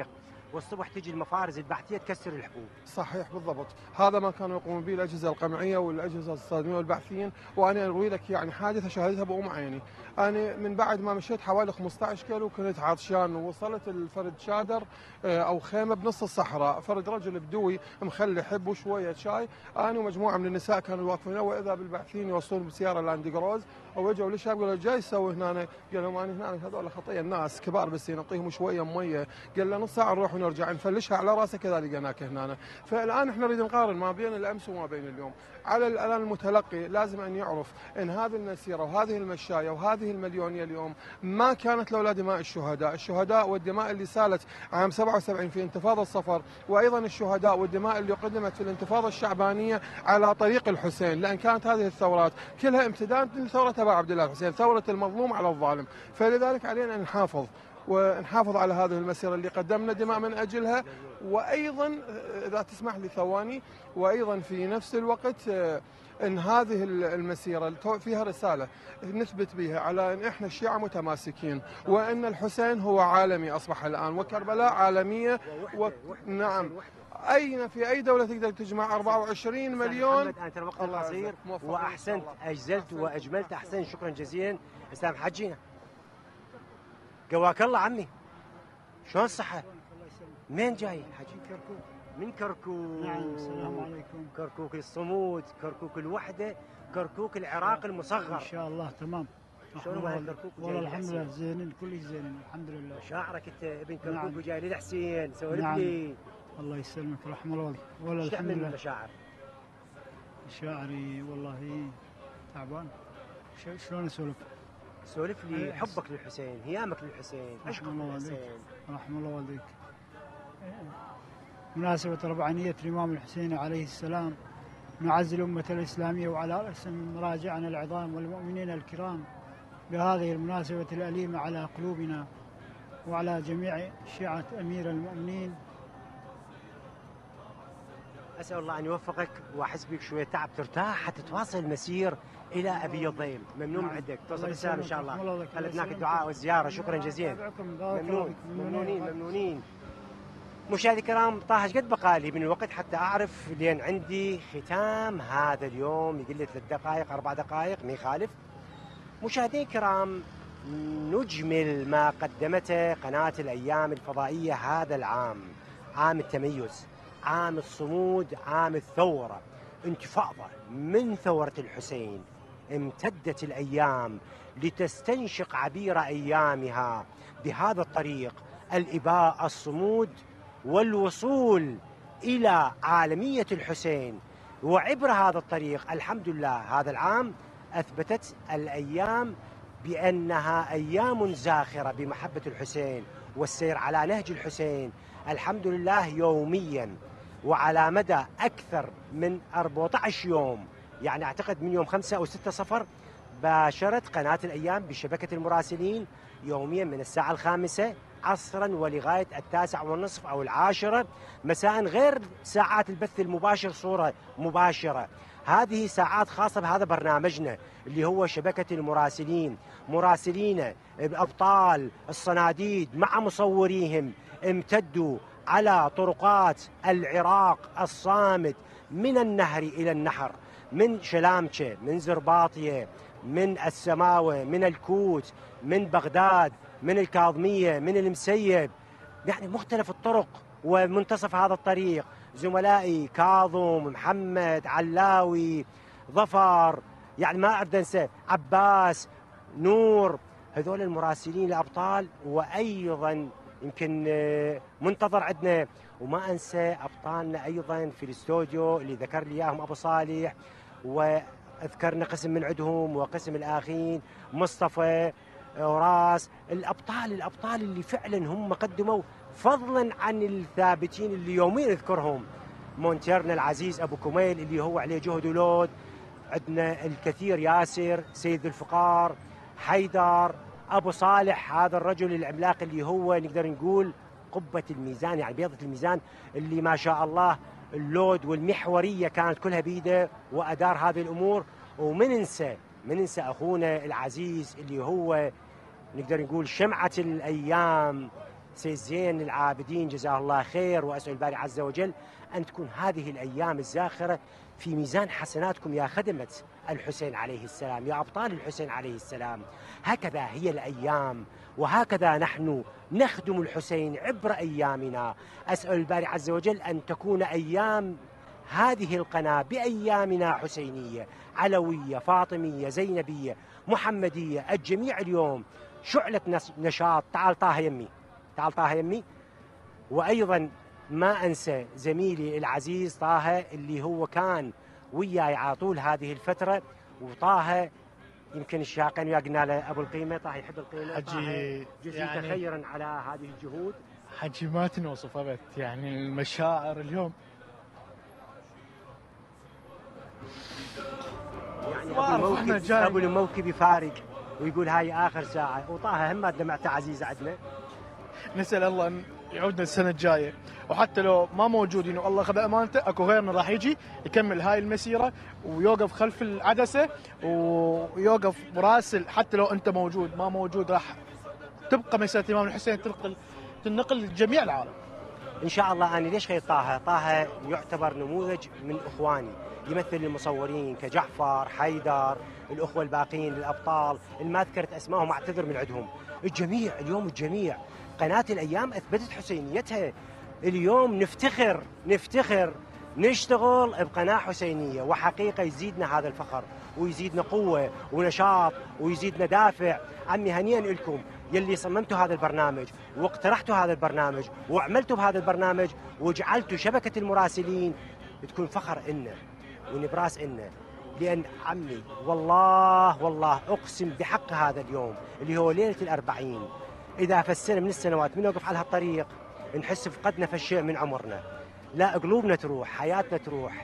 والصبح تجي المفارز البحثيه تكسر الحبوب. صحيح بالضبط، هذا ما كانوا يقومون به الاجهزه القمعيه والاجهزه الصادميه والباحثين، وانا اروي لك يعني حادثه شاهدتها بأم عيني. انا من بعد ما مشيت حوالي خمسة عشر كيلو كنت عطشان، ووصلت الفرد شادر او خيمه بنص الصحراء، فرد رجل بدوي مخلي حب وشويه شاي، انا ومجموعه من النساء كانوا واقفين، واذا بالباحثين يوصلون بسياره لاند كروز، او اجوا للشاب قالوا جاي تسوي هنا؟ قال لهم انا هنا هذول خطيه الناس كبار بس نعطيهم شويه ميه، قال له نص ساعه نروح ونرجع نفلشها على راسه كذا لقيناك هنا. فالان احنا نريد نقارن ما بين الامس وما بين اليوم. على الان المتلقي لازم ان يعرف ان هذه المسيره وهذه المشايه وهذه المليونيه اليوم ما كانت لولا دماء الشهداء، الشهداء والدماء اللي سالت عام سبعة وسبعين في انتفاضه الصفر، وايضا الشهداء والدماء اللي قدمت في الانتفاضه الشعبانيه على طريق الحسين، لان كانت هذه الثورات كلها امتداد لثوره ابا عبد الله الحسين، ثوره المظلوم على الظالم، فلذلك علينا ان نحافظ ونحافظ على هذه المسيره اللي قدمنا دماء من اجلها. وايضا اذا تسمح لي ثواني، وايضا في نفس الوقت ان هذه المسيره فيها رساله نثبت بها على ان احنا الشيعه متماسكين، وان الحسين هو عالمي اصبح الان، وكربلاء عالميه. و... نعم، اين في اي دوله تقدر تجمع أربعة وعشرين مليون؟ محمد انت الوقت قصير واحسنت، اجزلت واجملت، احسنت، شكرا جزيلا. اسلام حجي، قواك الله عمي، شلون الصحه؟ منين جاي حجي؟ كركوك. من كركوك. نعم، السلام عليكم. كركوك الصمود، كركوك الوحده، كركوك العراق المصغر. ان شاء الله تمام. شلون اهل كركوك؟ والله الحمد لله زينين، كل زينين الحمد لله. شاعرك انت ابن كركوك نعم. وجاي للحسين، سولف نعم. لي. الله يسلمك، رحم الله والله الحمد لله. من المشاعر؟ مشاعري والله تعبان. شلون اسولف؟ سولف لي حبك للحسين، هيامك للحسين، رحم الله والديك، رحم الله والديك. مناسبة أربعينية الإمام الحسين عليه السلام، نعزي الأمة الإسلامية وعلى رأسهم مراجعنا العظام والمؤمنين الكرام بهذه المناسبة الأليمة على قلوبنا وعلى جميع شيعة أمير المؤمنين. أسأل الله أن يوفقك وأحس بك شوية تعب ترتاح حتى تواصل المسير إلى أبي الضيم. ممنون من عندك، توصل بالسلامة إن شاء الله. خلفناك الدعاء والزيارة، شكرا جزيلا. ممنون، ممنونين ممنونين. مشاهدي الكرام، طه ايش قد بقى لي من الوقت حتى أعرف، لأن عندي ختام هذا اليوم يقول لي ثلاث دقائق أربع دقائق ما يخالف. مشاهدي الكرام، نجمل ما قدمته قناة الأيام الفضائية هذا العام، عام التميز، عام الصمود، عام الثورة، انتفاضة من ثورة الحسين. امتدت الأيام لتستنشق عبير أيامها بهذا الطريق، الإباء، الصمود، والوصول إلى عالمية الحسين. وعبر هذا الطريق الحمد لله هذا العام أثبتت الأيام بأنها أيام زاخرة بمحبة الحسين والسير على نهج الحسين. الحمد لله يوميا وعلى مدى أكثر من أربعة عشر يوم، يعني أعتقد من يوم خمسة أو ستة صفر باشرت قناة الأيام بشبكة المراسلين يوميا من الساعة الخامسة عصرا ولغاية التاسع والنصف أو العاشرة مساء، غير ساعات البث المباشر صورة مباشرة. هذه ساعات خاصة بهذا برنامجنا اللي هو شبكة المراسلين، مراسلين الأبطال الصناديد مع مصوريهم امتدوا على طرقات العراق الصامت، من النهر إلى النحر، من شلامشة، من زرباطية، من السماوة، من الكوت، من بغداد، من الكاظمية، من المسيب، يعني مختلف الطرق. ومنتصف هذا الطريق زملائي كاظم، محمد، علاوي، ظفر، يعني ما أقدر أنسى عباس، نور، هذول المراسلين الأبطال. وأيضا يمكن منتظر عندنا، وما أنسى أبطالنا أيضا في الاستوديو اللي ذكر لي إياهم أبو صالح، وأذكرنا قسم من عندهم وقسم الآخرين مصطفى وراس، الأبطال الأبطال اللي فعلا هم قدموا فضلا عن الثابتين اللي يوميا نذكرهم. مونتيرنا العزيز أبو كميل اللي هو عليه جهد ولود، عندنا الكثير ياسر، سيد الفقار، حيدر، أبو صالح، هذا الرجل العملاق اللي هو نقدر نقول قبة الميزان، يعني بيضة الميزان، اللي ما شاء الله اللود والمحورية كانت كلها بيده وأدار هذه الأمور. ومن ننسى من ننسى أخونا العزيز اللي هو نقدر نقول شمعة الأيام، سيد زين العابدين جزاه الله خير، وأسأل الباري عز وجل أن تكون هذه الأيام الزاخرة في ميزان حسناتكم يا خدمة الحسين عليه السلام، يا أبطال الحسين عليه السلام. هكذا هي الأيام، وهكذا نحن نخدم الحسين عبر أيامنا. أسأل الباري عز وجل أن تكون أيام هذه القناة بأيامنا حسينية، علوية، فاطمية، زينبية، محمدية، الجميع اليوم شعلة نشاط. تعال طه يمي، تعال طه يمي. وأيضا ما أنسى زميلي العزيز طه اللي هو كان وياي على طول هذه الفترة. وطه يمكن الشاقين ويا قلنا له أبو القيمة، طه يحب القيمة. حجي جزيك يعني خيرا على هذه الجهود. حجي ما تنوصف أبد، يعني المشاعر اليوم يعني أبو الموكب أبو الموكب يفارق ويقول هاي آخر ساعة. وطه هم دمعته عزيزة عندنا. نسأل الله أن يعودنا السنة الجاية، وحتى لو ما موجودين والله خذ أمانته أكو غيرنا راح يجي يكمل هاي المسيرة ويوقف خلف العدسة ويوقف مراسل. حتى لو أنت موجود ما موجود راح تبقى مسيرة الإمام الحسين تنقل تنقل لجميع العالم إن شاء الله. أنا ليش خير طه؟ طه يعتبر نموذج من إخواني، يمثل المصورين كجعفر، حيدر، الأخوة الباقيين الأبطال اللي ما ذكرت أسمائهم أعتذر من عندهم. الجميع اليوم الجميع قناة الأيام أثبتت حسينيتها. اليوم نفتخر نفتخر نشتغل بقناة حسينية، وحقيقة يزيدنا هذا الفخر ويزيدنا قوة ونشاط ويزيدنا دافع. عمي هنيئا لكم يلي صممتوا هذا البرنامج واقترحتوا هذا البرنامج وعملتوا بهذا البرنامج وجعلتوا شبكة المراسلين تكون فخر إلنا ونبراس إلنا. لأن عمي والله والله أقسم بحق هذا اليوم اللي هو ليلة الأربعين، إذا فسرنا من السنوات من نوقف على هالطريق نحس فقدنا فالشيء من عمرنا. لا، قلوبنا تروح، حياتنا تروح.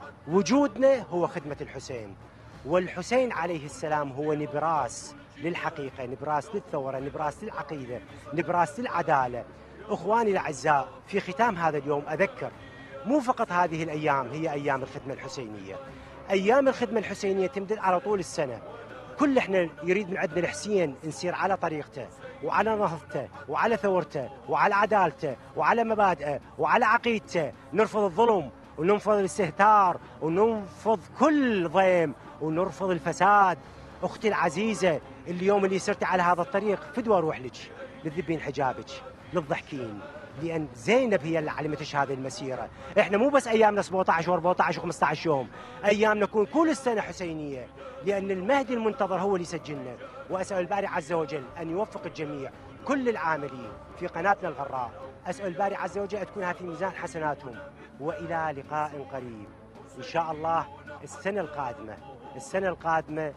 وجودنا هو خدمة الحسين، والحسين عليه السلام هو نبراس للحقيقة، نبراس للثورة، نبراس للعقيدة، نبراس للعدالة. أخواني الأعزاء، في ختام هذا اليوم أذكر مو فقط هذه الأيام هي أيام الخدمة الحسينية، أيام الخدمة الحسينية تمتد على طول السنة. كل احنا يريد من عندنا الحسين نسير على طريقته وعلى نهضته وعلى ثورته وعلى عدالته وعلى مبادئه وعلى عقيدته، نرفض الظلم وننفض الاستهتار وننفض كل ضيم ونرفض الفساد. أختي العزيزة، اليوم اللي سرتي على هذا الطريق فدوى روح لك، لتذبين حجابك، للضحكين، لأن زينب هي اللي علمتش هذه المسيرة. احنا مو بس أيامنا سبعطعش وأربعطعش وخمسطعش يوم، أيامنا نكون كل السنة حسينية، لأن المهدي المنتظر هو اللي يسجلنا. وأسأل الباري عز وجل أن يوفق الجميع، كل العاملين في قناتنا الغراء، أسأل الباري عز وجل أن تكونها في ميزان حسناتهم. وإلى لقاء قريب إن شاء الله. السنة القادمة السنة القادمة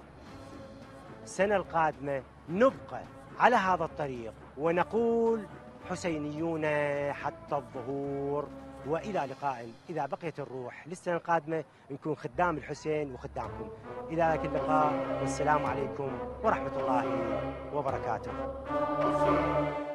السنة القادمة نبقى على هذا الطريق ونقول حسينيون حتى الظهور. وإلى لقاء إذا بقيت الروح. للسنة القادمة نكون خدام الحسين وخدامكم. إلى ذاك اللقاء والسلام عليكم ورحمة الله وبركاته.